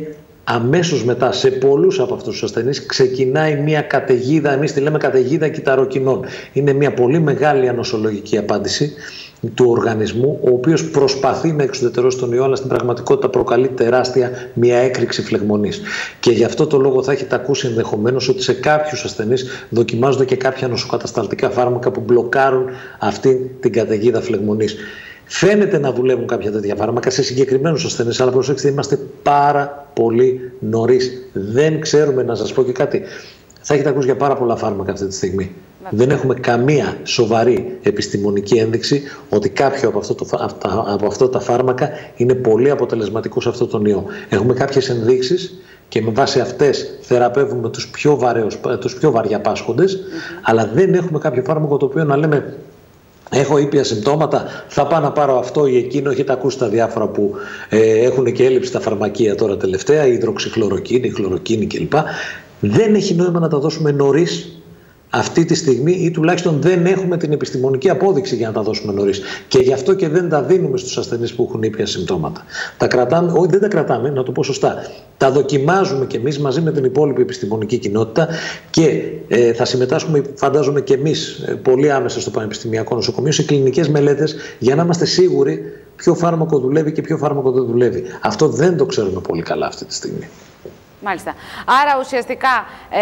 αμέσως μετά σε πολλούς από αυτούς τους ασθενείς ξεκινάει μια καταιγίδα, εμείς τη λέμε καταιγίδα κυταροκινών. Είναι μια πολύ μεγάλη ανοσολογική απάντηση του οργανισμού, ο οποίος προσπαθεί να εξουδετερώσει τον ιό, αλλά στην πραγματικότητα προκαλεί τεράστια μια έκρηξη φλεγμονής. Και γι' αυτό το λόγο θα έχετε ακούσει ενδεχομένως ότι σε κάποιους ασθενείς δοκιμάζονται και κάποια νοσοκατασταλτικά φάρμακα που μπλοκάρουν αυτή την καταιγίδα φλεγμονής. Φαίνεται να δουλεύουν κάποια τέτοια φάρμακα σε συγκεκριμένους ασθενείς, αλλά προσέξτε, είμαστε πάρα πολύ νωρίς. Δεν ξέρουμε, να σας πω και κάτι. Θα έχετε ακούσει για πάρα πολλά φάρμακα αυτή τη στιγμή. Δεν έχουμε καμία σοβαρή επιστημονική ένδειξη ότι κάποιο από, αυτό το, από αυτά τα φάρμακα είναι πολύ αποτελεσματικό σε αυτό τον ιό. Έχουμε κάποιες ενδείξεις και με βάση αυτές θεραπεύουμε τους πιο, βαρέους, τους πιο βαριά πάσχοντες, mm-hmm. αλλά δεν έχουμε κάποιο φάρμακο το οποίο να λέμε έχω ήπια συμπτώματα, θα πάω να πάρω αυτό ή εκείνο. Έχετε ακούσει τα διάφορα που ε, έχουν και έλλειψη στα φαρμακεία τώρα τελευταία, η υδροξυχλωροκίνη, η χλωροκίνη κλπ. Δεν έχει νόημα να τα δώσουμε νωρίς αυτή τη στιγμή, ή τουλάχιστον δεν έχουμε την επιστημονική απόδειξη για να τα δώσουμε νωρίς. Και γι' αυτό και δεν τα δίνουμε στους ασθενείς που έχουν ήπια συμπτώματα. Τα κρατάμε, όχι δεν τα κρατάμε, να το πω σωστά. Τα δοκιμάζουμε κι εμείς μαζί με την υπόλοιπη επιστημονική κοινότητα και ε, θα συμμετάσχουμε, φαντάζομαι και εμείς, ε, πολύ άμεσα στο Πανεπιστημιακό Νοσοκομείο σε κλινικές μελέτες για να είμαστε σίγουροι ποιο φάρμακο δουλεύει και ποιο φάρμακο δεν δουλεύει. Αυτό δεν το ξέρουμε πολύ καλά αυτή τη στιγμή. Μάλιστα. Άρα ουσιαστικά ε,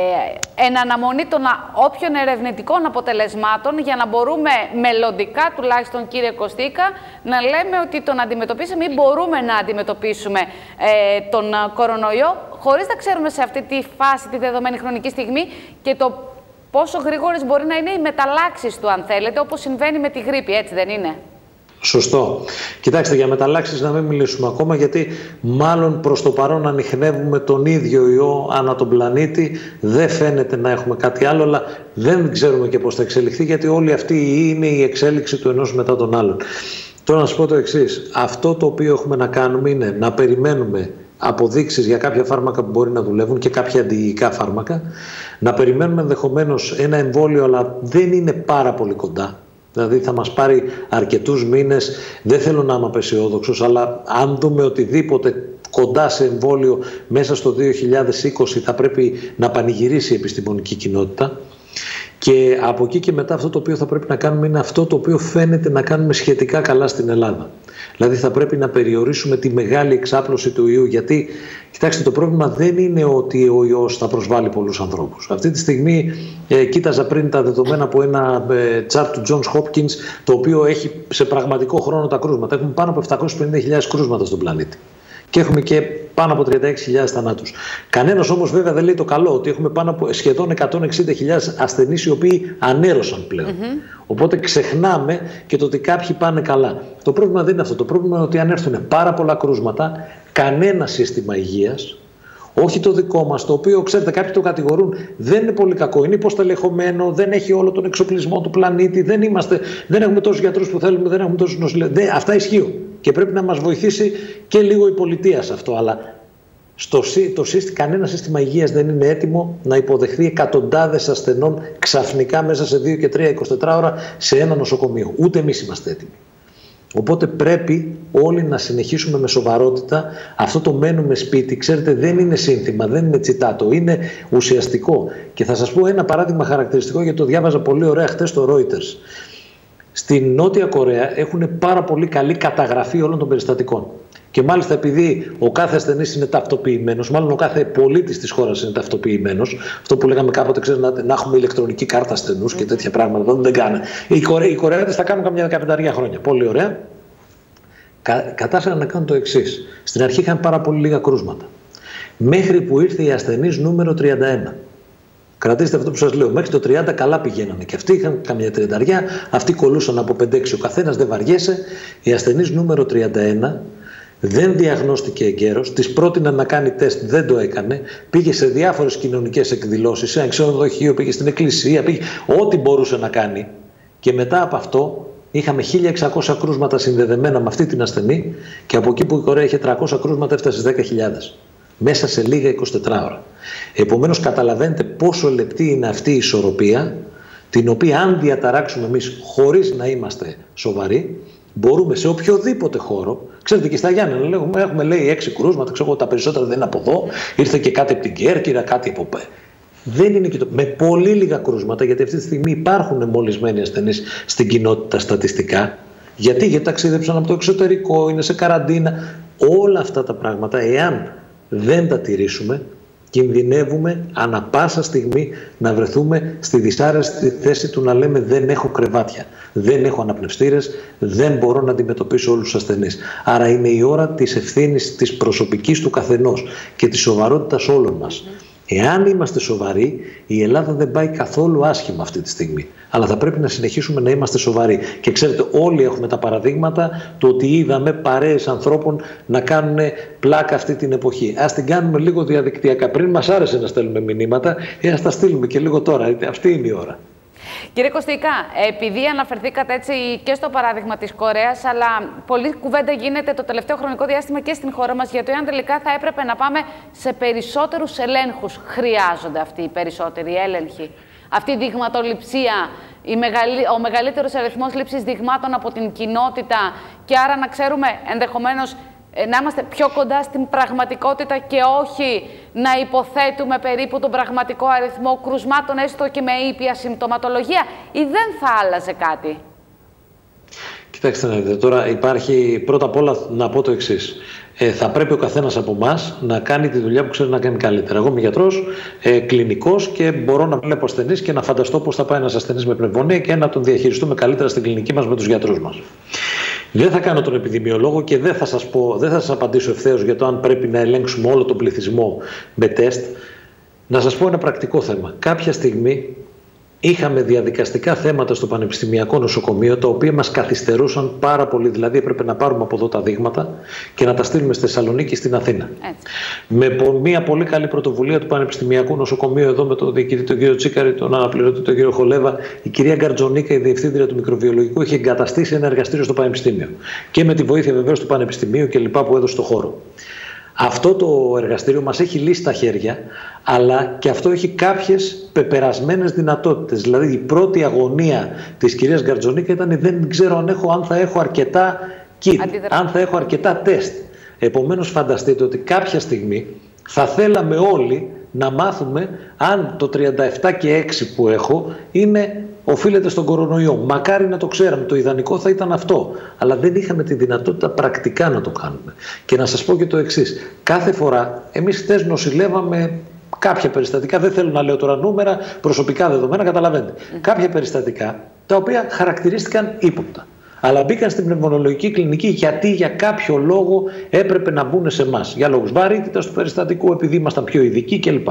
εν αναμονή των όποιων ερευνητικών αποτελεσμάτων για να μπορούμε μελλοντικά, τουλάχιστον κύριε Κωστίκα, να λέμε ότι τον αντιμετωπίσαμε ή μπορούμε να αντιμετωπίσουμε ε, τον κορονοϊό, χωρίς να ξέρουμε σε αυτή τη φάση, τη δεδομένη χρονική στιγμή, και το πόσο γρήγορες μπορεί να είναι οι μεταλλάξεις του, αν θέλετε, όπως συμβαίνει με τη γρίπη, έτσι δεν είναι? Σωστό. Κοιτάξτε, για μεταλλάξεις να μην μιλήσουμε ακόμα, γιατί μάλλον προς το παρόν ανιχνεύουμε τον ίδιο ιό ανά τον πλανήτη. Δεν φαίνεται να έχουμε κάτι άλλο, αλλά δεν ξέρουμε και πώς θα εξελιχθεί, γιατί όλη αυτή η ιή είναι η εξέλιξη του ενός μετά τον άλλον. Τώρα να σας πω το εξής. Αυτό το οποίο έχουμε να κάνουμε είναι να περιμένουμε αποδείξεις για κάποια φάρμακα που μπορεί να δουλεύουν και κάποια αντιϊκά φάρμακα. Να περιμένουμε ενδεχομένως ένα εμβόλιο, αλλά δεν είναι πάρα πολύ κοντά. Δηλαδή θα μας πάρει αρκετούς μήνες, δεν θέλω να είμαι απεσιόδοξος, αλλά αν δούμε οτιδήποτε κοντά σε εμβόλιο μέσα στο δύο χιλιάδες είκοσι θα πρέπει να πανηγυρίσει η επιστημονική κοινότητα. Και από εκεί και μετά αυτό το οποίο θα πρέπει να κάνουμε είναι αυτό το οποίο φαίνεται να κάνουμε σχετικά καλά στην Ελλάδα. Δηλαδή θα πρέπει να περιορίσουμε τη μεγάλη εξάπλωση του ιού, γιατί κοιτάξτε, το πρόβλημα δεν είναι ότι ο ιός θα προσβάλλει πολλούς ανθρώπους. Αυτή τη στιγμή ε, κοίταζα πριν τα δεδομένα από ένα ε, chart του Johns Hopkins, το οποίο έχει σε πραγματικό χρόνο τα κρούσματα. Έχουμε πάνω από επτακόσιες πενήντα χιλιάδες κρούσματα στον πλανήτη. Και έχουμε και πάνω από τριάντα έξι χιλιάδες θανάτους. Κανένας όμως βέβαια δεν λέει το καλό, ότι έχουμε πάνω από σχεδόν εκατόν εξήντα χιλιάδες ασθενείς οι οποίοι ανέρωσαν πλέον. Mm-hmm. Οπότε ξεχνάμε και το ότι κάποιοι πάνε καλά. Το πρόβλημα δεν είναι αυτό. Το πρόβλημα είναι ότι αν έρθουν πάρα πολλά κρούσματα, κανένα σύστημα υγείας, όχι το δικό μας, το οποίο ξέρετε κάποιοι το κατηγορούν, δεν είναι πολύ κακό, είναι υποστελεχωμένο, δεν έχει όλο τον εξοπλισμό του πλανήτη, δεν, είμαστε, δεν έχουμε τόσους γιατρούς που θέλουμε, δεν έχουμε τόσους νοσηλευτές. Αυτά ισχύουν και πρέπει να μας βοηθήσει και λίγο η πολιτεία σε αυτό. Αλλά στο, το σύστημα, κανένα σύστημα υγείας δεν είναι έτοιμο να υποδεχθεί εκατοντάδες ασθενών ξαφνικά μέσα σε δύο και τρία εικοσιτέσσερις ώρα σε ένα νοσοκομείο. Ούτε εμείς είμαστε έτοιμοι. Οπότε πρέπει όλοι να συνεχίσουμε με σοβαρότητα αυτό το μένουμε σπίτι. Ξέρετε, δεν είναι σύνθημα, δεν είναι τσιτάτο, είναι ουσιαστικό. Και θα σας πω ένα παράδειγμα χαρακτηριστικό, γιατί το διάβαζα πολύ ωραία χτες στο Reuters. Στην Νότια Κορέα έχουν πάρα πολύ καλή καταγραφή όλων των περιστατικών. Και μάλιστα επειδή ο κάθε ασθενής είναι ταυτοποιημένος, μάλλον ο κάθε πολίτης της χώρας είναι ταυτοποιημένος, αυτό που λέγαμε κάποτε, ξέρετε, να, να έχουμε ηλεκτρονική κάρτα ασθενούς και τέτοια πράγματα, δεν κάνουν. Οι, Κορε, οι Κορεάτες θα κάνουν καμιά δεκαπενταριά χρόνια. Πολύ ωραία. Κα, κατάφεραν να κάνουν το εξής. Στην αρχή είχαν πάρα πολύ λίγα κρούσματα. Μέχρι που ήρθε η ασθενής νούμερο τριάντα ένα. Κρατήστε αυτό που σας λέω. Μέχρι το τριάντα καλά πηγαίνανε. Και αυτοί είχαν καμιά τριανταριά, αυτοί κολούσαν από πέντε έξι ο καθένας, δεν βαριέσαι. Η ασθενής νούμερο τριάντα ένα. Δεν διαγνώστηκε εγκαίρος, της πρότειναν να κάνει τεστ, δεν το έκανε, πήγε σε διάφορες κοινωνικές εκδηλώσεις, σε ένα ξενοδοχείο, πήγε στην εκκλησία, πήγε ό,τι μπορούσε να κάνει. Και μετά από αυτό είχαμε χίλια εξακόσια κρούσματα συνδεδεμένα με αυτή την ασθενή και από εκεί που η Κορέα είχε τριακόσια κρούσματα έφτασε στις δέκα χιλιάδες. Μέσα σε λίγα εικοσιτέσσερις ώρα. Επομένως καταλαβαίνετε πόσο λεπτή είναι αυτή η ισορροπία, την οποία αν διαταράξουμε εμείς χωρίς να είμαστε σοβαροί, μπορούμε σε οποιοδήποτε χώρο. Ξέρετε, και στα Γιάννενα έχουμε, έχουμε λέει έξι κρούσματα, ξέρω, τα περισσότερα δεν είναι από εδώ. Ήρθε και κάτι από την Κέρκυρα, κάτι από. Δεν είναι και το... Με πολύ λίγα κρούσματα, γιατί αυτή τη στιγμή υπάρχουν μολυσμένοι ασθενείς στην κοινότητα στατιστικά. Γιατί, γιατί ταξίδεψαν από το εξωτερικό, είναι σε καραντίνα. Όλα αυτά τα πράγματα, εάν δεν τα τηρήσουμε, κινδυνεύουμε ανα πάσα στιγμή να βρεθούμε στη δυσάρεστη θέση του να λέμε δεν έχω κρεβάτια, δεν έχω αναπνευστήρες, δεν μπορώ να αντιμετωπίσω όλους τους ασθενείς. Άρα είναι η ώρα της ευθύνης της προσωπικής του καθενός και της σοβαρότητας όλων μας. Εάν είμαστε σοβαροί, η Ελλάδα δεν πάει καθόλου άσχημα αυτή τη στιγμή. Αλλά θα πρέπει να συνεχίσουμε να είμαστε σοβαροί. Και ξέρετε, όλοι έχουμε τα παραδείγματα του ότι είδαμε παρέες ανθρώπων να κάνουν πλάκα αυτή την εποχή. Ας την κάνουμε λίγο διαδικτυακά. Πριν μας άρεσε να στέλνουμε μηνύματα, ε, ας τα στείλουμε και λίγο τώρα. Αυτή είναι η ώρα. Κύριε Κωστικά, επειδή αναφερθήκατε έτσι και στο παράδειγμα της Κορέας, αλλά πολλή κουβέντα γίνεται το τελευταίο χρονικό διάστημα και στην χώρα μας για το εάν τελικά θα έπρεπε να πάμε σε περισσότερους ελέγχους. Χρειάζονται αυτοί οι περισσότεροι έλεγχοι, αυτή η δειγματοληψία, η μεγαλύ... ο μεγαλύτερος αριθμός λήψης δειγμάτων από την κοινότητα και άρα να ξέρουμε ενδεχομένως να είμαστε πιο κοντά στην πραγματικότητα και όχι να υποθέτουμε περίπου τον πραγματικό αριθμό κρουσμάτων, έστω και με ήπια συμπτωματολογία, ή δεν θα άλλαζε κάτι? Κοιτάξτε να δείτε, τώρα υπάρχει πρώτα απ' όλα να πω το εξής. Ε, θα πρέπει ο καθένας από εμάς να κάνει τη δουλειά που ξέρει να κάνει καλύτερα. Εγώ είμαι γιατρός, ε, κλινικός και μπορώ να βλέπω ασθενείς και να φανταστώ πώς θα πάει ένας ασθενής με πνευμονία και να τον διαχειριστούμε καλύτερα στην κλινική μας με τους γιατρούς μας. Δεν θα κάνω τον επιδημιολόγο και δεν θα σας πω, δεν θα σας απαντήσω ευθέως για το αν πρέπει να ελέγξουμε όλο τον πληθυσμό με τεστ. Να σας πω ένα πρακτικό θέμα. Κάποια στιγμή είχαμε διαδικαστικά θέματα στο Πανεπιστημιακό Νοσοκομείο, τα οποία μας καθυστερούσαν πάρα πολύ. Δηλαδή, έπρεπε να πάρουμε από εδώ τα δείγματα και να τα στείλουμε στη Θεσσαλονίκη, στην Αθήνα. Έτσι. Με μια πολύ καλή πρωτοβουλία του Πανεπιστημιακού Νοσοκομείου, εδώ με τον διοικητή, τον κύριο Τσίκαρη, τον αναπληρωτή, τον κύριο Χολέβα, η κυρία Γκαρτζονίκα, η διευθύντρια του μικροβιολογικού, είχε εγκαταστήσει ένα εργαστήριο στο Πανεπιστήμιο. Και με τη βοήθεια βεβαίως του Πανεπιστημίου και λοιπά που έδωσε το χώρο. Αυτό το εργαστήριο μας έχει λύσει τα χέρια, αλλά και αυτό έχει κάποιες πεπερασμένες δυνατότητες. Δηλαδή η πρώτη αγωνία της κυρίας Γκαρτζονίκα ήταν δεν ξέρω αν, έχω, αν θα έχω αρκετά kit, αν θα έχω αρκετά τεστ. Επομένως φανταστείτε ότι κάποια στιγμή θα θέλαμε όλοι να μάθουμε αν το τριάντα επτά και έξι που έχω είναι, οφείλεται στον κορονοϊό. Μακάρι να το ξέραμε, το ιδανικό θα ήταν αυτό. Αλλά δεν είχαμε τη δυνατότητα πρακτικά να το κάνουμε. Και να σας πω και το εξής. Κάθε φορά, εμείς χτες νοσηλεύαμε κάποια περιστατικά, δεν θέλω να λέω τώρα νούμερα, προσωπικά δεδομένα, καταλαβαίνετε. Mm. Κάποια περιστατικά τα οποία χαρακτηρίστηκαν ύποπτα. Αλλά μπήκαν στην πνευμονολογική κλινική γιατί για κάποιο λόγο έπρεπε να μπουν σε εμάς. Για λόγους βαρύτητας του περιστατικού, επειδή ήμασταν πιο ειδικοί κλπ.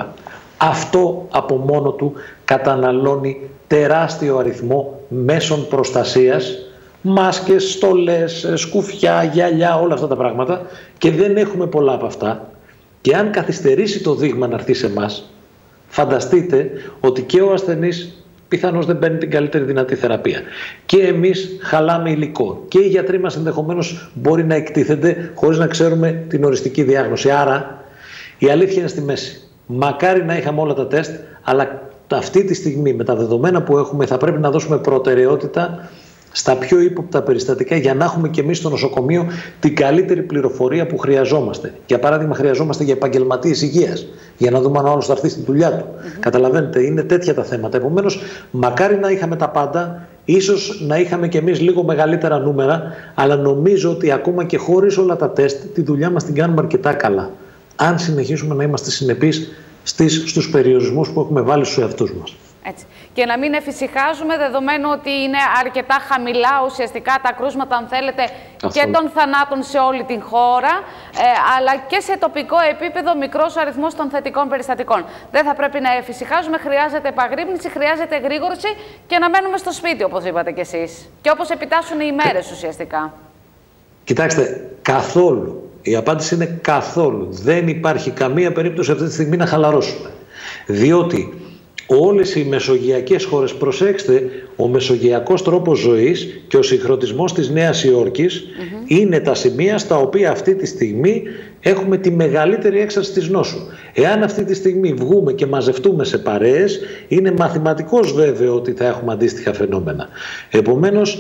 Αυτό από μόνο του καταναλώνει τεράστιο αριθμό μέσων προστασίας, μάσκες, στολές, σκουφιά, γυαλιά, όλα αυτά τα πράγματα και δεν έχουμε πολλά από αυτά. Και αν καθυστερήσει το δείγμα να έρθει σε εμάς, φανταστείτε ότι και ο ασθενής πιθανώς δεν παίρνει την καλύτερη δυνατή θεραπεία. Και εμείς χαλάμε υλικό. Και οι γιατροί μας ενδεχομένως μπορεί να εκτίθενται χωρίς να ξέρουμε την οριστική διάγνωση. Άρα η αλήθεια είναι στη μέση. Μακάρι να είχαμε όλα τα τεστ, αλλά αυτή τη στιγμή με τα δεδομένα που έχουμε θα πρέπει να δώσουμε προτεραιότητα στα πιο ύποπτα περιστατικά για να έχουμε και εμείς στο νοσοκομείο την καλύτερη πληροφορία που χρειαζόμαστε. Για παράδειγμα, χρειαζόμαστε για επαγγελματίες υγείας, για να δούμε αν ο άλλος θα έρθει στην δουλειά του. Mm-hmm. Καταλαβαίνετε, είναι τέτοια τα θέματα. Επομένως, μακάρι να είχαμε τα πάντα, ίσως να είχαμε και εμείς λίγο μεγαλύτερα νούμερα, αλλά νομίζω ότι ακόμα και χωρίς όλα τα τεστ, τη δουλειά μας την κάνουμε αρκετά καλά. Αν συνεχίσουμε να είμαστε συνεπείς στις, στους περιορισμούς που έχουμε βάλει στους εαυτούς μας. Έτσι. Και να μην εφησυχάζουμε, δεδομένου ότι είναι αρκετά χαμηλά ουσιαστικά τα κρούσματα, αν θέλετε, αυτό, και των θανάτων σε όλη την χώρα, ε, αλλά και σε τοπικό επίπεδο μικρός αριθμός των θετικών περιστατικών. Δεν θα πρέπει να εφησυχάζουμε, χρειάζεται επαγρύπνηση, χρειάζεται γρήγορση και να μένουμε στο σπίτι, όπως είπατε κι εσείς. Και όπως επιτάσσουν οι ημέρες ουσιαστικά. Κοιτάξτε, καθόλου. Η απάντηση είναι καθόλου. Δεν υπάρχει καμία περίπτωση αυτή τη στιγμή να χαλαρώσουμε. Διότι όλες οι μεσογειακές χώρες, προσέξτε, ο μεσογειακός τρόπος ζωής και ο συγχρονισμός της Νέας Υόρκης mm-hmm. είναι τα σημεία στα οποία αυτή τη στιγμή έχουμε τη μεγαλύτερη έξαρση της νόσου. Εάν αυτή τη στιγμή βγούμε και μαζευτούμε σε παρέες, είναι μαθηματικώς βέβαιο ότι θα έχουμε αντίστοιχα φαινόμενα. Επομένως,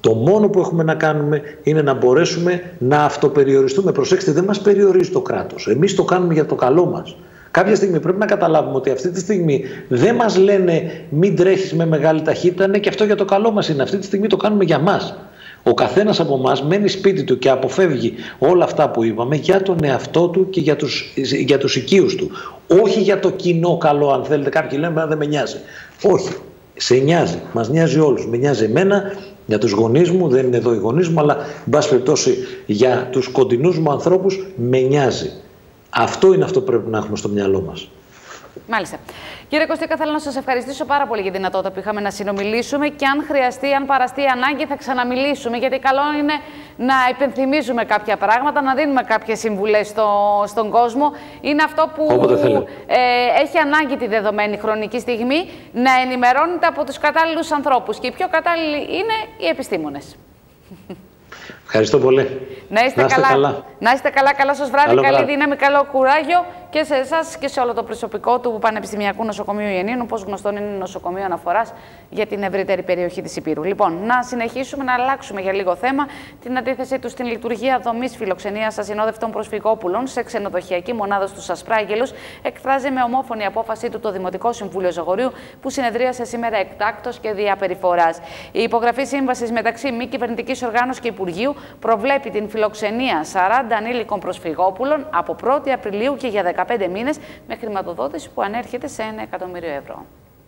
Το μόνο που έχουμε να κάνουμε είναι να μπορέσουμε να αυτοπεριοριστούμε. Προσέξτε, δεν μας περιορίζει το κράτος. Εμείς το κάνουμε για το καλό μας. Κάποια στιγμή πρέπει να καταλάβουμε ότι αυτή τη στιγμή δεν μας λένε μην τρέχεις με μεγάλη ταχύτητα, ναι, και αυτό για το καλό μας είναι. Αυτή τη στιγμή το κάνουμε για μας. Ο καθένας από εμάς μένει σπίτι του και αποφεύγει όλα αυτά που είπαμε για τον εαυτό του και για τους, για τους οικείους του. Όχι για το κοινό καλό, αν θέλετε. Κάποιοι λένε δεν με νοιάζει. Όχι. Σε νοιάζει. Μας νοιάζει όλους. Με νοιάζει εμένα, για τους γονείς μου, δεν είναι εδώ οι γονείς μου, αλλά εν πάση περιπτώσει για τους κοντινούς μου ανθρώπους με νοιάζει. Αυτό είναι αυτό που πρέπει να έχουμε στο μυαλό μας. Μάλιστα. Κύριε Κωστίκα, θέλω να σας ευχαριστήσω πάρα πολύ για την δυνατότητα που είχαμε να συνομιλήσουμε και αν χρειαστεί, αν παραστεί ανάγκη, θα ξαναμιλήσουμε. Γιατί καλό είναι να υπενθυμίζουμε κάποια πράγματα, να δίνουμε κάποιες συμβουλές στο, στον κόσμο. Είναι αυτό που ε, έχει ανάγκη τη δεδομένη χρονική στιγμή να ενημερώνεται από τους κατάλληλους ανθρώπους. Και οι πιο κατάλληλοι είναι οι επιστήμονες. Ευχαριστώ πολύ. Να είστε, να είστε καλά. καλά. Να είστε καλά. Καλό σας βράδυ. Καλό καλή βράδυ. Δύναμη, καλό κουράγιο και σε εσάς και σε όλο το προσωπικό του Πανεπιστημιακού Νοσοκομείου Ιωνίων, όπως γνωστόν είναι νοσοκομείο αναφοράς για την ευρύτερη περιοχή της Ηπείρου. Λοιπόν, να συνεχίσουμε να αλλάξουμε για λίγο θέμα την αντίθεσή του στην λειτουργία δομής φιλοξενίας ασυνόδευτων προσφυγόπουλων σε ξενοδοχειακή μονάδα στους Ασπράγγελους, εκφράζει με ομόφωνη απόφαση του το Δημοτικό Συμβούλιο Ζαγορείου, που συνεδρίασε σήμερα εκτάκτως και δια περιφοράς. Η υπογραφή σύμβασης μεταξύ μη κυβερνητικής οργάνωσης και Υπουργείου προβλέπει την φιλοξενία σαράντα ανήλικων προσφυγόπουλων από πρώτη Απριλίου και για δεκαπέντε μήνες, με χρηματοδότηση που ανέρχεται σε ένα εκατομμύριο ευρώ.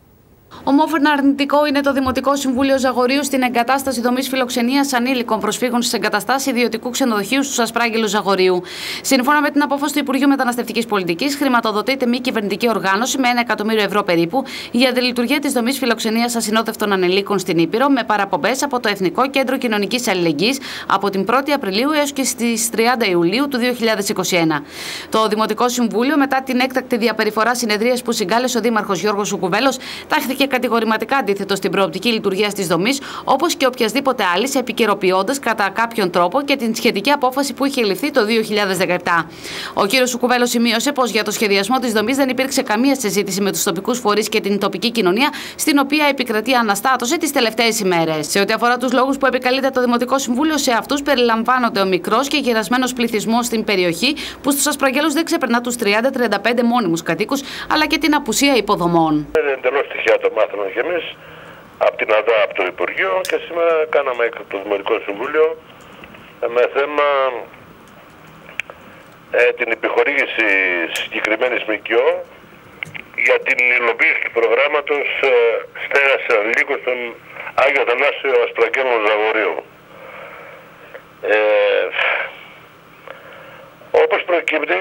Ομόφωνα αρνητικό είναι το Δημοτικό Συμβούλιο Ζαγορείου στην εγκατάσταση δομής φιλοξενίας ανήλικων προσφύγων στις εγκαταστάσεις ιδιωτικού ξενοδοχείου στους Ασπράγγελους Ζαγορείου. Σύμφωνα με την απόφαση του Υπουργείου Μεταναστευτικής Πολιτικής, χρηματοδοτείται μη κυβερνητική οργάνωση με ένα εκατομμύριο ευρώ περίπου για τη λειτουργία της δομής φιλοξενίας ασυνόδευτων ανηλίκων στην Ήπειρο, με παραπομπές από το Εθνικό Κέντρο Κοινωνικής Αλληλεγγύης από την πρώτη Απριλίου έως και στις τριάντα Ιουλίου του δύο χιλιάδες είκοσι ένα. Το Δημοτικό Συμβούλιο, μετά την έκτακτη διαπεριφορά συνεδρίας που συγκάλεσε ο Δήμαρχος Γιώργος Σουκουβέλος, τάχθηκε και κατηγορηματικά αντίθετο στην προοπτική λειτουργία της δομής, όπως και οποιασδήποτε άλλη, επικαιροποιώντας κατά κάποιον τρόπο και την σχετική απόφαση που είχε ληφθεί το δύο χιλιάδες δεκαεπτά. Ο κ. Σουκουβέλος σημείωσε πως για το σχεδιασμό της δομής δεν υπήρξε καμία συζήτηση με τους τοπικούς φορείς και την τοπική κοινωνία, στην οποία επικρατεί αναστάτωση τις τελευταίες ημέρες. Σε ό,τι αφορά τους λόγους που επικαλείται το Δημοτικό Συμβούλιο, σε αυτούς περιλαμβάνονται ο μικρός και γερασμένος πληθυσμός στην περιοχή, που στους Ασπραγγέλους δεν ξεπερνά τους τριάντα με τριάντα πέντε μόνιμους κατοίκους, αλλά και την απουσία υποδομών. Το μάθαμε και εμείς από την ΑΔΑ, από το Υπουργείο, και σήμερα κάναμε το Δημοτικό Συμβούλιο με θέμα ε, την επιχορήγηση συγκεκριμένης ΜΚΟ για την υλοποίηση του προγράμματος ε, στέγασης ανηλίκων στον Άγιο Αθανάσιο Ασπραγγέλων Ζαγορείου. Ε, όπως προκύπτει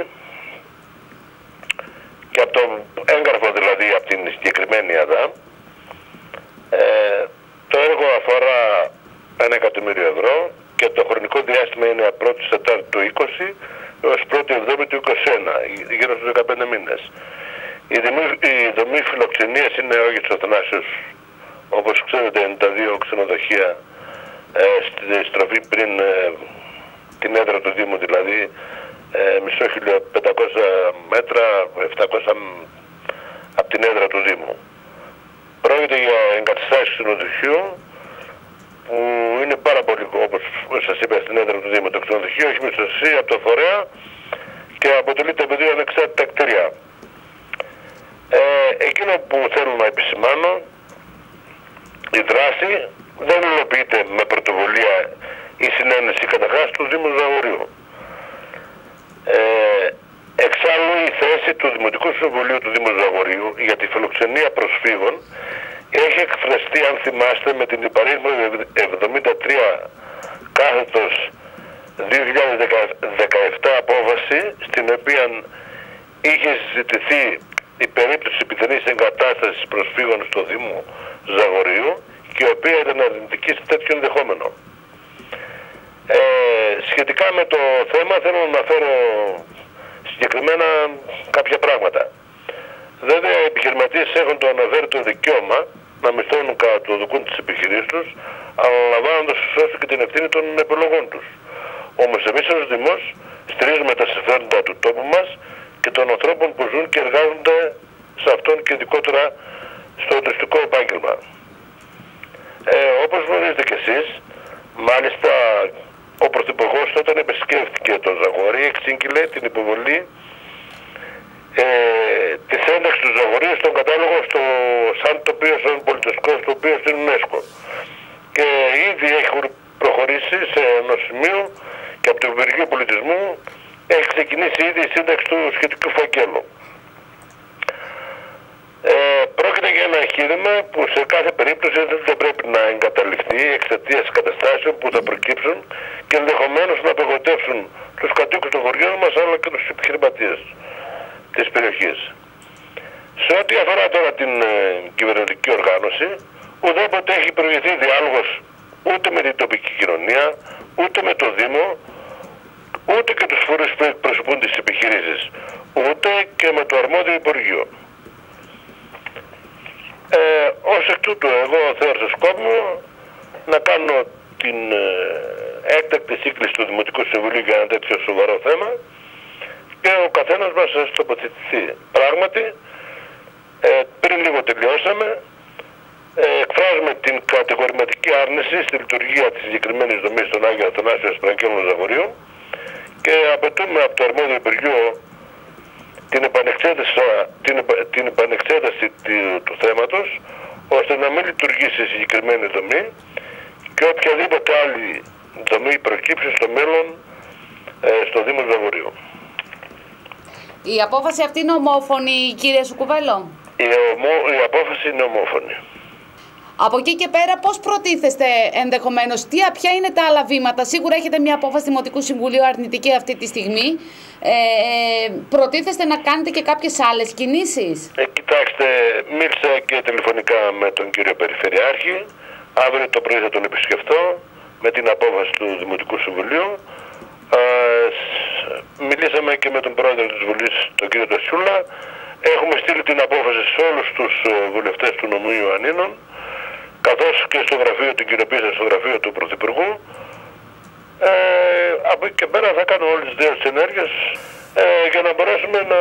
και από το έγγραφο, δηλαδή από την συγκεκριμένη ΑΔΑ, ε, το έργο αφορά ένα εκατομμύριο ευρώ και το χρονικό διάστημα είναι από πρώτη Τετάρτη του είκοσι έως πρώτη Εβδόμη του είκοσι ένα, γύρω στους δεκαπέντε μήνες. Η δομή, η δομή φιλοξενίας είναι ο Άγιος Αθανάσιος, όπως ξέρετε, είναι τα δύο ξενοδοχεία ε, στη στροφή πριν ε, την έδρα του Δήμου, δηλαδή ε, μισό χίλιο πεντακόσια μέτρα, επτακόσια από την έδρα του Δήμου. Πρόκειται για εγκαταστάσεις ξενοδοχείου που είναι πάρα πολύ, όπως σας είπα, στην έδρα του Δήμου. Το ξενοδοχείο έχει μισθωσία από το φορέα και αποτελείται από δύο ανεξάρτητα κτίρια. Ε, εκείνο που θέλω να επισημάνω, η δράση δεν υλοποιείται με πρωτοβουλία ή συνένεση καταρχάς του Δήμου Ζαγορείου. Ε, εξάλλου η θέση του Δημοτικού Συμβουλίου του Δήμου Ζαγορείου για τη φιλοξενία προσφύγων έχει εκφραστεί, αν θυμάστε, με την υπαρίθμο εβδομήντα τρία κάθετος δύο χιλιάδες δεκαεπτά απόφαση, στην οποία είχε συζητηθεί η περίπτωση πιθανής εγκατάστασης προσφύγων στο Δήμο Ζαγορείου και η οποία ήταν αρνητική σε τέτοιο ενδεχόμενο. Ε, σχετικά με το θέμα θέλω να αναφέρω συγκεκριμένα κάποια πράγματα. Βέβαια, οι επιχειρηματίες έχουν το αναφέρετο δικαίωμα να μισθώνουν κατά το δοκούν τις επιχειρήσεις τους, αναλαμβάνοντας ωστόσο και την ευθύνη των επιλογών τους. Όμως εμείς ως Δήμος στηρίζουμε τα συμφέροντα του τόπου μας και των ανθρώπων που ζουν και εργάζονται σε αυτόν και ειδικότερα στο τουριστικό επάγγελμα. Ε, όπως γνωρίζετε κι εσείς, Μάλιστα, ο Πρωθυπουργός όταν επισκέφθηκε το Ζαγόρι εξήγηλε την υποβολή ε, της ένταξης του Ζαγορίου στον κατάλογο στο, σαν τοπίο, σαν πολιτιστικό τοπίο στην UNESCO. Και ήδη έχουν προχωρήσει σε ένα σημείο και από το Υπουργείο Πολιτισμού έχει ξεκινήσει ήδη η σύνταξη του σχετικού φακέλου. Ε, πρόκειται για ένα εγχείρημα που σε κάθε περίπτωση δεν πρέπει να εγκαταλειφθεί εξαιτίας καταστάσεων που θα προκύψουν και ενδεχομένως να απογοητεύσουν τους κατοίκους των χωριών μας αλλά και τους επιχειρηματίες της περιοχής. Σε ό,τι αφορά τώρα την ε, κυβερνητική οργάνωση, ουδέποτε έχει προηγηθεί διάλογος ούτε με την τοπική κοινωνία, ούτε με το Δήμο, ούτε και τους φορείς που εκπροσωπούν τις επιχειρήσεις, ούτε και με το αρμόδιο Υπουργείο. Ε, ως εκ τούτου εγώ θεώρησα σκόπιμο να κάνω την ε, έκτακτη σύγκληση του Δημοτικού Συμβουλίου για ένα τέτοιο σοβαρό θέμα και ο καθένας μας θα τοποθετηθεί. Πράγματι, ε, πριν λίγο τελειώσαμε, ε, εκφράζουμε την κατηγορηματική άρνηση στη λειτουργία της συγκεκριμένης δομής των Άγιο Αθανάσιο Σπραγγέλων Ζαγορίου και απαιτούμε από το αρμόδιο Υπουργείο την επανεξέταση, την, την επανεξέταση του, του θέματος ώστε να μην λειτουργήσει η συγκεκριμένη δομή και οποιαδήποτε άλλη δομή προκύψει στο μέλλον ε, στο Δήμο Ζαγορίου. Η απόφαση αυτή είναι ομόφωνη, κύριε Σουκουβέλο? Η, ομο, η απόφαση είναι ομόφωνη. Από εκεί και πέρα πώς προτίθεστε ενδεχομένως, τι, ποια είναι τα άλλα βήματα? Σίγουρα έχετε μια απόφαση Δημοτικού Συμβουλίου αρνητική αυτή τη στιγμή. Ε, προτίθεστε να κάνετε και κάποιες άλλες κινήσεις? Ε, κοιτάξτε, μίλησα και τηλεφωνικά με τον κύριο Περιφερειάρχη. Αύριο το πρωί θα τον επισκεφτώ με την απόφαση του Δημοτικού Συμβουλίου. Ε, μιλήσαμε και με τον πρόεδρο της Βουλής, τον κύριο Τασιούλα. Έχουμε στείλει την απόφαση σε όλους τους βουλευτές του νομού Ιωαννίνων, καθώς και στο γραφείο, την κοινοποίησα στο γραφείο του Πρωθυπουργού. Ε, από εκεί και πέρα θα κάνω όλες τις δύο ενέργειες ε, για να μπορέσουμε να,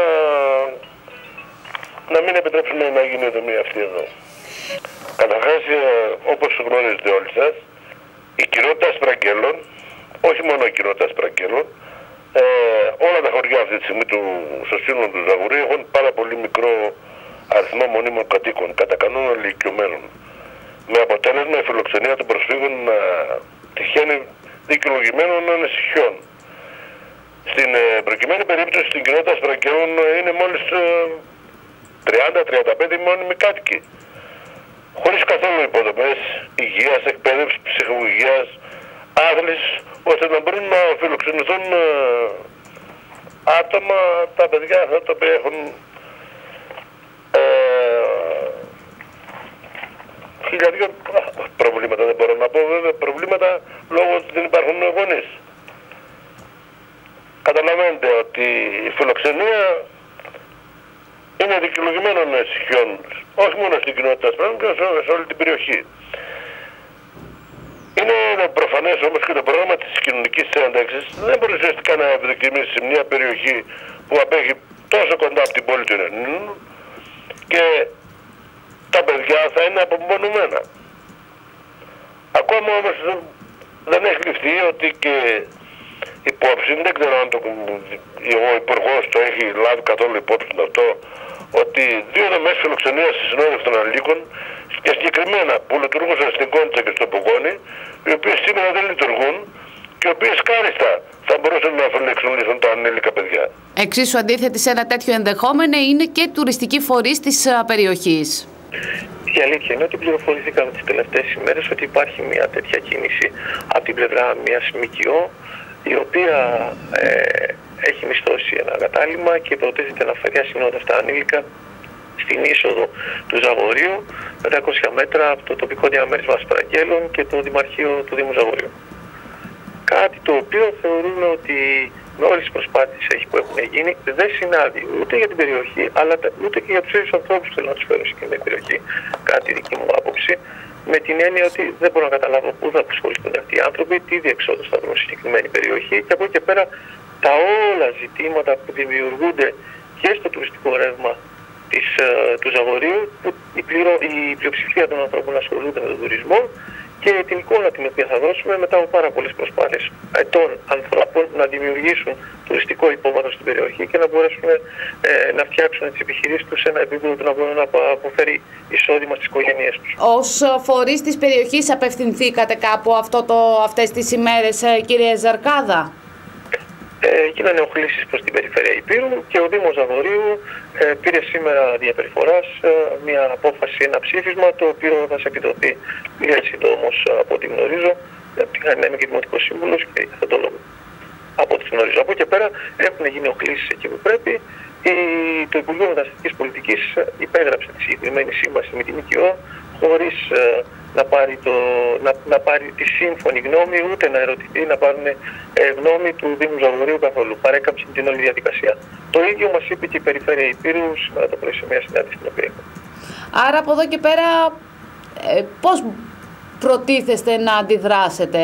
να μην επιτρέψουμε να γίνει η δομή αυτή εδώ. Καταρχάς, όπως γνωρίζετε όλοι σας, η κοινότητα Σπραγγέλων, όχι μόνο η κοινότητα Σπραγγέλων, ε, όλα τα χωριά αυτή τη στιγμή του, στο σύνολο του Ζαγορίου έχουν πάρα πολύ μικρό αριθμό μονίμων κατοίκων, κατά κανόνα ηλικιωμένων. Με αποτέλεσμα η φιλοξενία των προσφύγων να τυχαίνει δικαιολογημένων ανησυχιών. Στην ε, προκειμένη περίπτωση στην κοινότητα Σπραγγέλων είναι μόλις ε, τριάντα με τριάντα πέντε μόνιμοι κάτοικοι. Χωρίς καθόλου υποδομές υγείας, εκπαίδευσης, ψυχολογίας, άθλησης, ώστε να μπορούν να φιλοξενηθούν ε, άτομα, τα παιδιά αυτά τα οποία έχουν ε, χιλιάδιο προβλήματα, δεν μπορώ να πω βέβαια, προβλήματα λόγω ότι δεν υπάρχουν γονείς. Καταλαβαίνετε ότι η φιλοξενία είναι δικαιολογημένων ανησυχιών, όχι μόνο στην κοινότητα Σπραγγέλων και σε όλη την περιοχή. Είναι προφανές όμως και το πρόγραμμα της κοινωνικής ένταξης δεν μπορεί ουσιαστικά να ευδοκιμήσει σε μια περιοχή που απέχει τόσο κοντά από την πόλη του Ιωαννίνων και τα παιδιά θα είναι απομονωμένα. Ακόμα όμως δεν έχει ληφθεί ότι και υπόψη, δεν ξέρω αν το, ο Υπουργός το έχει λάβει καθόλου υπόψη αυτό, ότι δύο δομές φιλοξενίας στη συνόδευση των ανηλίκων και συγκεκριμένα που λειτουργούσαν στην Κόντσα και στο Πογόνι, οι οποίες σήμερα δεν λειτουργούν και οι οποίες κάλλιστα θα μπορούσαν να φιλοξενήσουν τα ανήλικα παιδιά. Εξίσου αντίθετη σε ένα τέτοιο ενδεχόμενο είναι και τουριστικοί φορείς της περιοχής. Η αλήθεια είναι ότι πληροφορηθήκαμε τις τελευταίες ημέρες ότι υπάρχει μια τέτοια κίνηση από την πλευρά μιας ΜΚΟ, η οποία ε, έχει μισθώσει ένα κατάλημα και προτίθεται να φέρει ασυνόδευτα ανήλικα στην είσοδο του Ζαγορίου, πεντακόσια μέτρα από το τοπικό διαμέρισμα Σπραγγέλων και το Δημαρχείο του Δήμου Ζαγορίου. Κάτι το οποίο θεωρούμε ότι με όλες τις προσπάθειες που έχουν γίνει δεν συνάδει ούτε για την περιοχή, αλλά ούτε και για τους ίδιους ανθρώπους που θέλουν να τους φέρουν σε εκείνη την περιοχή, κατά τη δική μου άποψη, με την έννοια ότι δεν μπορώ να καταλάβω πού θα απασχοληθούν αυτοί οι άνθρωποι, τι διεξόδους θα βρουν σε συγκεκριμένη περιοχή και από εκεί και πέρα τα όλα ζητήματα που δημιουργούνται και στο τουριστικό ρεύμα της, του Ζαγορίου, που η, πληρω, η πλειοψηφία των ανθρώπων ασχολούνται με τον τουρισμό και την εικόνα την οποία θα δώσουμε μετά από πάρα πολλές προσπάθειες ετών ανθρώπων να δημιουργήσουν τουριστικό υπόβαθρο στην περιοχή και να μπορέσουν ε, να φτιάξουν τις επιχειρήσεις τους σε ένα επίπεδο που να μπορούν να αποφέρει εισόδημα στις οικογένειές τους. Ως φορείς της περιοχής απευθυνθήκατε κάπου αυτό το, αυτές τις ημέρες, κύριε Ζαρκάδα? Ε, γίνανε οχλήσεις προς την περιφέρεια Ηπείρου και ο Δήμος Ζαγορείου ε, πήρε σήμερα διαπεριφοράς ε, μια απόφαση, ένα ψήφισμα το οποίο θα σε επιδοθεί λίγα συντόμως από ό,τι γνωρίζω. Είχα να είμαι και Δημοτικός Σύμβουλος και θα το λόγω. Από ό,τι γνωρίζω. Από εκεί και πέρα έχουν γίνει οχλήσεις εκεί που πρέπει. Η, το Υπουργείο Μεταναστευτικής Πολιτικής υπέγραψε τη συγκεκριμένη σύμβαση με τη ΜΚΟ χωρίς ε, να, πάρει το, να, να πάρει τη σύμφωνη γνώμη, ούτε να ερωτηθεί, να πάρουν ε, γνώμη του Δήμου Ζαγορείου καθόλου. Παρέκαψε την όλη διαδικασία. Το ίδιο μας είπε και η Περιφέρεια Ηπείρου σήμερα το πρωί σε μια συνάντηση στην οποία είχαμε. Άρα από εδώ και πέρα ε, πώς προτίθεστε να αντιδράσετε?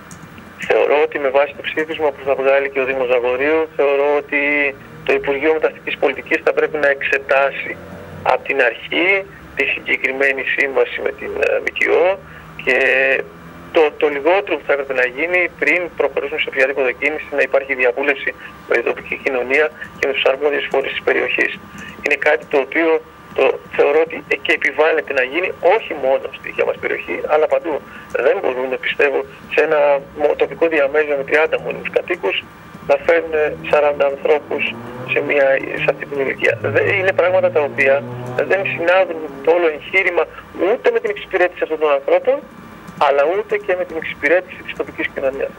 Θεωρώ ότι με βάση το ψήφισμα που θα βγάλει και ο Δήμος Ζαγορείου, θεωρώ ότι το Υπουργείο Μεταναστευτικής Πολιτικής θα πρέπει να εξετάσει από την αρχή τη συγκεκριμένη σύμβαση με την ΜΚΟ και το, το λιγότερο που θα έπρεπε να γίνει πριν προχωρήσουμε σε οποιαδήποτε κίνηση να υπάρχει διαβούλευση με την τοπική κοινωνία και με τους αρμόδιους φορείς της περιοχής. Είναι κάτι το οποίο το θεωρώ ότι και επιβάλλεται να γίνει όχι μόνο στη δικιά μας περιοχή αλλά παντού. Δεν μπορούμε, πιστεύω, σε ένα τοπικό διαμέρισμα με τριάντα μόνιμους κατοίκους να φέρουν σαράντα ανθρώπους σε, μια, σε αυτή την ηλικία. Είναι πράγματα τα οποία δεν συνάδουν το όλο εγχείρημα ούτε με την εξυπηρέτηση αυτών των ανθρώπων, αλλά ούτε και με την εξυπηρέτηση της τοπικής κοινωνίας.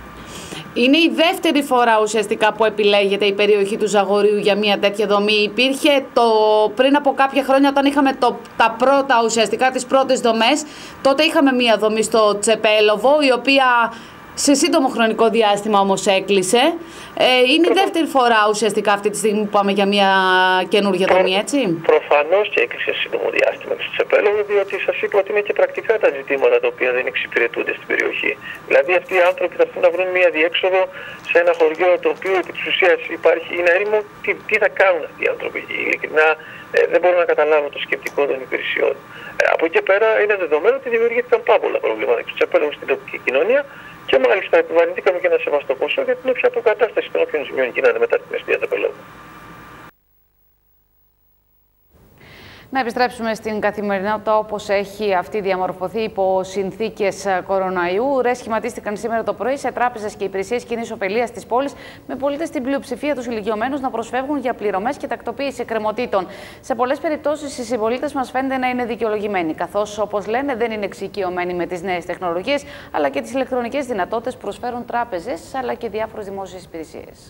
Είναι η δεύτερη φορά ουσιαστικά που επιλέγεται η περιοχή του Ζαγορείου για μια τέτοια δομή. Υπήρχε το, πριν από κάποια χρόνια όταν είχαμε το, τα πρώτα ουσιαστικά τις πρώτες δομές, τότε είχαμε μια δομή στο Τσεπέλοβο η οποία σε σύντομο χρονικό διάστημα όμως έκλεισε. Ε, είναι η δεύτερη φορά ουσιαστικά αυτή τη στιγμή που πάμε για μια καινούργια δομή, έτσι. Προφανώς και έκλεισε σε σύντομο διάστημα στο Τσεπέλοβο, διότι σας είπα ότι είναι και πρακτικά τα ζητήματα τα οποία δεν εξυπηρετούνται στην περιοχή. Δηλαδή αυτοί οι άνθρωποι θα έρθουν να βρουν μια διέξοδο σε ένα χωριό το οποίο επί της ουσίας υπάρχει, είναι έρημο. Τι, τι θα κάνουν αυτοί οι άνθρωποι? Ειλικρινά ε, δεν μπορώ να καταλάβω το σκεπτικό των υπηρεσιών. Ε, από εκεί πέρα είναι δεδομένο ότι δημιουργήθηκαν πάρα πολλά προβλήματα στο Τσεπέλοβο στην τοπική κοινωνία. Και μάλιστα επιβαρυνθήκαμε και ένα σεβαστό ποσό για την όποια αποκατάσταση των όποιων ζημιών γίνανε μετά την εστία Τσεπέλοβο. Να επιστρέψουμε στην καθημερινότητα όπως έχει αυτή διαμορφωθεί υπό συνθήκες κοροναϊού. Ρε σχηματίστηκαν σήμερα το πρωί σε τράπεζες και υπηρεσίες κοινής ωφελίας της πόλης, με πολίτες στην πλειοψηφία τους ηλικιωμένους να προσφεύγουν για πληρωμές και τακτοποίηση εκκρεμωτήτων. Σε πολλές περιπτώσεις οι συμπολίτες μας φαίνεται να είναι δικαιολογημένοι, καθώς όπως λένε δεν είναι εξοικειωμένοι με τις νέες τεχνολογίες αλλά και τις ηλεκτρονικές δυνατότητες που προσφέρουν τράπεζες αλλά και διάφορες δημόσιες υπηρεσίες.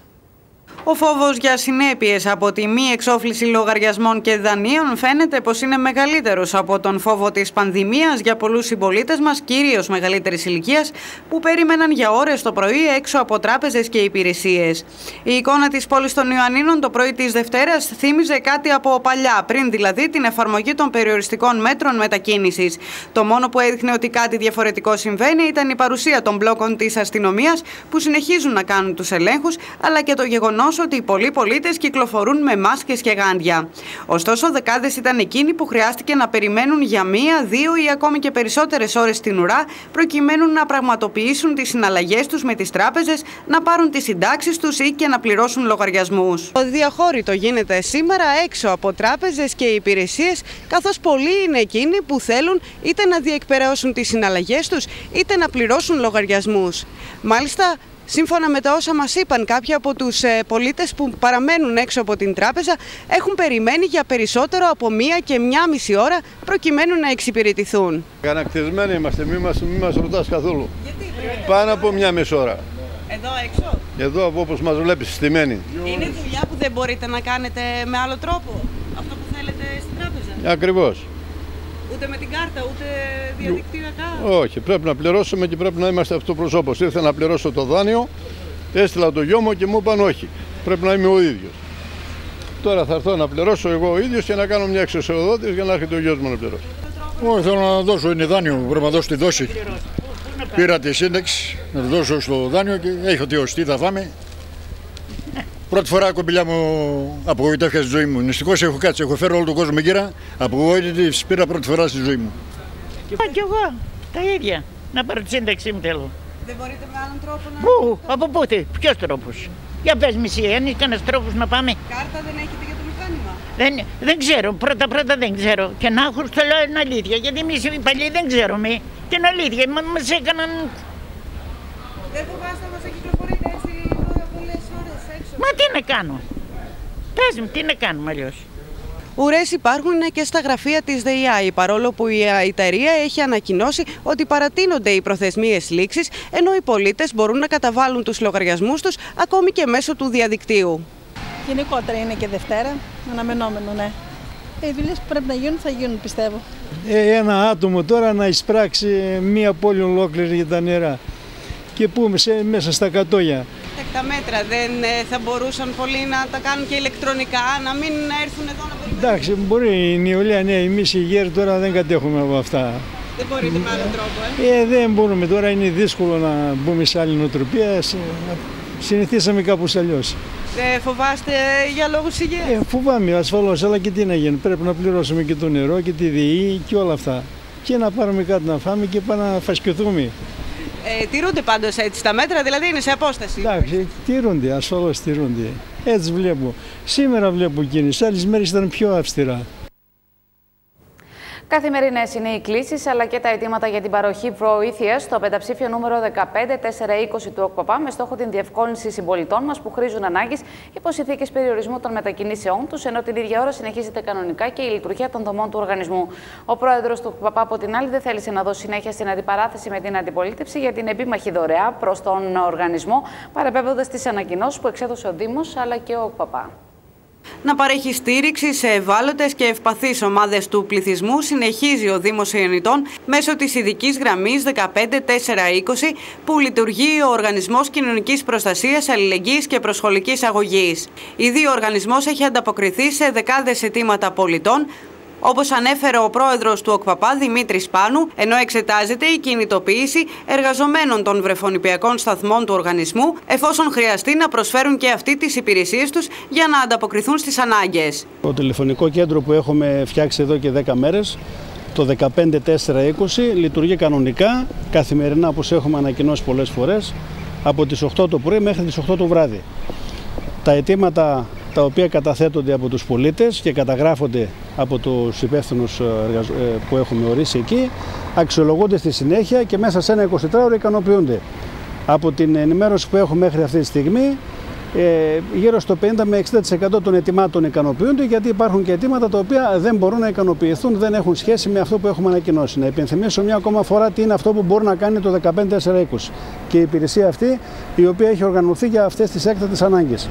Ο φόβος για συνέπειες από τη μη εξόφληση λογαριασμών και δανείων φαίνεται πως είναι μεγαλύτερος από τον φόβο της πανδημίας για πολλούς συμπολίτες μας, κυρίως μεγαλύτερης ηλικίας, που περίμεναν για ώρες το πρωί έξω από τράπεζες και υπηρεσίες. Η εικόνα της πόλης των Ιωαννίνων το πρωί της Δευτέρας θύμιζε κάτι από παλιά, πριν δηλαδή την εφαρμογή των περιοριστικών μέτρων μετακίνησης. Το μόνο που έδειχνε ότι κάτι διαφορετικό συμβαίνει ήταν η παρουσία των μπλόκων της αστυνομίας που συνεχίζουν να κάνουν τους ελέγχους, αλλά και το γεγονός ότι οι πολλοί πολίτες κυκλοφορούν με μάσκες και γάντια. Ωστόσο, δεκάδες ήταν εκείνοι που χρειάστηκε να περιμένουν για μία, δύο ή ακόμη και περισσότερες ώρες στην ουρά, προκειμένου να πραγματοποιήσουν τις συναλλαγές τους με τις τράπεζες, να πάρουν τις συντάξεις τους ή και να πληρώσουν λογαριασμούς. Το διαχώρητο γίνεται σήμερα έξω από τράπεζες και υπηρεσίες, καθώς πολλοί είναι εκείνοι που θέλουν είτε να διεκπεραιώσουν τις συναλλαγές τους, είτε να πληρώσουν λογαριασμούς. Μάλιστα, σύμφωνα με τα όσα μας είπαν κάποιοι από τους ε, πολίτες που παραμένουν έξω από την τράπεζα, έχουν περιμένει για περισσότερο από μία και μία μισή ώρα προκειμένου να εξυπηρετηθούν. Κανακτισμένοι είμαστε, μη μας, μη μας ρωτάς καθόλου. Γιατί? Πάνω από μία μισή ώρα. Εδώ έξω? Εδώ από όπως μας βλέπεις, στημένοι. Είναι δουλειά που δεν μπορείτε να κάνετε με άλλο τρόπο, αυτό που θέλετε στην τράπεζα? Ακριβώς. Ούτε με την κάρτα, ούτε διαδικτυακά? Όχι, πρέπει να πληρώσουμε και πρέπει να είμαστε αυτοπροσώπως. Ήρθα να πληρώσω το δάνειο, έστειλα το γιο μου και μου είπαν όχι. Πρέπει να είμαι ο ίδιος. Τώρα θα έρθω να πληρώσω εγώ ο ίδιος και να κάνω μια εξωσιοδότηση για να έρχεται ο γιος μου να πληρώσει. Όχι, θέλω να δώσω, είναι δάνειο, πρέπει να δώσω τη δόση. Πήρα τη σύνταξη, να τη δώσω στο δάνειο και έχω τι θα φάμε. Πρώτη φορά κομπηλιά μου απογοητεύτηκα στη ζωή μου. Δυστυχώς έχω κάτσει, έχω φέρει όλο τον κόσμο γύρα. Απογοήτευτη πήρα πρώτη φορά στη ζωή μου. Κι εγώ, τα ίδια. Να πάρω τη σύνταξή μου θέλω. Δεν μπορείτε με άλλον τρόπο να... Πού, από πότε, ποιος τρόπος? Για πες μισή, είναι κανένας τρόπος να πάμε? Κάρτα δεν έχετε για το μηχάνημα? Δεν, δεν ξέρω, πρώτα πρώτα δεν ξέρω. Και να έχω στο λέω την αλήθεια, γιατί εμείς οι παλιοί δεν ξέρουμε. Την αλήθεια, μα, μας έκαναν... Δεν φοβάστε να μας κυκλοφορείτε έτσι πολλές ώρες έξω? Μα τι να κάνω? Πες μου, τι να κάνουμε αλλιώς? Ουρές υπάρχουν και στα γραφεία της ΔΕΙΑΗ, παρόλο που η εταιρεία έχει ανακοινώσει ότι παρατείνονται οι προθεσμίες λήξης, ενώ οι πολίτες μπορούν να καταβάλουν τους λογαριασμούς τους ακόμη και μέσω του διαδικτύου. Γενικότερα είναι και Δευτέρα, αναμενόμενο, ναι. Οι δουλειές που πρέπει να γίνουν θα γίνουν, πιστεύω. Ε, ένα άτομο τώρα να εισπράξει μία πόλη ολόκληρη για τα νερά και πούμε σε, μέσα στα κατόγια. Τα μέτρα δεν θα μπορούσαν πολλοί να τα κάνουν και ηλεκτρονικά, να μην έρθουν εδώ να περιμένουν? Εντάξει, μπορεί η νεολαία, ναι, εμείς οι γέροι τώρα δεν κατέχουμε από αυτά. Δεν μπορείτε με άλλο τρόπο, ε? ε? Δεν μπορούμε, τώρα είναι δύσκολο να μπούμε σε άλλη νοοτροπία, συνηθίσαμε κάπως αλλιώς. Δεν φοβάστε για λόγους υγείας? Ε, φοβάμαι ασφαλώς, αλλά και τι να γίνει, πρέπει να πληρώσουμε και το νερό και τη ΔΕΗ και όλα αυτά. Και να πάρουμε κάτι να φάμε και πάμε να φασκιωθούμε. Ε, τηρούνται πάντως έτσι τα μέτρα, δηλαδή είναι σε απόσταση? Εντάξει, τηρούνται, ασφαλώς τηρούνται. Έτσι βλέπω. Σήμερα βλέπω κίνηση, άλλες μέρες ήταν πιο αυστηρά. Καθημερινές είναι οι κλήσεις αλλά και τα αιτήματα για την παροχή βοήθειας στο πενταψήφιο νούμερο δεκαπέντε τετρακόσια είκοσι του ΟΚΠΑ με στόχο την διευκόλυνση συμπολιτών μας που χρήζουν ανάγκης υπό συνθήκες περιορισμού των μετακινήσεών τους, ενώ την ίδια ώρα συνεχίζεται κανονικά και η λειτουργία των δομών του οργανισμού. Ο πρόεδρος του ΟΚΠΑ, από την άλλη, δεν θέλησε να δώσει συνέχεια στην αντιπαράθεση με την αντιπολίτευση για την επίμαχη δωρεά προς τον οργανισμό, παραπέμποντας τις ανακοινώσεις που εξέδωσε ο Δήμος αλλά και ο ΟΚΠΑ. Να παρέχει στήριξη σε ευάλωτες και ευπαθείς ομάδες του πληθυσμού συνεχίζει ο Δήμος Ιωνιτών μέσω της ειδικής γραμμής δεκαπέντε τετρακόσια είκοσι που λειτουργεί ο Οργανισμός Κοινωνικής Προστασίας, Αλληλεγγύης και Προσχολικής Αγωγής. Ήδη ο οργανισμός έχει ανταποκριθεί σε δεκάδες αιτήματα πολιτών, όπως ανέφερε ο πρόεδρος του ΟΚΠΑ Δημήτρης Πάνου, ενώ εξετάζεται η κινητοποίηση εργαζομένων των βρεφονιπιακών σταθμών του οργανισμού, εφόσον χρειαστεί να προσφέρουν και αυτοί τις υπηρεσίες τους για να ανταποκριθούν στις ανάγκες. Το τηλεφωνικό κέντρο που έχουμε φτιάξει εδώ και δέκα μέρες, το δεκαπέντε τετρακόσια είκοσι, λειτουργεί κανονικά, καθημερινά, όπως έχουμε ανακοινώσει πολλές φορές, από τις οκτώ το πρωί μέχρι τις οκτώ το βράδυ. Τα αιτήματα τα οποία καταθέτονται από τους πολίτες και καταγράφονται από τους υπεύθυνους που έχουμε ορίσει εκεί, αξιολογούνται στη συνέχεια και μέσα σε ένα εικοσιτράωρο ικανοποιούνται. Από την ενημέρωση που έχουμε μέχρι αυτή τη στιγμή, γύρω στο πενήντα με εξήντα τοις εκατό των αιτημάτων ικανοποιούνται, γιατί υπάρχουν και αιτήματα τα οποία δεν μπορούν να ικανοποιηθούν, δεν έχουν σχέση με αυτό που έχουμε ανακοινώσει. Να υπενθυμίσω μια ακόμα φορά τι είναι αυτό που μπορεί να κάνει το δεκαπέντε τετρακόσια είκοσι και η υπηρεσία αυτή η οποία έχει οργανωθεί για αυτές τις έκτακτες ανάγκες.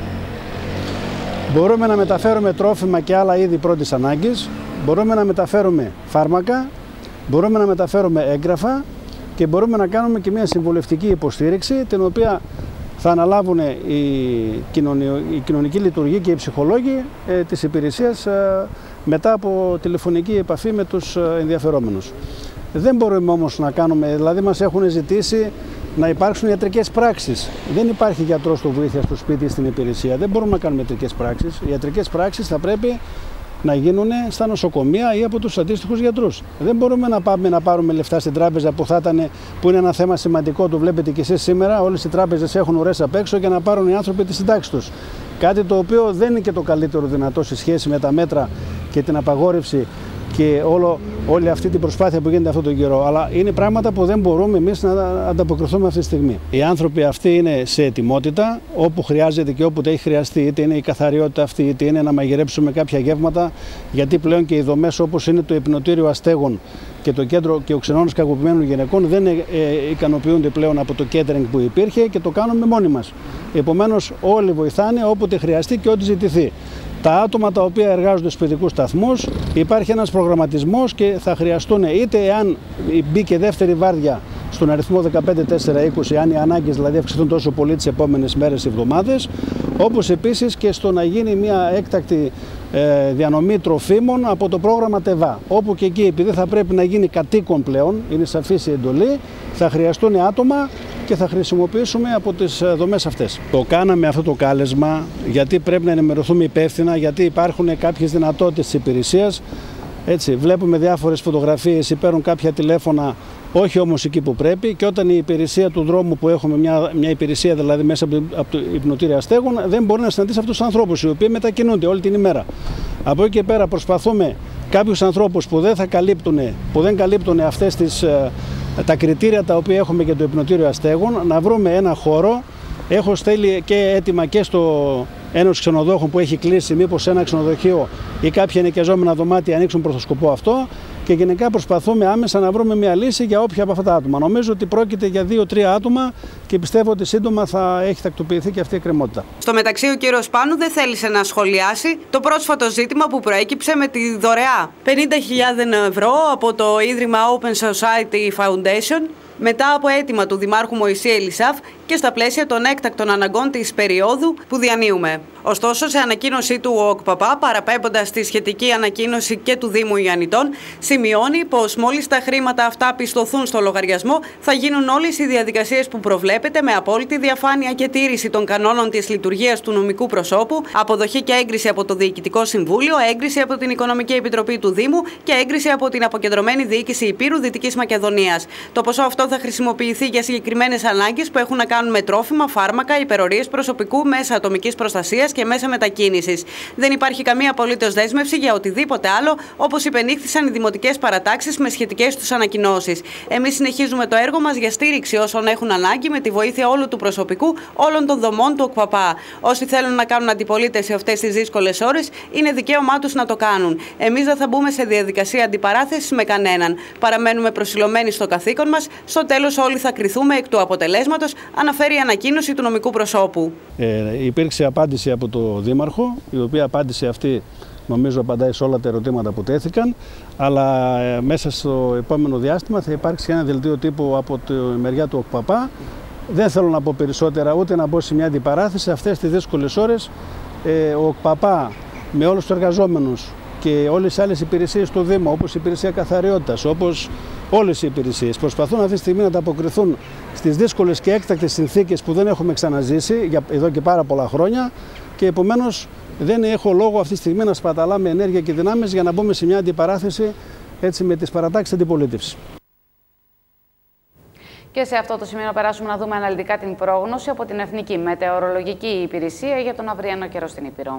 Μπορούμε να μεταφέρουμε τρόφιμα και άλλα είδη πρώτης ανάγκης, μπορούμε να μεταφέρουμε φάρμακα, μπορούμε να μεταφέρουμε έγγραφα και μπορούμε να κάνουμε και μια συμβουλευτική υποστήριξη, την οποία θα αναλάβουν η, κοινωνιο, η κοινωνική λειτουργία και οι ψυχολόγοι ε, της υπηρεσίας ε, μετά από τηλεφωνική επαφή με τους ενδιαφερόμενους. Δεν μπορούμε όμως να κάνουμε, δηλαδή μας έχουν ζητήσει να υπάρξουν ιατρικές πράξεις. Δεν υπάρχει γιατρός στο βοήθεια στο σπίτι στην υπηρεσία. Δεν μπορούμε να κάνουμε ιατρικές πράξεις. Οι ιατρικές πράξεις θα πρέπει να γίνουν στα νοσοκομεία ή από τους αντίστοιχους γιατρούς. Δεν μπορούμε να πάμε να πάρουμε λεφτά στην τράπεζα που, θα ήταν, που είναι ένα θέμα σημαντικό. Το βλέπετε και εσείς σήμερα. Όλες οι τράπεζες έχουν ουρές απ' έξω για να πάρουν οι άνθρωποι τις συντάξεις τους. Κάτι το οποίο δεν είναι και το καλύτερο δυνατό σε σχέση με τα μέτρα και την απαγόρευση και όλο, όλη αυτή την προσπάθεια που γίνεται αυτόν τον καιρό. Αλλά είναι πράγματα που δεν μπορούμε εμείς να ανταποκριθούμε αυτή τη στιγμή. Οι άνθρωποι αυτοί είναι σε ετοιμότητα, όπου χρειάζεται και όποτε έχει χρειαστεί, είτε είναι η καθαριότητα αυτή, είτε είναι να μαγειρέψουμε κάποια γεύματα, γιατί πλέον και οι δομές όπως είναι το υπνοτήριο αστέγων και το κέντρο και ο ξενώνας κακοποιημένων γυναικών δεν ε, ικανοποιούνται πλέον από το catering που υπήρχε και το κάνουμε μόνοι μας. Επομένως, όλοι βοηθάνε όποτε χρειαστεί και ό,τι ζητηθεί. Τα άτομα τα οποία εργάζονται στους παιδικούς σταθμούς, υπάρχει ένας προγραμματισμός και θα χρειαστούν, είτε εάν μπει και δεύτερη βάρδια στον αριθμό δεκαπέντε τετρακόσια είκοσι, αν οι ανάγκες δηλαδή αυξηθούν τόσο πολύ τις επόμενες μέρες ή εβδομάδες, όπως επίσης και στο να γίνει μια έκτακτη ε, διανομή τροφίμων από το πρόγραμμα ΤΕΒΑ, όπου και εκεί, επειδή θα πρέπει να γίνει κατοίκον πλέον, είναι σαφής η εντολή, θα χρειαστούν άτομα και θα χρησιμοποιήσουμε από τις δομές αυτές. Το κάναμε αυτό το κάλεσμα γιατί πρέπει να ενημερωθούμε υπεύθυνα, γιατί υπάρχουν κάποιες δυνατότητες της υπηρεσίας Έτσι, βλέπουμε διάφορες φωτογραφίες, παίρνουν κάποια τηλέφωνα, όχι όμως εκεί που πρέπει, και όταν η υπηρεσία του δρόμου που έχουμε, μια, μια υπηρεσία δηλαδή μέσα από το, από το υπνοτήριο αστέγων, δεν μπορεί να συναντήσει αυτούς τους ανθρώπους, οι οποίοι μετακινούνται όλη την ημέρα. Από εκεί και πέρα προσπαθούμε κάποιους ανθρώπους που δεν, θα καλύπτουν, που δεν καλύπτουν αυτές τις, τα κριτήρια τα οποία έχουμε για το υπνοτήριο αστέγων, να βρούμε ένα χώρο. Έχω στέλνει και έτοιμα και στο Ένωση Ξενοδόχων που έχει κλείσει, μήπως ένα ξενοδοχείο ή κάποια ενοικιαζόμενα δωμάτια ανοίξουν προς το σκοπό αυτό, και γενικά προσπαθούμε άμεσα να βρούμε μια λύση για όποια από αυτά τα άτομα. Νομίζω ότι πρόκειται για δύο τρία άτομα και πιστεύω ότι σύντομα θα έχει τακτοποιηθεί και αυτή η εκκρεμότητα. Στο μεταξύ, ο κύριος Πάνου δεν θέλησε να σχολιάσει το πρόσφατο ζήτημα που προέκυψε με τη δωρεά πενήντα χιλιάδες ευρώ από το Ίδρυμα Open Society Foundation, μετά από αίτημα του Δημάρχου Μωυσή Ελισάφ και στα πλαίσια των έκτακτων αναγκών της περίοδου που διανύουμε. Ωστόσο, σε ανακοίνωσή του, ο ΟΚΠΑΠΑ, παραπέμποντας τη σχετική ανακοίνωση και του Δήμου Ιαννητών, σημειώνει πως μόλις τα χρήματα αυτά πιστωθούν στο λογαριασμό, θα γίνουν όλες οι διαδικασίες που προβλέπεται με απόλυτη διαφάνεια και τήρηση των κανόνων της λειτουργίας του νομικού προσώπου, αποδοχή και έγκριση από το Διοικητικό Συμβούλιο, έγκριση από την Οικονομική Επιτροπή του Δήμου και έγκριση από την Αποκεντρωμένη Διοίκηση Υπήρου Δυτικής Μακεδονίας. Το ποσό αυτό θα χρησιμοποιηθεί για συγκεκριμένες ανάγκες που έχουν να κάνουν με τρόφιμα, φάρμακα, υπερορίες προσωπικού, μέσα ατομικής προστασίας και μέσα μετακίνησης. Δεν υπάρχει καμία απολύτως δέσμευση για οτιδήποτε άλλο, όπως υπενήχθησαν οι δημοτικές παρατάξεις με σχετικές τους ανακοινώσεις. Εμείς συνεχίζουμε το έργο μας για στήριξη όσων έχουν ανάγκη με τη βοήθεια όλου του προσωπικού, όλων των δομών του ΟΚΠΑΠΑ. Όσοι θέλουν να κάνουν αντιπολίτευση αυτές τις δύσκολες ώρες, είναι δικαίωμά τους να το κάνουν. Εμείς δεν θα μπούμε σε διαδικασία αντιπαράθεσης με κανέναν. Παραμένουμε προσιλωμένοι στο καθήκον μας. Στο τέλος, όλοι θα κριθούμε εκ του αποτελέσματος, αναφέρει η ανακοίνωση του νομικού προσώπου. Ε, υπήρξε απάντηση από το Δήμαρχο, η οποία απάντηση αυτή νομίζω απαντάει σε όλα τα ερωτήματα που τέθηκαν, αλλά ε, μέσα στο επόμενο διάστημα θα υπάρξει ένα δελτίο τύπου από τη μεριά του ΟΚΠΑΠΑ. Δεν θέλω να πω περισσότερα, ούτε να μπω σε μια αντιπαράθεση. Αυτές τις δύσκολες ώρες ε, ο ΟΚΠΑΠΑ με όλους τους εργαζόμενους και όλες οι άλλες υπηρεσίες του Δήμου, όπως η υπηρεσία καθαριότητας, όπως όλες οι υπηρεσίες, προσπαθούν αυτή τη στιγμή να ανταποκριθούν στις δύσκολες και έκτακτες συνθήκες που δεν έχουμε ξαναζήσει για εδώ και πάρα πολλά χρόνια, και επομένως δεν έχω λόγο αυτή τη στιγμή να σπαταλάμε ενέργεια και δυνάμεις για να μπούμε σε μια αντιπαράθεση έτσι, με τις παρατάξεις αντιπολίτευσης. Και σε αυτό το σημείο να περάσουμε να δούμε αναλυτικά την πρόγνωση από την Εθνική Μετεωρολογική Υπηρεσία για τον αυριανό καιρό στην Ήπειρο.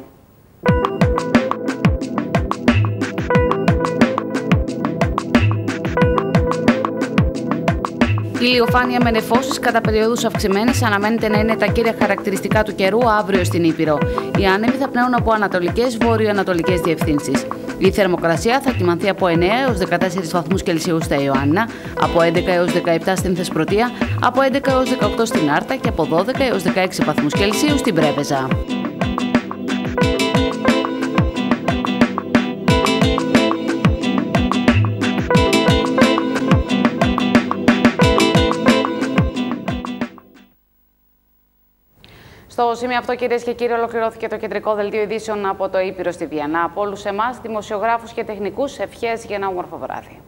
Η ηλιοφάνεια με νεφώσεις κατά περιόδους αυξημένες αναμένεται να είναι τα κύρια χαρακτηριστικά του καιρού αύριο στην Ήπειρο. Οι άνεμοι θα πνέουν από ανατολικές βόρειο-ανατολικές διευθύνσεις. Η θερμοκρασία θα κυμανθεί από εννέα έως δεκατέσσερις βαθμούς Κελσίου στα Ιωάννα, από έντεκα έως δεκαεπτά στην Θεσπρωτεία, από έντεκα έως δεκαοκτώ στην Άρτα και από δώδεκα έως δεκαέξι βαθμούς Κελσίου στην Πρέβεζα. Στο σημείο αυτό, κυρίες και κύριοι, ολοκληρώθηκε το κεντρικό δελτίο ειδήσεων από το Ήπειρο στη Βιέννα. Από όλους εμάς, δημοσιογράφους και τεχνικούς, ευχές για ένα όμορφο βράδυ.